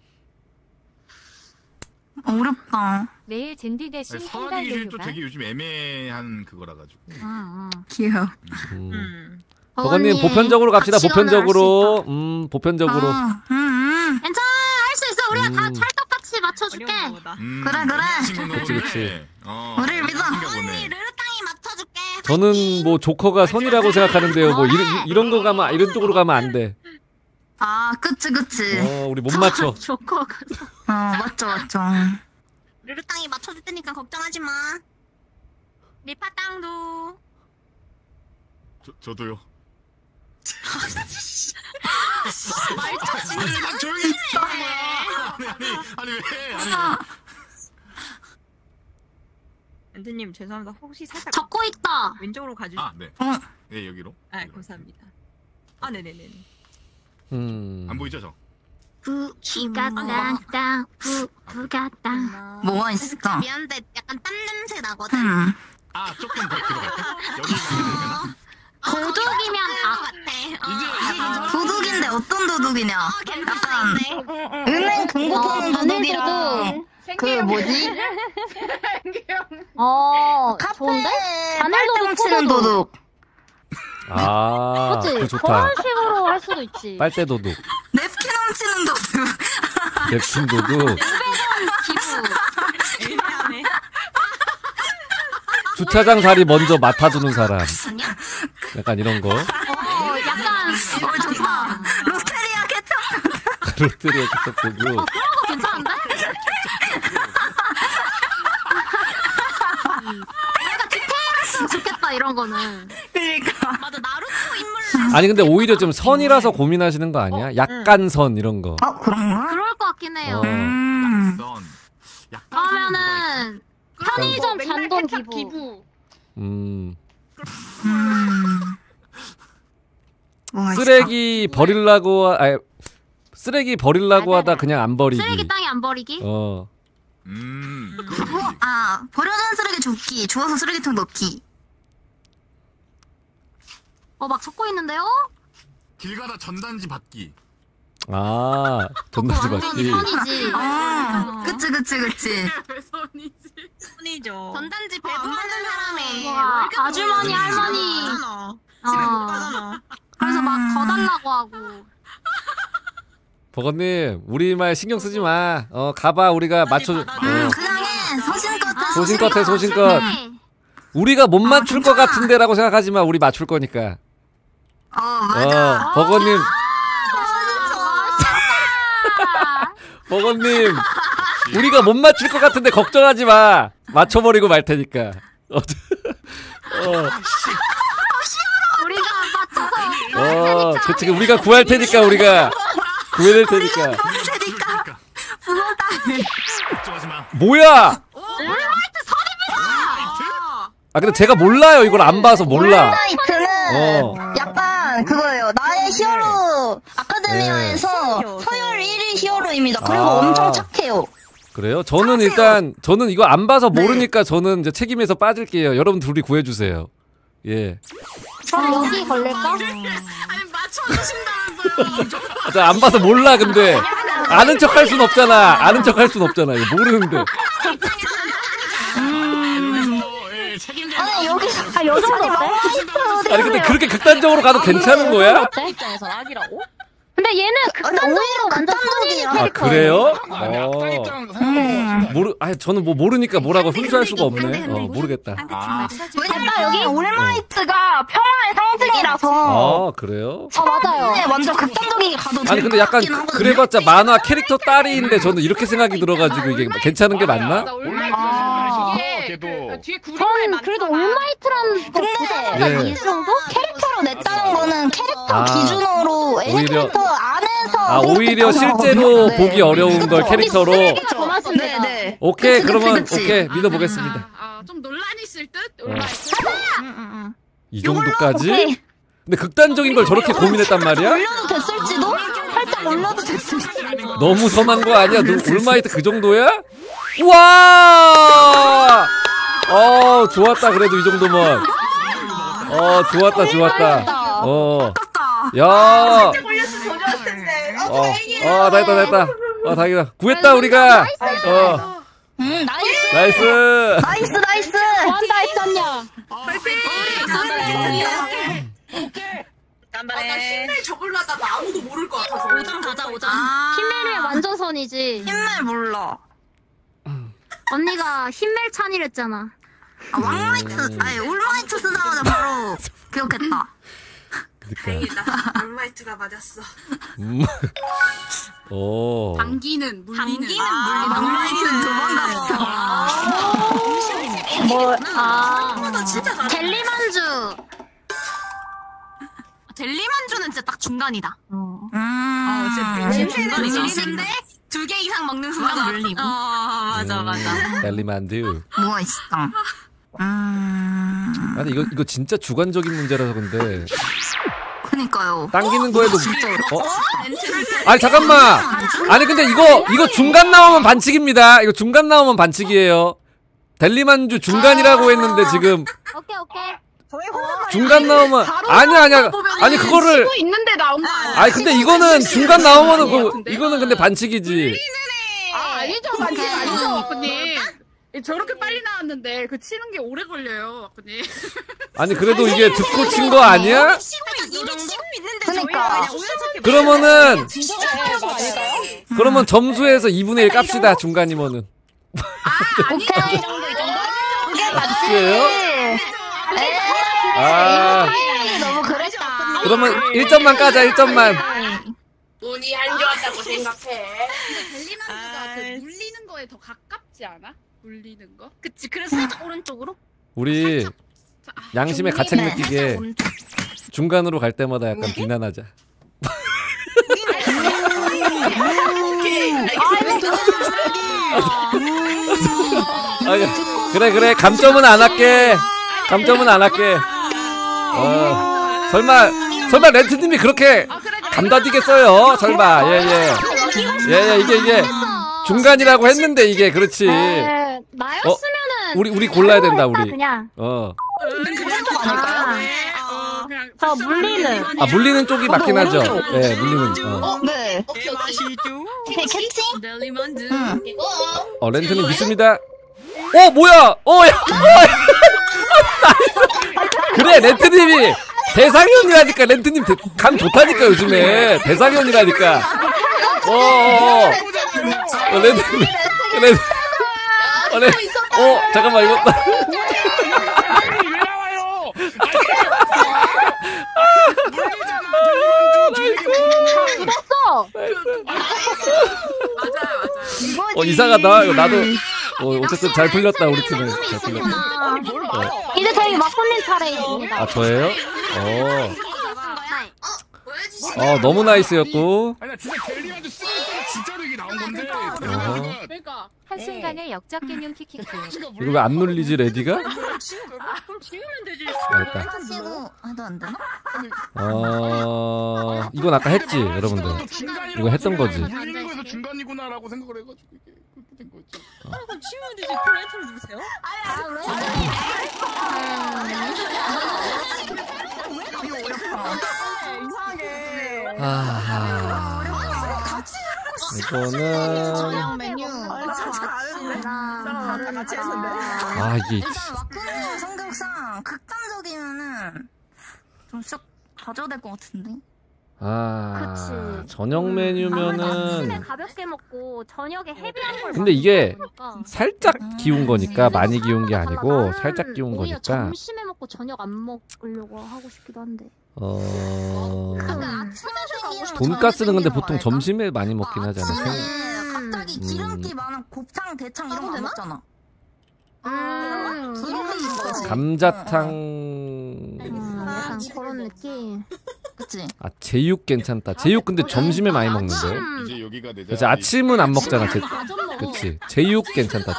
어렵다.
매일 젠디 대신
선하기
팬달
기준이 또
내유가
되게 요즘 애매한 그거라 가지고.
귀여워.
버거님 보편적으로 갑시다. 보편적으로. 보편적으로.
괜찮아, 할 수 있어. 우리가 다 찰떡같이 맞춰줄게.
그래.
그치.
우리를 믿어.
언니 르르땅이 맞춰줄게.
저는 뭐 조커가 선이라고 생각하는데요. 뭐 이런 거 가면 이런 쪽으로 가면 안 돼.
그치.
우리 못 맞춰.
조커가.
맞죠.
르르땅이 맞춰줄 테니까 걱정하지 마. 리파땅도.
저도요.
말투 진짜
조용히 해. 아니 왜?
엔트님 죄송합니다. 혹시 살짝
적고 있다.
왼쪽으로 가주세요.
네. 네 여기로.
감사합니다. 네네네.
안 보이죠 저?
부기가 땅땅 부가 땅.
뭐가 있을까?
미안한데 약간 땀 냄새 나거든.
조금 더 들어갈까? 여기 있으면
도둑이면
도둑인데 어떤 도둑이냐? 약간 은행 금고 파는 도둑이랑 그 뭐지?
좋은데?
빨대 훔치는 도둑.
그거 좋다.
그런 식으로 할 수도 있지.
빨대 도둑.
냅킨 훔치는 도둑.
냅킨 도둑.
애매하네.
주차장 자리 먼저 맡아주는 사람. 약간 이런 거.
약간
좋다. 로스테리아 케첩.
롯데리아 케첩 도둑.
그런 거 괜찮은데? 약간 디테일했으면 좋겠다 이런 거는.
그러니까.
맞아 나루토 인물.
아니 근데 오히려 좀 선이라서 고민하시는 거 아니야? 약간 선 이런 거.
그런가?
그럴 것 같긴 해요. 그러면은 편의점 잔돈 기부.
쓰레기 버리려고 하다 그냥 안 버리기.
쓰레기 땅에 안 버리기?
버려진 쓰레기 줍기. 주워서 쓰레기통 넣기.
막 적고 있는데요?
길 가다 전단지 받기.
전단지 받기.
선이지.
그치.
손이죠.
전단지 배부르는 사람이
아주머니 할머니.
집에 못 가잖아.
그래서 막 더 달라고 하고.
버거님 우리 말 신경 쓰지 마. 가봐 우리가 맞춰.
그냥 해.
소신껏 해 소신껏. 우리가 못 맞출 것 같은데라고 생각하지 마. 우리 맞출 거니까.
맞아.
버거님. 버거님 우리가 못 맞출 것 같은데 걱정하지 마. 맞춰버리고 말 테니까.
우리가 맞춰서.
그치 우리가 구할 테니까 우리가 구해낼 테니까.
걱정하지 마.
뭐야? 근데 제가 몰라요. 이걸 안 봐서 몰라.
롤라이트는 약간 그거예요. 나의 히어로 아카데미아에서 서열 1위 히어로입니다. 그리고 엄청 착해요.
그래요? 저는 일단 이거 안 봐서 모르니까 저는 이제 책임에서 빠질게요. 여러분 둘이 구해주세요. 예.
여기 걸릴까?
아니 맞춰주신다면서요.
안 봐서 몰라. 근데 아는 척할 순 없잖아. 이거 모르는데.
아니 여기서 여자들이
아니 근데 그렇게 극단적으로 가도 괜찮은 거야?
입장에서 악이라고?
근데 얘는 극단적으로 완전 선인 캐릭터예요.
그래요? 저는 뭐 모르니까 뭐라고 훔쳐할 수가 없네. 모르겠다.
왜냐면 여기 올마이트가 평화의 상징이라서.
그래요?
맞아요. 네, 완전 극단적이게 가도
아니 근데 약간 그래봤자 만화 캐릭터 딸이인데 저는 이렇게 생각이 들어가지고 이게 괜찮은 게 맞나?
저는 그래도 올마이트라는 것보다 이 정도?
캐릭터로 냈다는 거는 캐릭터 기준으로 캐릭터 안에서
오히려 실제로 보기 어려운 걸 캐릭터로.
네.
오케이 그러면 오케이 믿어보겠습니다.
좀 논란이 있을 듯? 올마이트.
이 정도까지? 근데 극단적인 걸 저렇게 고민했단 말이야?
올려도 됐을지도? 살짝 올려도 됐을지도?
너무 섬한 거 아니야? 올마이트 그 정도야? 우와! 좋았다 그래도 이 정도면. 좋았다. 야. 다행이다. 다행이다. 구했다 우리가. 나이스.
뭐한다 했었냐?
힘을 적으려다가 아무도 모를 것 같아서.
5점 가자 5점.
힘멜의 완전선이지.
힘멜 몰라.
언니가 힘멜 찬이랬잖아.
올마이트 쓰자마자 바로 기억했다.
다행이다. 올마이트가 맞았어.
당기는 물리는.
올마이트는 도망갔어.
젤리만주.
젤리만주는 진짜 딱 중간이다.
진짜
물리는데 2개 이상 먹는 순간 물림. 맞아.
젤리만두.
뭐가 있어?
아니 이거 진짜 주관적인 문제라서 근데.
그니까요.
당기는 거에도 아니 잠깐만. 아니 근데 이거 중간 나오면 반칙입니다. 이거 중간 나오면 반칙이에요. 델리만주 중간이라고 했는데 지금
오케이.
중간 나오면 아니야. 아니 그거를
있는데 나온 거 아니야?
아니 근데 이거는 중간 나오면은 이거는 근데 반칙이지.
아니죠 반칙 아니죠 아버님. 저렇게 빨리 나왔는데 그 치는 게 오래 걸려요 아버님.
아니 그래도 이게 듣고 친 거 아니야?
이미 치고 있는데
그러니까.
그러면 점수에서 2분의 1 깝시다 중간이면은.
오케이. 이 정도.
맞지예요?
너무 그랬다.
그러면 1점만 까자 1점만.
운이 안 좋았다고 생각해.
델리만주가 그 물리는 거에 더 가깝지 않아? 물리는 거?
그치. 그래서 살짝 오른쪽으로.
우리 양심의 가책 느끼게 중간으로 갈 때마다 약간 비난하자. 그래 감점은 안 할게. 설마 렌트님이 그렇게 감다디겠어요? 설마. 예. 이게 중간이라고 했는데 이게 그렇지.
나였으면은
우리 골라야 된다 우리.
그냥.
저
물리는.
물리는 쪽이 맞긴 하죠. 네, 물리는.
네. 캐치?
델리만주.
렌트님 믿습니다. 뭐야? 야. 그래, 렌트님이 대상현이라니까. 렌트님 감 좋다니까 요즘에. 대상현이라니까. 렌트님. 잠깐만 이거.
맞아요.
이상하다. 이거 나도 어쨌든 잘 풀렸다. 우리 팀은 잘 풀렸다.
이제 저희 마코님 차례입니다.
저예요? 너무 나이스였고.
아니 나 진짜 델리만주 쓰는 거 진짜로 이게 나온 건데.
그러니까
한순간에 역적 개념 키키키.
이거 왜 안 눌리지 레디가?
그럼 지우면 되지.
알겠다.
치고 해도 안 되나?
이건 아까 했지 여러분들. 이거 했던 거지.
물리는 거에서 중간이구나라고 생각을 해가지고 이게 그렇게 된 거지.
그럼 지우면 되지. 플레이트를 누르세요.
이거는
저녁 메뉴.
같이 했는데.
이게
와꾸는 성격상 극단적이면은 좀 썩 가져야 것 같은데.
그치.
저녁
아침에
메뉴면은
가볍게 먹고 저녁에 헤비한 걸
근데 이게
먹으니까.
살짝 기운 거니까 많이 기운 게 아니고 살짝 기운
오히려
거니까.
점심에 먹고 저녁 안 먹으려고 하고 싶기도 한데.
돈가스는 근데 보통 점심에 많이 먹긴 하잖아.
갑자기 기름기 많은 곱창, 대창 이런 거 안 먹잖아.
감자탕.
약간 그런 느낌.
그치?
아 제육 괜찮다. 제육 근데 점심에 많이 먹는데.
이제 여기가 내
그치 아침은 안 먹잖아. 그치 제육 괜찮다.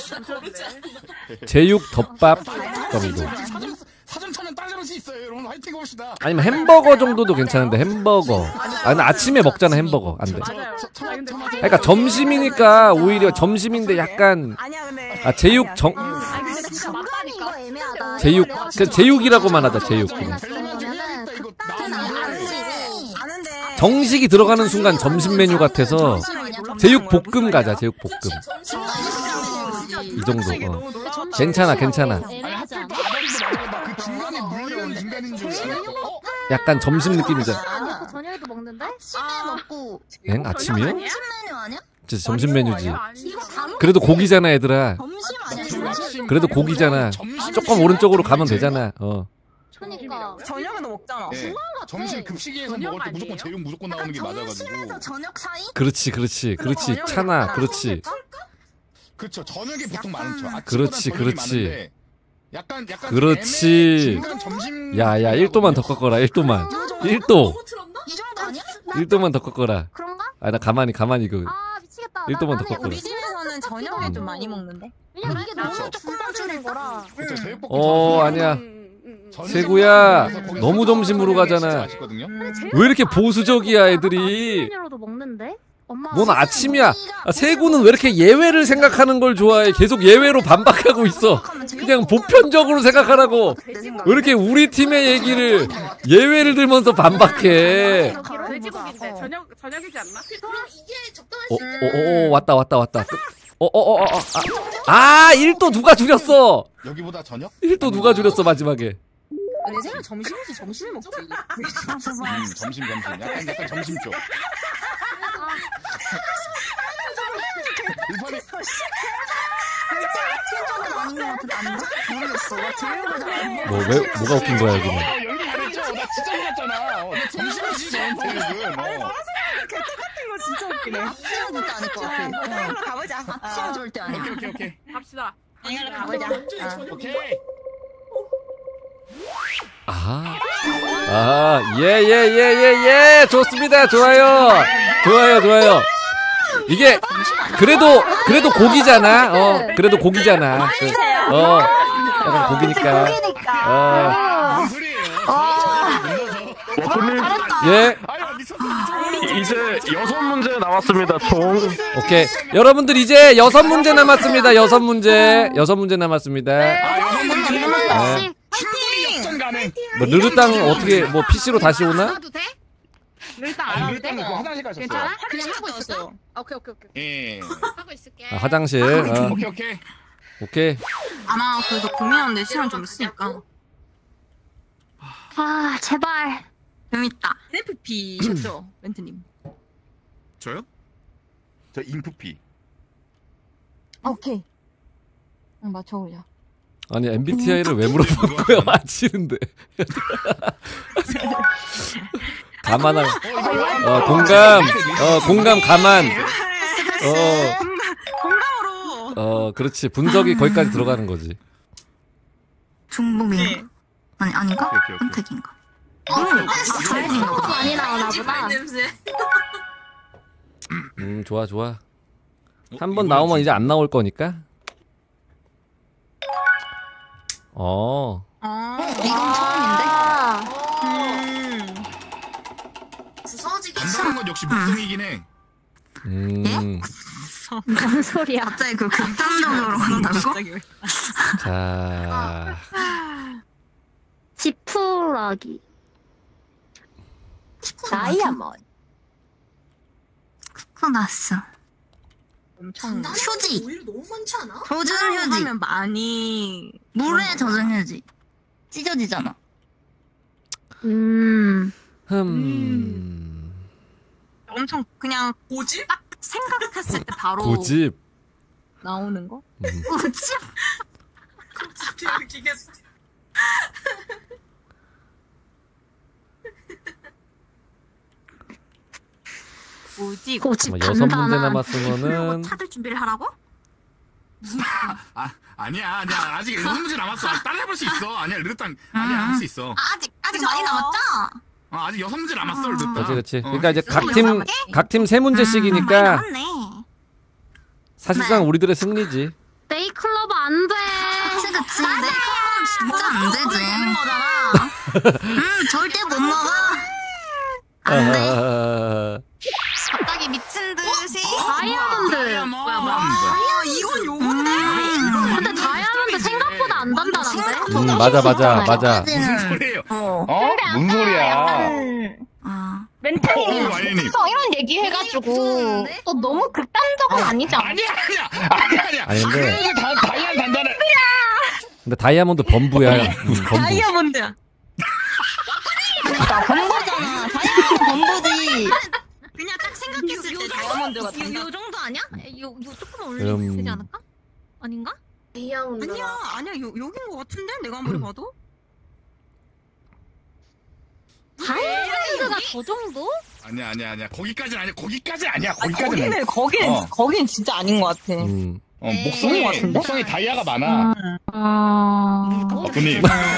제육 덮밥 정도.
사전 차면 따져볼 수 있어요. 여러분 화이팅 해봅시다.
아니면 햄버거 정도도 괜찮은데 햄버거. 아 나 아침에 먹잖아 햄버거 안 돼. 그러니까 점심이니까 오히려 점심인데 약간 제육 제육 그 제육이라고만 하자 제육 그냥. 정식이 들어가는 순간 점심 메뉴 같아서 제육 볶음 가자 제육 볶음. 이 정도. 괜찮아. 약간 점심 느낌이잖아.
저녁에도 먹는데?
엥? 아침이요?
점심 메뉴 아니야?
진짜 점심 메뉴지. 그래도 고기잖아 얘들아. 그래도 고기잖아. 조금 오른쪽으로 가면 되잖아.
그러니까
저녁에도 먹잖아.
네. 점심 급식에서 먹을 때 무조건 제육 무조건 나오는 게 맞아가지고.
점심에서 저녁 사이?
그렇지. 차나. 그렇지.
그렇죠. 저녁에 보통 많죠.
그렇지.
약간
그렇지.
점심.
야야 1도만 더 꺾어라. 1도만. 1도.
이 정도 아니야?
1도만 더 꺾어라.
그런가?
아 나 가만히 그.
아 미치겠다.
1도만 더 꺾어라.
우리 집에서는 저녁에 좀 많이 먹는데.
왜냐면 이게 너무 조금만 주는 거라.
아니야. 세구야 너무 점심으로 가잖아. 왜 이렇게 보수적이야 애들이.
메뉴로도 먹는데?
뭔 아침이야. 세구는 왜 이렇게 예외를 생각하는 걸 좋아해. 계속 예외로 반박하고 있어. 그냥 보편적으로 생각하라고. 왜 이렇게 우리 팀의 얘기를 예외를 들면서 반박해.
돼지고기인데 저녁이지 않나?
그럼 이게 적당할
왔다. 1도 누가 줄였어?
여기보다 저녁?
1도 누가 줄였어 마지막에?
내 생각 점심이지 점심에 먹지.
점심. 약간 점심 쪽.
뭐가 웃긴 거야 여기는?
나 진짜 놀랐잖아. 점심이지 저녁은.
같은 거 진짜 웃기네. 아침은 절대 아닐 것 같아. 가보자. 아침은 절대 아니야.
오케이.
갑시다.
가보자.
오케이.
예. 좋습니다. 좋아요. 이게 그래도 고기잖아. 그래도 고기잖아. 약간 고기니까. 예.
이제 6문제 남았습니다. 총.
오케이. 여러분들 이제 6문제 남았습니다. 6문제 남았습니다. 네. 뭐 르르땅 어떻게 뭐 PC로 다시 오나?
르르땅 안 하는데?
화장실 가셨어요.
괜찮아? 그냥 하고 있어. 오케이.
예.
하고 있을게.
화장실. 오케이.
아마 그래도 고민하는데 시간 좀 있으니까.
아 제발.
재밌다. SFP셨죠, 멘트님?
저요? 저 인프피.
오케이. 맞춰보자.
아니 MBTI를 왜 물어본 거야? 맞히는데. 가만한. 공감 가만.
공감으로.
그렇지. 분석이 거기까지 들어가는 거지.
중복인가? 아닌가? 선택인가?
많이 나오나 보다.
좋아. 한 번 나오면 이제 안 나올 거니까.
이건 처음인데?
부서지기
간단한 건 역시 목성이긴 해.
무슨 소리야?
갑자기 그 극단적으로 간다고?
자.
지푸라기. 다이아몬드.
코코나스. 엄청 휴지.
오히려 너무 많지 않아?
젖은 휴지. 하면 많이 물에 젖은 휴지. 찢어지잖아. 엄청 그냥 고집? 딱 생각했을 때 바로
고집.
나오는 거?
뭐지?
갑자기 웃기겠어.
뭐지?
뭐 6문제 남았으면은
찾을 준비를 하라고?
아니야 아직 6문제 남았어. 따라해볼 수 있어. 아니야 르르땅 아니야 할 수 있어.
아직 많이 남았죠?
아직 6문제 남았어 르르땅.
그렇지. 그러니까 이제 각 팀 3문제씩이니까 사실상 우리들의 승리지.
네이클로버 안 돼.
그치. 네이클로버 진짜 안 되지. 절대 못 먹어. 안 돼.
갑자기 미친 듯이
다이아몬드.
이건 요건데.
근데 다이아몬드 생각보다 안 단단한데?
맞아.
무슨 소리예요? 무슨 소리야?
멘탈이
와인님.
이런 얘기 해가지고 또 너무 극단적은 아니지 않아?
아니야.
아니 근데
그래도 다이아 단단해.
근데 다이아몬드 범부야. 범부.
다이아몬드야.
그러니까 범부잖아. 다이아몬드 범부지.
그냥 딱 생각했을 때 다이아몬드가
요 정도 아니야? 요 조금 올리면 되지 않을까? 아닌가?
아니야 여긴 거 같은데 내가 아무리 봐도.
다이아몬드가 저 정도?
아니야. 거기까지는 아니야. 거기까지는.
거긴 진짜 아닌 것 같아.
목성이 다이아가 많아. 덕분님.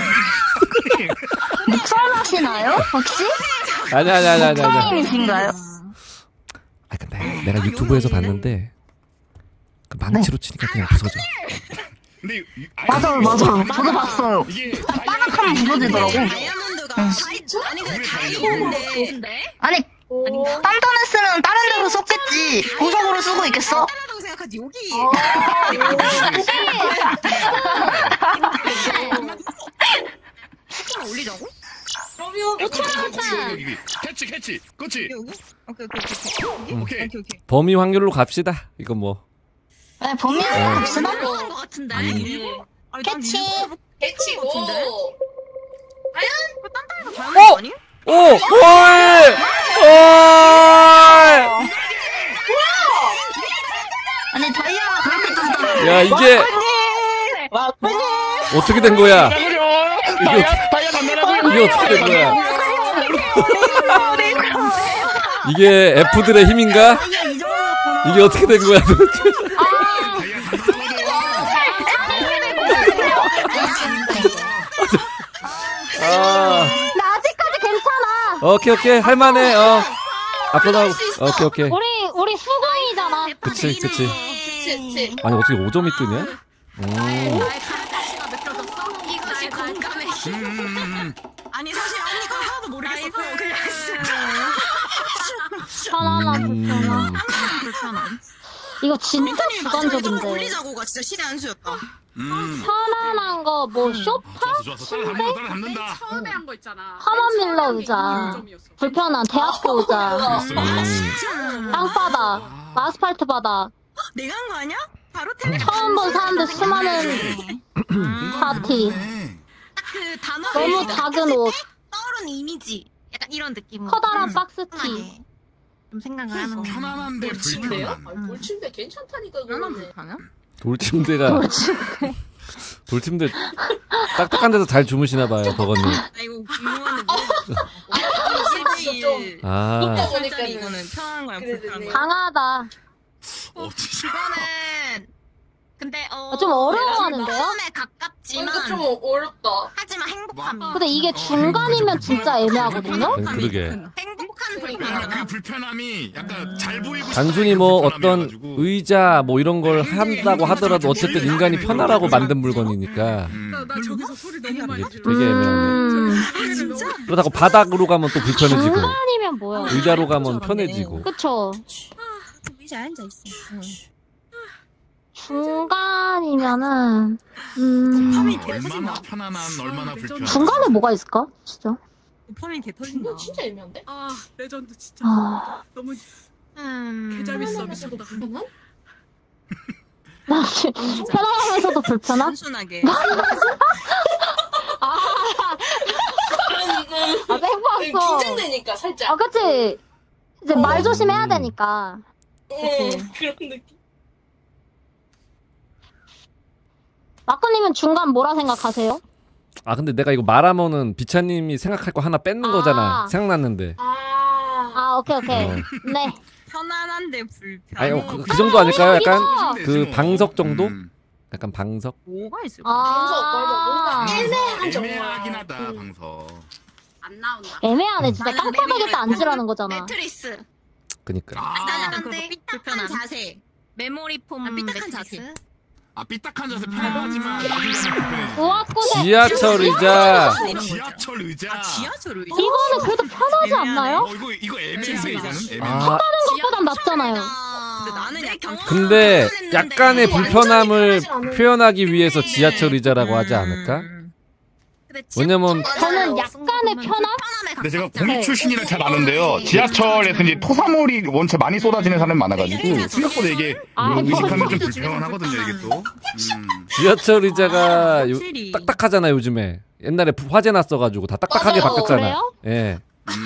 묵살 맛이 나요? 혹시?
아니야.
묵살님이신가요?
아 근데 내가 유튜브에서 봤는데 그 망치로 치니까 그냥 부서져.
근데
맞아요. 저도 봤어요.
이게
빠락하면 부서지더라고.
다이아몬드가 다이아몬드인데.
아니 단단했으면 다른 데로 썼겠지. 보석으로 쓰고 있겠어?
다르다고 생각하지 여기. 조금 올리자고?
캐치. 그렇지.
오케이.
범위 확률로 갑시다. 이거 뭐.
네, 범위로 갑시다.
그런 거 같은데?
캐치.
개치고.
다이아몬드 아니?
오!
아니 다이아가 그렇게 뜬다.
야 이게 어떻게 된 거야? 이게 어떻게 된 거야? 이게 F들의 힘인가? 이게 어떻게 된 거야 도대체?
나 아직까지 괜찮아.
오케이 할만해. 앞으로 나오고. 오케이.
우리 수고이잖아.
그치.
그치.
아니 어떻게 5점이 뜨냐?
이것이 공감의 힘.
아니 사실 언니가 하나도 모르겠었어. 그냥
편안함. 이거 진짜 주관적인데.
올리자고가 진짜 신의 한 수였다.
편안한 거 뭐 소파?
좋았어. 따라 잡는다.
처음에 한 거 있잖아.
하마밀러 의자. 불편한 대학교 의자. 땅바닥. 아스팔트 바닥.
내가 한 거 아니야? 바로
처음 본 사람들 수많은 파티.
그 단어
너무 작은 옷.
떠오르는 이미지. 약간 이런 느낌.
커다란 박스티.
좀 생각을 하는.
편안한데
침대요?
불편한.
돌침대 괜찮다니까
하나
그거는.
불편해?
돌침대 딱딱한 데서 잘 주무시나 봐요 버거님.
아이고 유명한
아
보니까
이거는 편한 거야 불편한 거야.
강하다.
이거는 근데
좀 어려워하는데요?
처음에 가깝지만
이거 좀 어렵다.
하지만 행복함이.
근데 이게 중간이면 진짜 애매하거든요?
그러게.
행복한
그러니까
불편.
그 불편함이 약간 잘 보이고
단순히 뭐 어떤 의자 뭐 이런 걸 한다고 하더라도 어쨌든 인간이 편하라고 만든 물건이니까
나 저기서 소리 너무 많이
이게
들어.
되게 애매하네. 그러다가 바닥으로 가면 또 불편해지고
중간이면 뭐야?
의자로 가면 편해지고.
그쵸?
의자 앉아 있어.
중간이면은
얼마나 편안한 얼마나 불편한.
중간에 뭐가 있을까? 진짜?
도파민 개 터진다.
이거 진짜 애매한데?
아 레전드 진짜.
아,
너무
음.
개재밌어 미쳤다.
그러면?
나 편안하면서도 불편함?
단순하게.
뺑뺑어.
긴장되니까 살짝.
아, 그치? 이제 말 조심해야 되니까.
그런 느낌.
마크님은 중간 뭐라 생각하세요?
아 근데 내가 이거 말하면은 비차님이 생각할 거 하나 뺏는 거잖아. 생각났는데.
오케이. 네.
편안한데 불편.
아니 그 정도 아닐까요? 약간 그 방석 정도? 약간 방석?
뭐가 있을까?
뭔가
애매하긴 하다 방석.
안 나온다.
애매하네 진짜. 깜빡하게 딱 앉으라는 거잖아.
매트리스.
그니까.
삐딱한 자세. 메모리 폼 삐딱한 자세.
삐딱한 자세 편하지만
지하철 의자.
지하철 의자.
지하철 의자.
이거는 그래도 편하지 않나요?
이거 애매해 이거는.
편하는 것보단 낫잖아요.
근데 약간의 불편함을 표현하기 위해서 지하철 의자라고 하지 않을까? 왜냐면
저는 약간의 편함?
근데 제가 공익 출신이라 잘 아는데요. 지하철에서 이제 토사물이 원체 많이 쏟아지는 사람이 많아가지고 생각보다 이게 의식하면 좀 불편하거든요 이게 또.
지하철 의자가 딱딱하잖아 요즘에. 옛날에 화재 났어가지고 다 딱딱하게 바뀌었잖아. 예.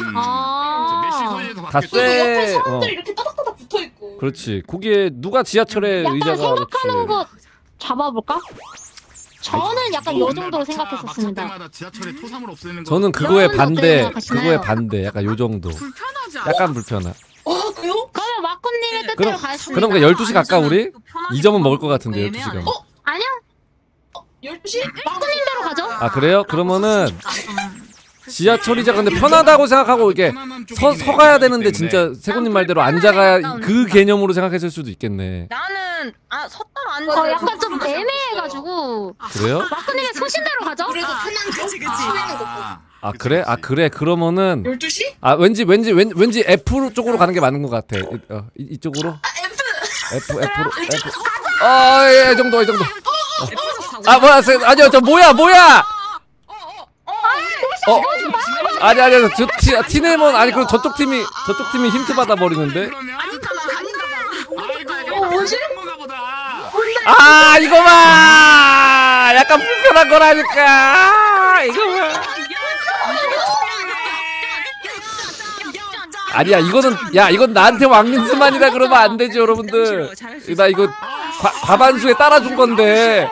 다 쎄.
사람들이 이렇게 따닥따닥 붙어 있고.
그렇지. 거기에 누가 지하철에 의자가
생각하는 거 잡아볼까? 저는 약간 요 정도로 생각했었습니다.
저는 그거에 반대. 그거에 반대. 약간 요 정도. 약간 불편한.
그래요? 그러면 마코님의 뜻대로 가겠습니다.
그럼 12시 갈까 우리? 2점은 먹을 것 같은데 12시간.
아니요.
12시?
마코님대로 가죠.
아 그래요? 그러면은 지하철 의자 근데 편하다고 생각하고 이게 서가야 되는데 진짜 세군님 말대로 앉아가야 그 개념으로 생각했을 수도 있겠네.
나는 섰다가 앉아.
약간 좀 애매해가지고.
그래요?
마크님의 소신대로 가죠?
그래도 편한
아 그래? 아 그래 그러면은
12시?
아 왠지 F 쪽으로 가는 게 맞는 것 같아. 이쪽으로? F로 F. 이 정도. 뭐야? 아니요 저 뭐야? 아니 저 티네몬 아니 그럼 저쪽 팀이 힌트 받아 버리는데. 이거 봐. 약간 불편한 거라니까. 이거 봐. 아니야 이건 나한테 왕민스만이라 그러면 안 되지 여러분들. 나 이거 과반수에 따라준 건데.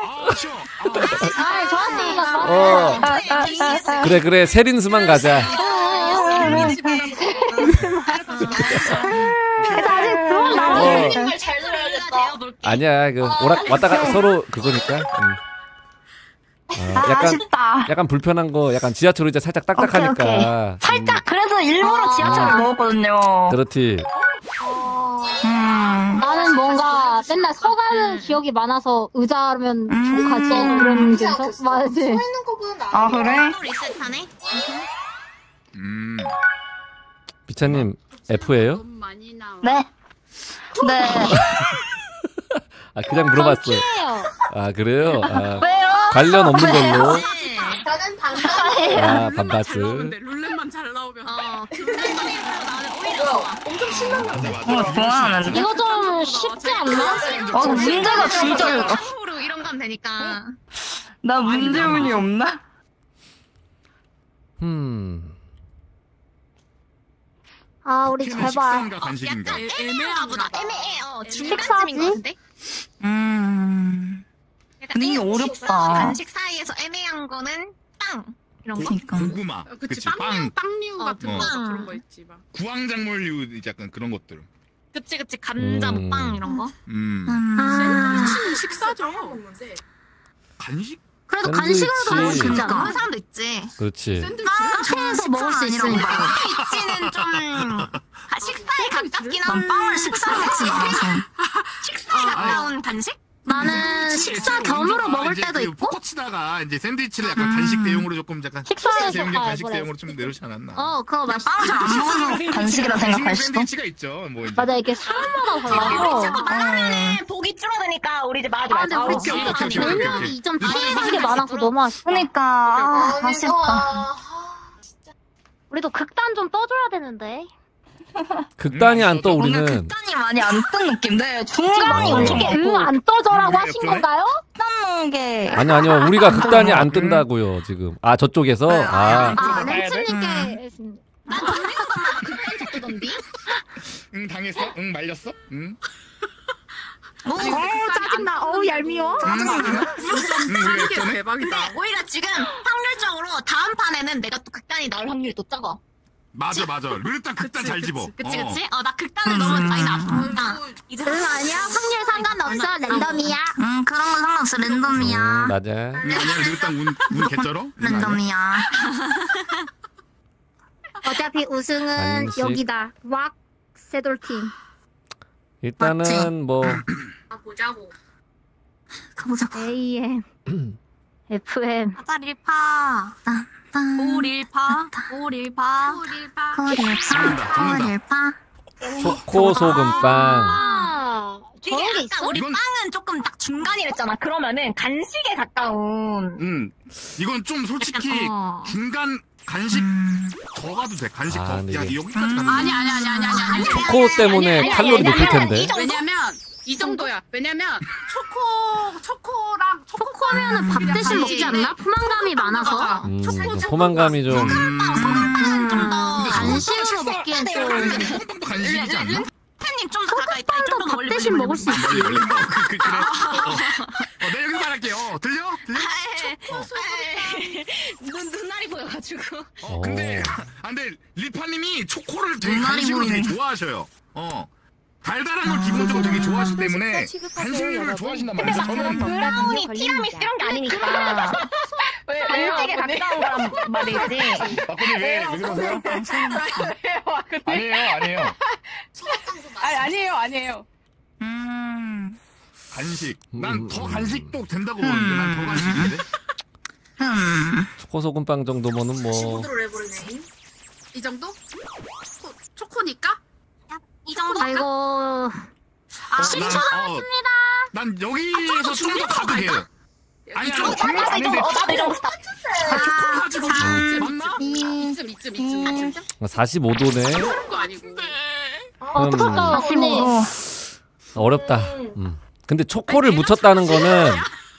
그래 세린스만 가자. 아니야 그 왔다가 서로 그거니까. 약간 불편한 거 약간 지하철 의자 살짝 딱딱하니까.
오케이. 살짝 그래서 일부러 지하철을 먹었거든요.
그렇지.
나는 뭔가 맨날 서가는 기억이 많아서 의자면 좋겠지 이런 데서 맞지.
아 그래?
비차님 F예요?
네.
아 그냥 물어봤어. 아 그래요?
왜요?
관련 없는 걸로.
저는 반반.
반바스.
룰렛만 잘 나오면.
나는 오히려 좋아.
엄청 신나는
좋아하는데?
이거 좀 쉽지 않나?
문제가 진짜
이런 거 하면 되니까.
나 문제운이 없나?
우리 제발.
간식인가?
애매하다.
식사지?
근데 이게 어렵다.
간식 사이에서 애매한 거는 빵. 이런 거.
고구마. 그치
빵류 같은 거 그런 거 있지 막.
구황작물류 약간 그런 것들.
그치 감자 빵 이런 거.
샌드위치는 식사죠.
간식?
그래도 간식으로도 먹을 수 있잖아.
그런 사람도 있지.
그렇지.
카페에서 먹을 수 있으니까.
샌드위치는 좀 식사에 가깝긴 한.
난 빵을 식사에
식사에 가까운 간식?
나는 식사 겸으로 먹을 때도 있고.
포커치다가 이제 샌드위치를 약간 간식 대용으로 조금 약간
식사에서
대용량 간식 대용으로 좀 내놓지 않았나?
그거 맛있어.
빵을 안 먹어서 간식이라 생각할 수도.
샌드위치가 있죠. 뭐 이제.
맞아 이게 사람마다 달라서.
보기 줄어드니까 우리 이제 말하지
근데 우리
말자.
별명이 2점 피해가는 게 많아서 너무 아쉽다.
그러니까 아쉽다.
우리도 극단 좀 떠줘야 되는데.
극단이 안 떠 우리는.
극단이 많이 안 뜬 느낌. 네, 중간이 어떻게
안 떠져라고 하신 건가요?
뜬 게.
아니요 우리가 극단이 안 뜬다고요 지금. 저쪽에서.
렌츠님께.
난 돌리는 것만 극단 적던데.
당했어? 말렸어?
짜증나. 얄미워.
우리
대박이다. 오히려 지금 확률적으로 다음 판에는 내가 또 극단이 나올 확률이 또 적어.
맞아. 르르땅 극단 잘 집어.
그치. 나 극단을 너무 많이 나왔으니까. 이제
아니야. 확률 상관없어. 랜덤이야.
그런 건 상관없어. 랜덤이야.
맞아.
아니야 르르땅 운 개쩔어?
랜덤이야.
어차피 우승은
간식.
여기다. 왁 세돌팀.
일단은 뭐
보자고.
가보자.
AM FM
아다릴파. 오릴파.
코릴파.
초코 소금빵.
이게 아까 우리 빵은 조금 딱 중간이랬잖아. 그러면은 간식에 가까운.
이건 좀 솔직히 중간 간식 더 가도 돼. 간식 더.
근데
야,
이게-
여기까지 가도 돼.
아니.
초코 때문에 칼로리 높을 텐데.
왜냐면 이 정도야. 왜냐면 초코랑
초코면은 밥 대신 먹지 않나? 포만감이 많아서.
포만감이 좀.
간식으로 먹기엔 좀.
뽕뽕도 간식이지 않나?
팬님 좀 더 가까이 있다.
또 밥 대신 먹을 수 있지.
그래. 내 여기서 말할게요. 들려?
눈알이 보여가지고.
근데 리파님이 초코를 되게
눈알이
간식으로 되게
보이네.
좋아하셔요. 달달한 걸 기본적으로 되게 좋아하시기 때문에 간식을 좋아하신단 말이죠. 저는
브라우니, 티라미수 이런 게 아니니까. 간식에 가까운 거란 말이지.
박군님 왜 그러세요?
아니에요.
간식. 난 더 간식도 된다고 보는데 난 더 간식인데.
초코 소금빵 정도면은 뭐.
이 정도? 초코니까?
이 정도?
아이고.
난 여기서 좀 더 가도 돼요. 아니 좀 별로 아닌데.
나도 이런 거 스탑.
초코 가지고 맞나?
이쯤.
45도네.
그런 거 아니고.
어떡할까, 언니.
어렵다. 근데 초코를 묻혔다는 거는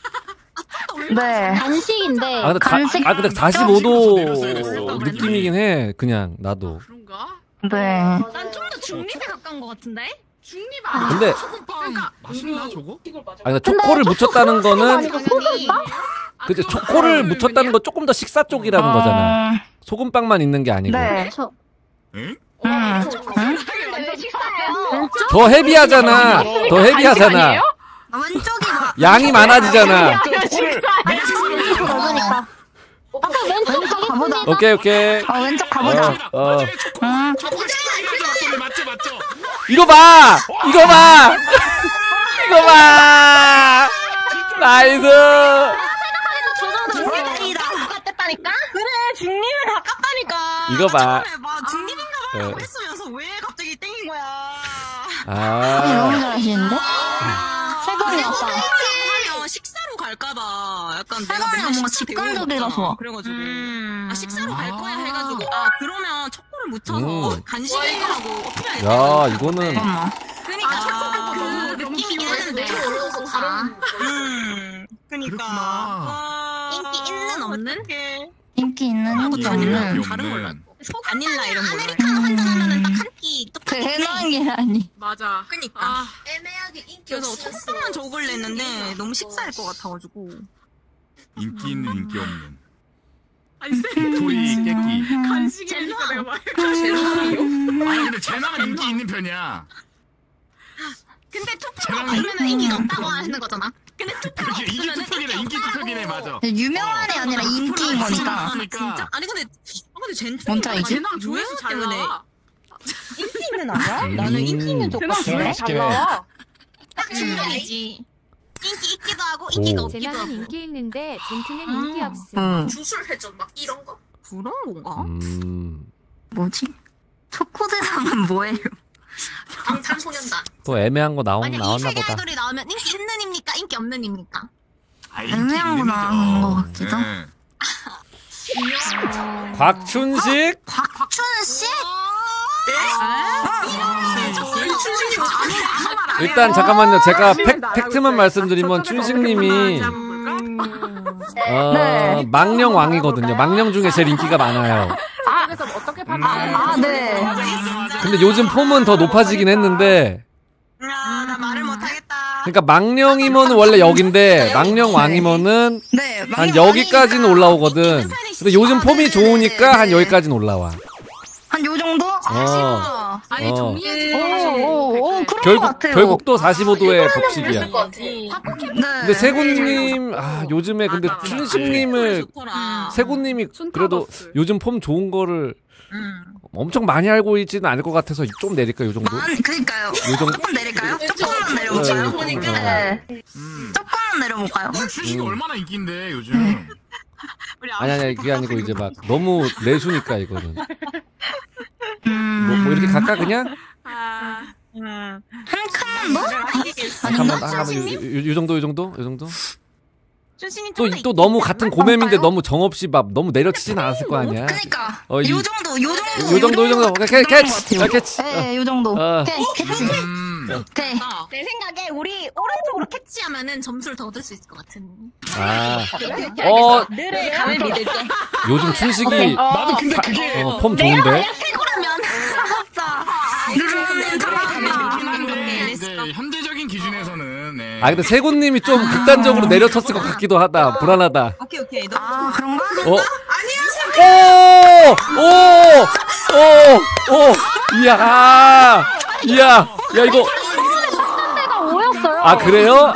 네.
간식인데.
근데
간식.
근데 45도 느낌이긴 해. 그냥 나도.
그런가?
네.
난 좀 더 중립에 가까운 거 같은데?
중립 아니야.
근데
그러니까 맛있나 저거?
근데 초코를 묻혔다는 거는
아니고 소금빵?
그치 초코를 묻혔다는 건 조금 더 식사 쪽이라는 거잖아. 소금빵만 있는 게 아니고.
네.
응?
왜 식사해요?
더 헤비하잖아. 더 헤비하잖아.
왼쪽이 뭐?
양이 많아지잖아.
그러니까. 아까 왼쪽 가겠습니다.
오케이.
왼쪽 가보자.
맞죠.
이거 봐. 나이스.
가깝다니까?
그래, 중립에 가깝다니까.
이거 봐.
중립인가 봐. 했으면서 왜 갑자기 땡긴 거야.
아.
잘하시는데?
세번이 왔다.
하면 식사로 갈까봐. 약간 내가 맨날 뭔가 직관적이라서. 그래가지고. 식사로 갈 거야 해가지고. 그러면 초코를 묻혀서 간식이라고 어떻게 해야 돼?
야, 이거는
그러니까 초코가 너무
느낌이 있는데 어려워서 다른.
그러니까.
인기 있는 없는?
인기 있는 인기 없는.
다른 걸로.
바닐라 이런 걸로.
아메리카노 한잔 하면은 딱 한 끼 똑같이.
대단한 게 아니.
맞아.
그니까.
애매하게 인기
그래서
없어.
초코만 적을래 했는데 너무 식사할 것 같아가지고.
인기 있는 인기 없는.
아니
빅토리 깨끼.
간식이니까 내가 말.
아니 근데 제나가 인기 있는 편이야.
근데 투표가 걸면은 인기가 없다고 하는 거잖아. 근데 투표가
그렇지 이게
없으면은
투표기네 인기 투표기네 맞아.
유명한 애 아니라 인기인 거니까.
진짜?
아니 근데 쟤는
뭔지 알지? 쟤랑 조회수 잘 나와.
인기 있는 아니야? 나는 인기 있는 쪽 같은데.
딱 중간이지. 인기 있기도 하고 인기가 없기도 하고.
제나는 인기 있는데 젠트는 인기 없음.
주술 해줘 막 이런 거.
그런 건가?
음.
뭐지? 초코대상은 뭐예요?
방탄소년단.
또 애매한 거
만약 이
나왔나
세계
보다.
아이돌이 나오면 인기 있는입니까? 인기 없는입니까?
애매한 거 나온 거 같기도.
곽춘식?
곽춘식?
일단 잠깐만요. 제가 팩트만 말씀드리면 춘식님이 망령 왕이거든요. 망령 중에 제일 인기가 많아요.
어떻게
네.
근데 요즘 폼은 더 높아지긴 했는데
나 말을 못하겠다.
그러니까 망령 원래 여긴데 망령 왕이면은
네,
한 여기까지는 올라오거든. 근데 요즘 폼이 좋으니까 한 여기까지는 올라와.
한 요 정도?
아니 정리해
그런 것 같아요.
결국 또 45도의 법칙이야.
네.
근데 세군님 요즘에 근데 춘식님을 세군님이 그래도 요즘 폼 좋은 거를 엄청 많이 알고 있지는 않을 것 같아서 좀 내릴까 요 정도?
그러니까요.
요 정도?
조금 내릴까요? 조금만 내려볼까요? 네. 조금만 내려볼까요?
춘식이 얼마나 인기인데 요즘.
아니 그게 아니고 이제 막 너무 내수니까 이거는. 뭐 이렇게 갈까 그냥?
한 칸만 더?
잠깐만 요 정도?
춘식님
또 너무 같은 고mem인데 너무 정없이 막 너무 내려치진 않았을 거 아니야.
그러니까
요
정도.
캐치.
네, 요 정도. 캐치.
오케이. 내 생각에 우리 오른쪽으로 캐치하면은 점수를 더 얻을 수 있을 것 같은.
늘의 감을 믿을게.
요즘 춘식이
나도 근데 그게
폼 좋은데.
현대적인 기준에서는 네.
근데 세군님이 좀 극단적으로 내려쳤을 것 같기도 하다. 불안하다.
오케이.
그런가?
이야 이거.
내가 5였어요.
그래요?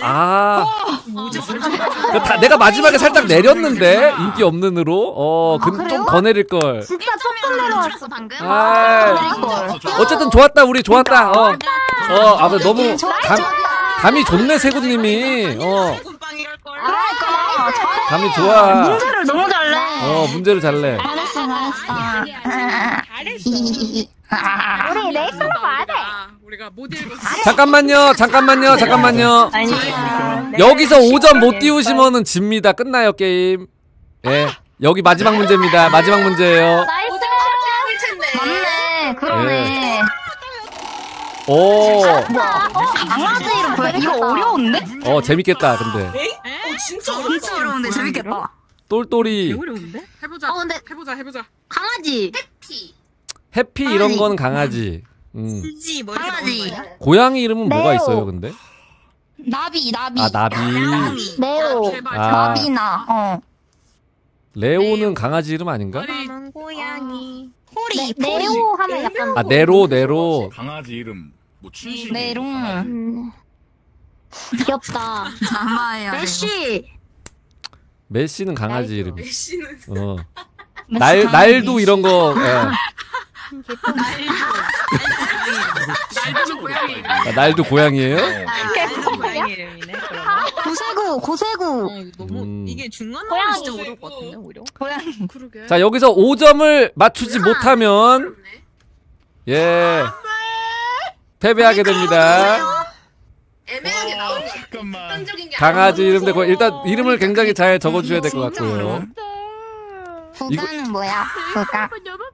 내가 마지막에 살짝 내렸는데 인기 없는으로. 근데 좀 더 내릴 걸.
진짜 조금 내려왔어 방금.
어쨌든 좋았다. 우리 좋았다. 너무 감이 좋네 세군님이. 감이 좋아.
문제를 너무 잘내.
문제를 잘내.
잘했어.
우리 레이스로 가야 돼.
우리가 못 읽었어.
잠깐만요. 여기서 5점 못 띄우시면은 집니다. 끝나요 게임. 예. 여기 마지막 문제입니다. 마지막 문제예요.
나이스.
맞네. 그러네. 강아지 이름 이거 어려운데?
재밌겠다. 근데
진짜 어려운데 재밌겠다.
똘똘이
해보자.
근데
해보자.
강아지.
해피 이런 건 강아지.
강아지.
고양이 이름은 뭐가 있어요, 근데?
나비.
나비.
레오.
나비나.
레오는 강아지 이름 아닌가?
고양이.
호리.
레오 하면 약간.
네로.
강아지 이름 뭐 춘식.
네로.
귀엽다.
아마야.
메시는 강아지 이름. 날도 이런 거. 날도 고양이에요?
고양이 이름이네.
고세구.
너무 이게 중간 나오면 진짜 어려울 것 같은데 오히려.
고양이.
그러게.
자, 여기서 5점을 맞추지 못하면 패배하게 됩니다.
애매하게 나오네.
잠깐만.
강아지 이름 되고 일단 이름을 굉장히 잘 적어줘야 될 것 같고요.
부가는 뭐야? 부가.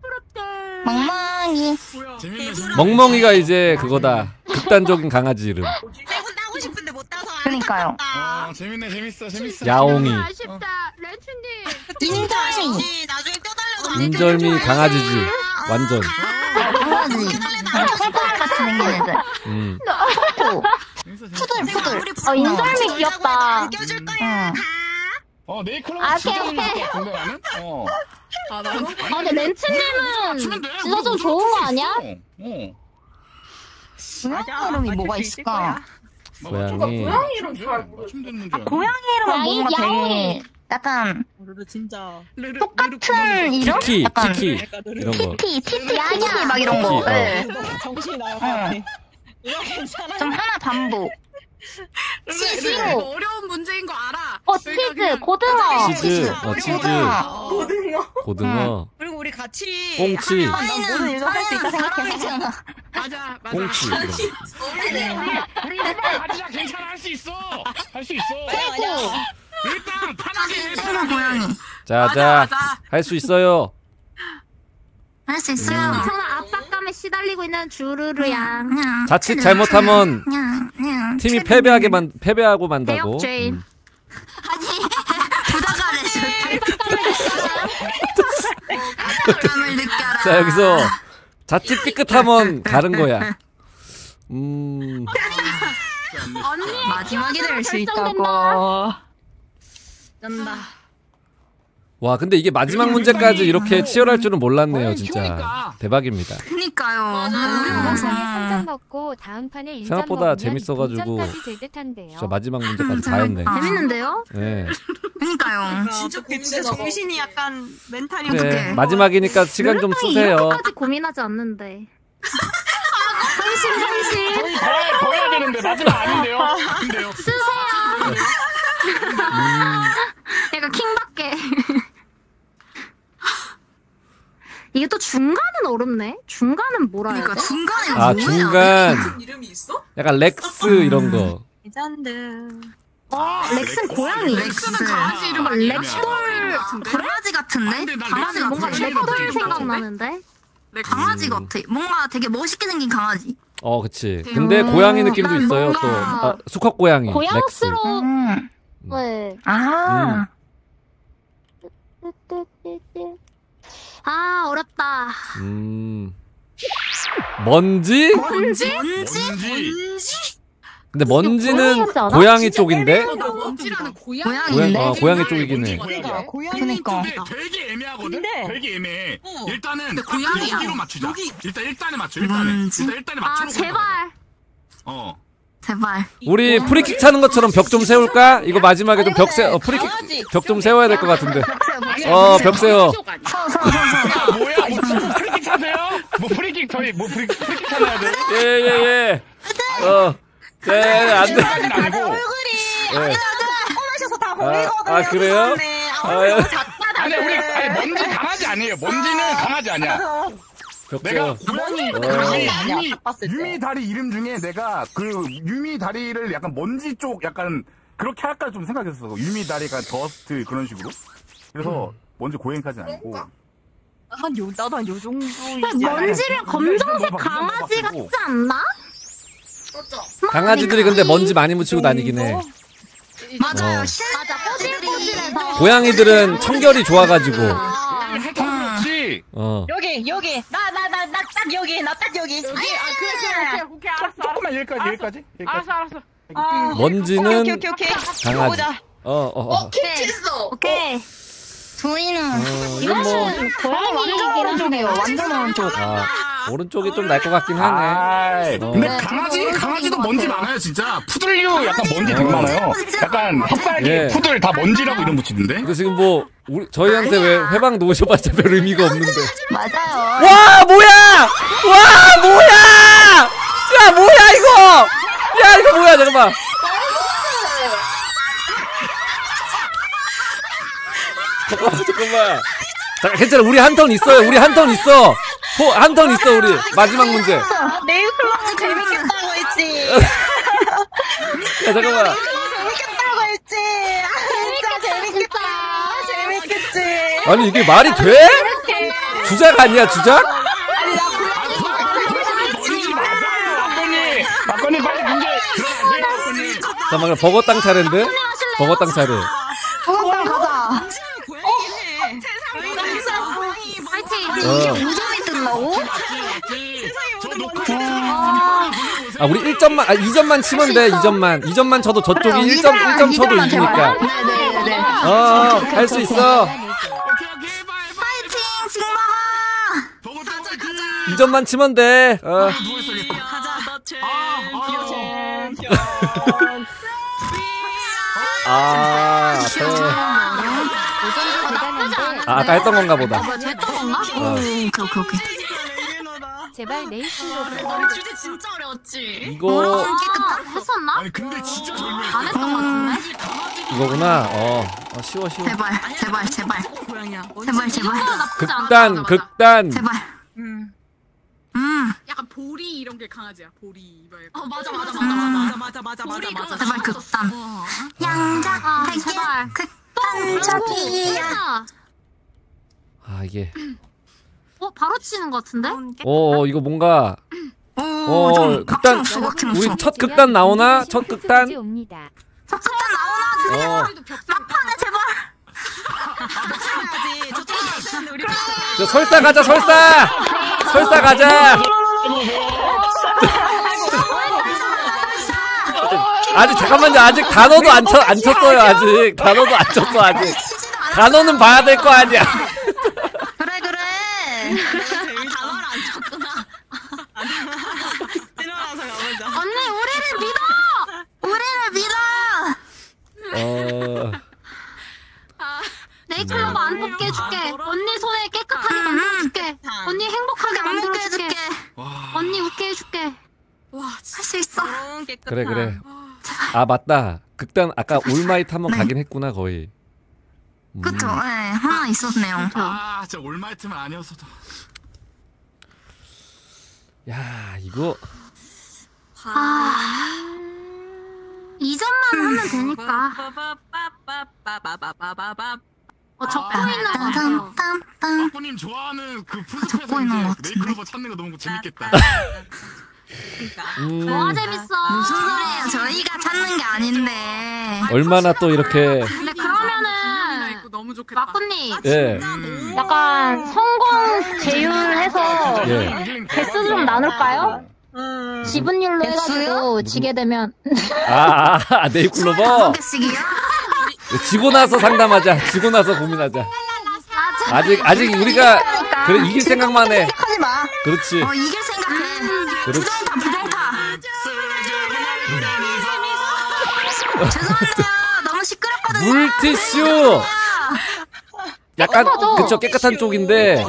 멍멍이.
멍멍이가 이제 그거다. 극단적인 강아지 이름.
세분 따고 싶은데 못 따서.
그러니까요.
재밌어.
야옹이.
아쉽다. 렌츠님.
인절미.
나중에 뼈달려서
인절미 강아지지. 완전.
강아지. 손가락 같이 생긴 애들. 푸들.
인절미 귀엽다.
껴줄 거야.
네이클럽 진짜 재밌을 것 같은데 나는?
근데 렌츠님은 진짜 좀 좋은 거 아니야?
고양이 이름이 뭐가 있을까?
고양이.
이름 잘 모르겠어.
고양이 이름은 뭔가 되게 약간
진짜.
똑같은 이름?
티키
약간
이런 거.
티티 막 이런 거. 네.
정신이 나요.
좀 하나 반복.
치즈. 어려운 문제인 거 알아.
치즈, 고등어.
치즈. 고등어.
그리고 우리 같이
꽁치.
모든 일도 할 수 있다 생각해.
맞아.
꽁치.
아니야 괜찮아 할 수 있어. 일단 편하게
고양이.
자, 할 수 있어요.
할 수 있어요.
저는 압박감에 시달리고 있는 주르르야.
자칫 잘못하면 팀이 패배하고 만다고.
대역죄인.
압박감을 느껴라.
자, 여기서 자칫 삐끗하면 가는 거야.
마지막이 될 수 있다고.
쩐다.
와 근데 이게 마지막 문제까지 이렇게 치열할 줄은 몰랐네요. 진짜 대박입니다.
그니까요.
한잔 먹고 다음 판에 인정
생각보다
먹으면
재밌어가지고
동점까지 될 듯한데요.
진짜 마지막 문제까지 다 했네.
재밌는데요?
네.
그니까요.
진짜 정신이 약간 멘탈이
그래 마지막이니까 시간 좀 쓰세요.
이렇게까지 고민하지 않는데. 현실.
저희 더 해야 되는데 마지막 아닌데요? 근데요.
쓰세요. 약간 킹받게. 이게 또 중간은 어렵네. 중간은 뭐라 해야 돼?
그러니까 중간에
아
뭐야?
중간
이름이 있어?
약간 렉스 이런 거.
레전드.
렉스는 고양이.
렉스.
강아지 이름 아니야?
렉돌.
강아지 같은데? 강아지
뭔가
같아.
렉돌 생각나는데?
강아지 같아. 뭔가 되게 멋있게 생긴 강아지.
그치. 근데 고양이 느낌도 있어요. 또 수컷 고양이.
고양스러워.
음.
네.
아.
아 어렵다.
먼지?
먼지?
근데 먼지는
고양이였지 않아?
고양이 쪽인데?
먼지라는 고양이.
고양이 쪽이긴 해.
고양이 쪽에
되게 애매하거든?
근데-
되게 애매해. 일단은
근데 고양이야.
여기로 맞추자.
여기.
일단 일단에 맞춰. 일단에
아
맞추고.
제발.
제발.
우리 프리킥 차는 것처럼 벽 좀 세울까? 이거 마지막에 좀 프리킥 벽 좀 세워야 될 것 같은데. 벽 세워.
야 뭐야? 뭐 프리킥 차세요? 뭐 프리킥 저희 뭐 프리킥 차나야 돼?
예. 안 돼.
아니고.
꼬마셔서 다 보이거든요.
아 그래요?
아니 먼지 강아지 아니에요. 먼지는 강아지 아니야.
벽
내가
세워.
유미 다리 이름 중에 내가 그 유미 다리를 약간 먼지 쪽 약간 그렇게 할까 좀 생각했었어. 유미 다리가 더스트 그런 식으로. 그래서 먼지 고양이까지는 아니고.
나도 한 요 정도.
먼지를 검정색 강아지 같지 않나?
강아지들이 근데 먼지 많이 묻히고 다니긴 해.
맞아요.
맞아. 꼬질꼬질해서.
고양이들은 청결이 좋아가지고.
그렇지.
여기 나 딱 여기 나 딱 여기.
오케이 알았어.
조금만 여기까지.
알았어.
먼지는
오케이.
강아지.
보자.
오케이.
저희는
이건 뭐
고양이
오른쪽이에요. 완전 오른쪽.
오른쪽이 좀 날 것 같긴 하네.
근데 강아지도 먼지 많아요 진짜. 푸들류 약간 먼지 되게 많아요. 약간 혓바닥에 푸들 다 먼지라고 이름 붙이던데.
근데 지금 뭐 저희한테 왜 회방 놓으셔봤자 별 의미가 없는데.
맞아요.
와 뭐야! 야 뭐야 이거! 야 이거 뭐야 잠깐만. 잠깐만. 괜찮아 우리 한 턴 있어요. 한 턴 있어 우리 마지막 문제.
네일 클로즈 재밌겠다고 했지.
야 잠깐만.
재밌겠다고 했지. 진짜 재밌겠지.
아니 이게 말이 돼? 주작 아니야 주작?
막건이 빨리 문제 들어가세요.
잠깐만 버거땅 차례인데? 버거땅 차례.
버거땅 가자. 이게 5점이 뜬다고?
우리 2점만 치면 돼. 2점만 쳐도 저쪽이 1점 쳐도 이기니까.
네네네.
할 수 있어.
파이팅 징마가.
2점만 치면 돼.
가자 너
아까 했던 건가 보다.
오케이.
제발 네이클로.
주제 진짜 어려웠지.
이거
했었나?
아니 근데 진짜
안 했던 것 같은데?
이거구나. 쉬워.
제발.
고양이야.
극단.
제발.
약간 보리 이런 게 강아지야. 보리 이발.
맞아.
제발 극단.
양자. 제발.
극단 저기야.
이게.
바로 치는 것 같은데?
이거 뭔가. 극단.
막힘
우리 첫 극단 나오나? 첫 극단.
옵니다.
극단 나오나? 나파네 제발.
저 설사 가자. 설사 가자. 아직 잠깐만요. 아직 단어도 안 쳤어요. 아직 단어도 안 쳤어. 아직 단어는 봐야 될 거 아니야.
그래.
단어를 안 쳤구나. 일어나서 가보자.
언니 우리를 믿어. 네이클로버 안 뽑게 해줄게. 언니 손에 깨끗하게 만들어줄게. 언니 행복하게 만들어줄게. 언니 웃게 해줄게.
할 수 있어.
그래. 아 맞다. 극단 아까 올마이트 한번 가긴 했구나 거의.
그쵸. 네, 하나 있었네요.
아, 진짜 올마이트만 아니었어도.
야 이거.
2점만 하면 되니까. 적고 있는 거 같아요.
아꾸님 좋아하는 그 풀숲에서 이제 네이클로버 찾는 거 너무 재밌겠다.
뭐가 재밌어?
무슨 소리예요? 저희가 찾는 게 아닌데.
얼마나 또 이렇게.
근데 그러면은 마꾸님.
예.
약간 성공 제휴해서 개수 좀 나눌까요? 지분율로 해가지고 지게 되면.
네이클로버. 지고 나서 상담하자. 지고 나서 고민하자. 아직 우리가 그래 이길 생각만 해. 그렇지.
이길 생각해.
그렇지.
부정타. 죄송한데요. 너무 시끄럽거든요.
물티슈. 약간 그쵸 깨끗한 쪽인데.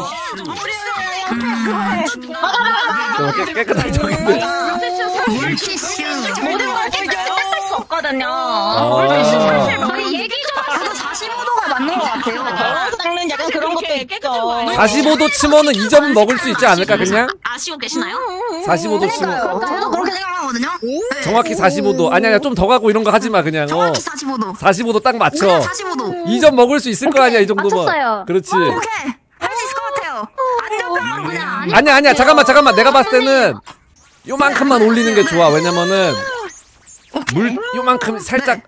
깨끗한 쪽인데.
물티슈. 모든 걸 깨끗할 수 없거든요.
저희 얘기 좀
저도 45도가 맞는 것 같아요. 닦는 약간 그런 것도 있죠.
45도 치면은 2점 먹을 수 있지 않을까 그냥?
아시고 계시나요?
45도 치면.
저도 그렇게 생각하거든요.
정확히 45도. 아니야 좀 더 가고 이런 거 하지 마 그냥.
정확히 45도.
45도 딱 맞춰.
45도.
2점 먹을 수 있을 거 아니야 이 정도면.
맞췄어요.
그렇지.
오케이. 할 수 있을 것 같아요. 안전병 그냥.
아니야 잠깐만 내가 봤을 때는 요만큼만 올리는 게 좋아. 왜냐면은 요만큼 살짝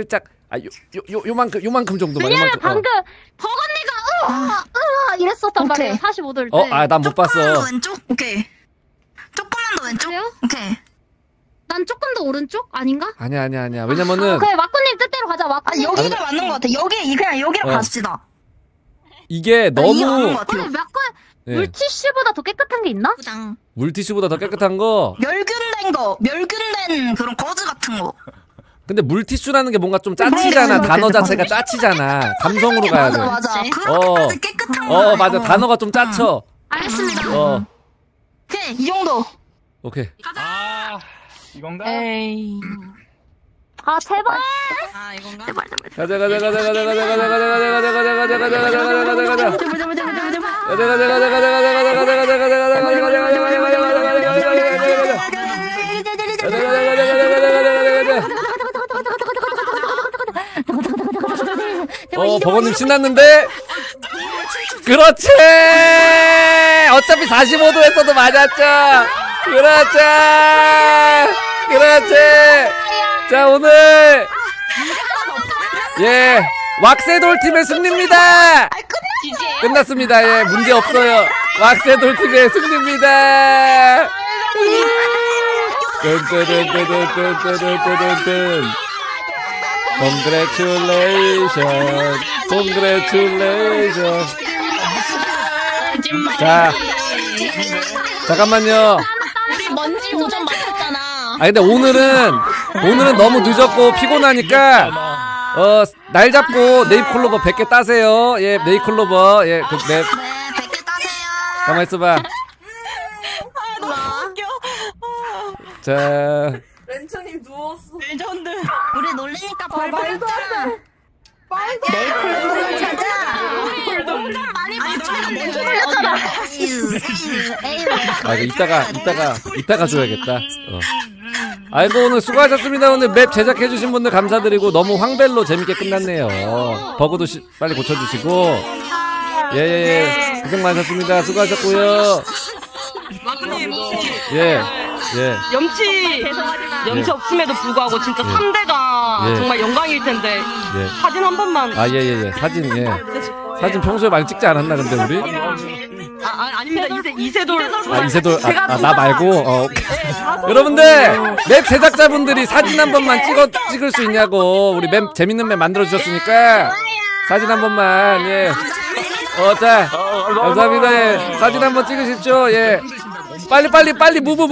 요만큼 정도만.
왜냐면 방금 버건니가 이랬었단 말이에요. 45도일 때.
난 못 봤어.
조금만 더 왼쪽? 오케이. 조금만 더 왼쪽?
그래요?
오케이.
난 조금 더 오른쪽? 아닌가?
아니야. 왜냐면은
그래 마꾸님 뜻대로 가자. 마꾸님.
여기가 맞는 것 같아. 그냥 여기로 갑시다.
이게 너무.
근데 물티슈보다 더 깨끗한 게 있나?
물티슈보다 더 깨끗한 거.
멸균된 그런 거즈 같은 거.
근데 물티슈라는 게 뭔가 좀 짜치잖아. 단어 자체가 짜치잖아. 감성으로 가야 돼.
맞아. 그렇게까지 깨끗한 거.
맞아. 단어가 좀 짜쳐.
알겠습니다.
오케이, 이 정도.
오케이.
이건가?
에이.
제발.
이건가?
가자. 버거님 신났는데? 그렇지! 어차피 45도 했어도 맞았죠! 그렇지! 자, 오늘! 왁세돌 팀의 승리입니다! 끝났습니다. 문제 없어요. 왁세돌 팀의 승리입니다! Congratulations. 자, 잠깐만요.
우리 먼지 5점 맞췄잖아.
근데 오늘은 너무 늦었고 피곤하니까 날 잡고 네잎클로버 100개 따세요. 네잎클로버. 네, 100개
따세요.
가만 있어봐.
너무 웃겨.
자.
렌처님 누웠어.
레전드. 우리 놀리니까 벌 받았잖아. 네잎클로버를 찾아. 우리 너무 좀 많이 맞춰서 먼저 놀렸잖아.
이따가 줘야겠다. 아이고 오늘 수고하셨습니다. 오늘 맵 제작해주신 분들 감사드리고 너무 황벨로 재밌게 끝났네요. 버그도 빨리 고쳐주시고 고생 많으셨습니다. 수고하셨고요.
염치 없음에도 불구하고 진짜 3대가 정말 영광일 텐데 사진 한 번만.
사진 평소에 많이 찍지 않았나 근데 우리?
아닙니다. 이세돌.
아, 이세돌. 나 말고. 여러분들, 맵 제작자분들이 사진 한 번만 찍을 수 있냐고. 우리 맵 재밌는 맵 만들어 주셨으니까 사진 한 번만. 예. 자, 감사합니다. 예. 사진 한 번 찍으십시오. 예. 빨리 무브.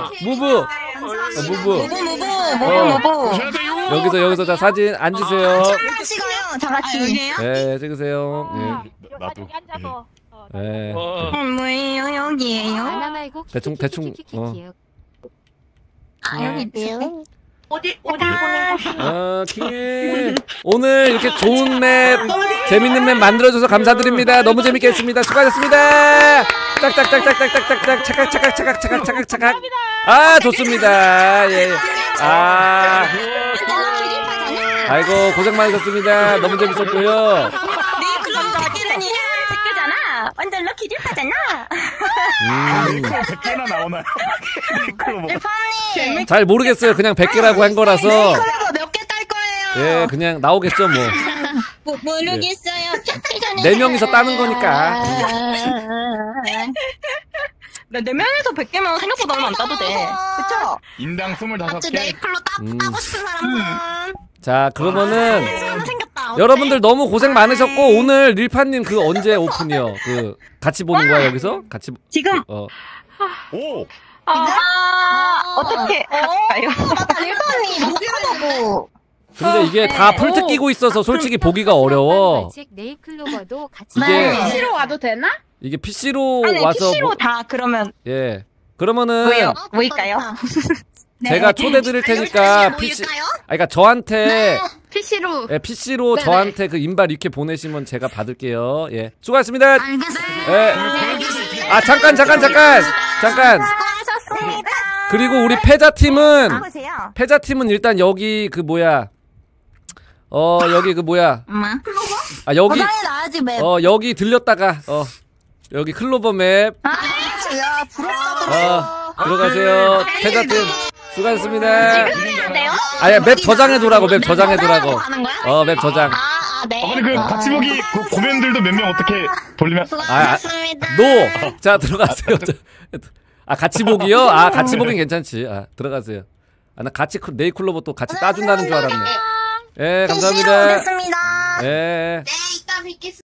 여기서 자 사진 앉으세요.
다 같이.
네, 찍으세요. 예.
나도.
네.
뭐예요 여기에요?
대충.
여기 있대요.
어디 보내고
킹. 오늘 이렇게 좋은 맵, 재밌는 맵 만들어줘서 감사드립니다. 너무 재밌게 했습니다. 수고하셨습니다. 차각. 아, 좋습니다. 예. 아이고, 고생 많으셨습니다. 너무 재밌었고요.
완전 럭키 딜파잖아.
100개나 나오나요?
잘 모르겠어요. 그냥 100개라고 한 거라서.
몇 개 딸 거예요?
예, 그냥 나오겠죠, 뭐.
모르겠어요.
4명이서 따는 거니까.
4명에서 100개면 생각보다 얼마 안 따도 돼.
그쵸?
인당 25개.
네이클로 따고 싶은 사람은
자, 그러면은 여러분들 너무 고생 많으셨고 오늘 릴파님 그 언제 오픈이요? 그 같이 보는 거야 여기서? 같이
지금.
오.
어떻게 할까요?
맞다 릴파님 목표하고.
근데 이게 다 풀트 끼고 있어서 솔직히 보기가 어려워.
네이클로버도 같이.
이게
PC로 와도 되나?
이게 PC로
아니,
와서
PC로 다 그러면
예. 그러면은
뭐일까요?
제가 초대 드릴 테니까 PC 그러니까 저한테
PC로.
예, PC로
네네.
저한테 그 인발 이렇게 보내시면 제가 받을게요. 예. 수고하셨습니다.
알겠습니다.
예. 아, 잠깐. 그리고 우리 패자팀은 일단 여기 그 뭐야. 여기 그 뭐야. 아, 여기.
나야지 맵.
여기 들렸다가 여기 클로버 맵.
야 부럽다.
들어가세요. 패자팀. 수고하셨습니다.
돼요?
아야, 맵 저장해두라고, 맵 저장해두라고. 맵 저장.
네.
근데 그 같이 보기 그 고맨들도 몇 명 어떻게 돌리면?
노! 자, 들어가세요. 같이 보기요? 같이 보긴 괜찮지. 들어가세요. 나 같이, 네이클로버 또 같이 따준다는 줄 알았네. 예, 감사합니다.
됐습니다.
예.
네, 이따 뵙겠습니다.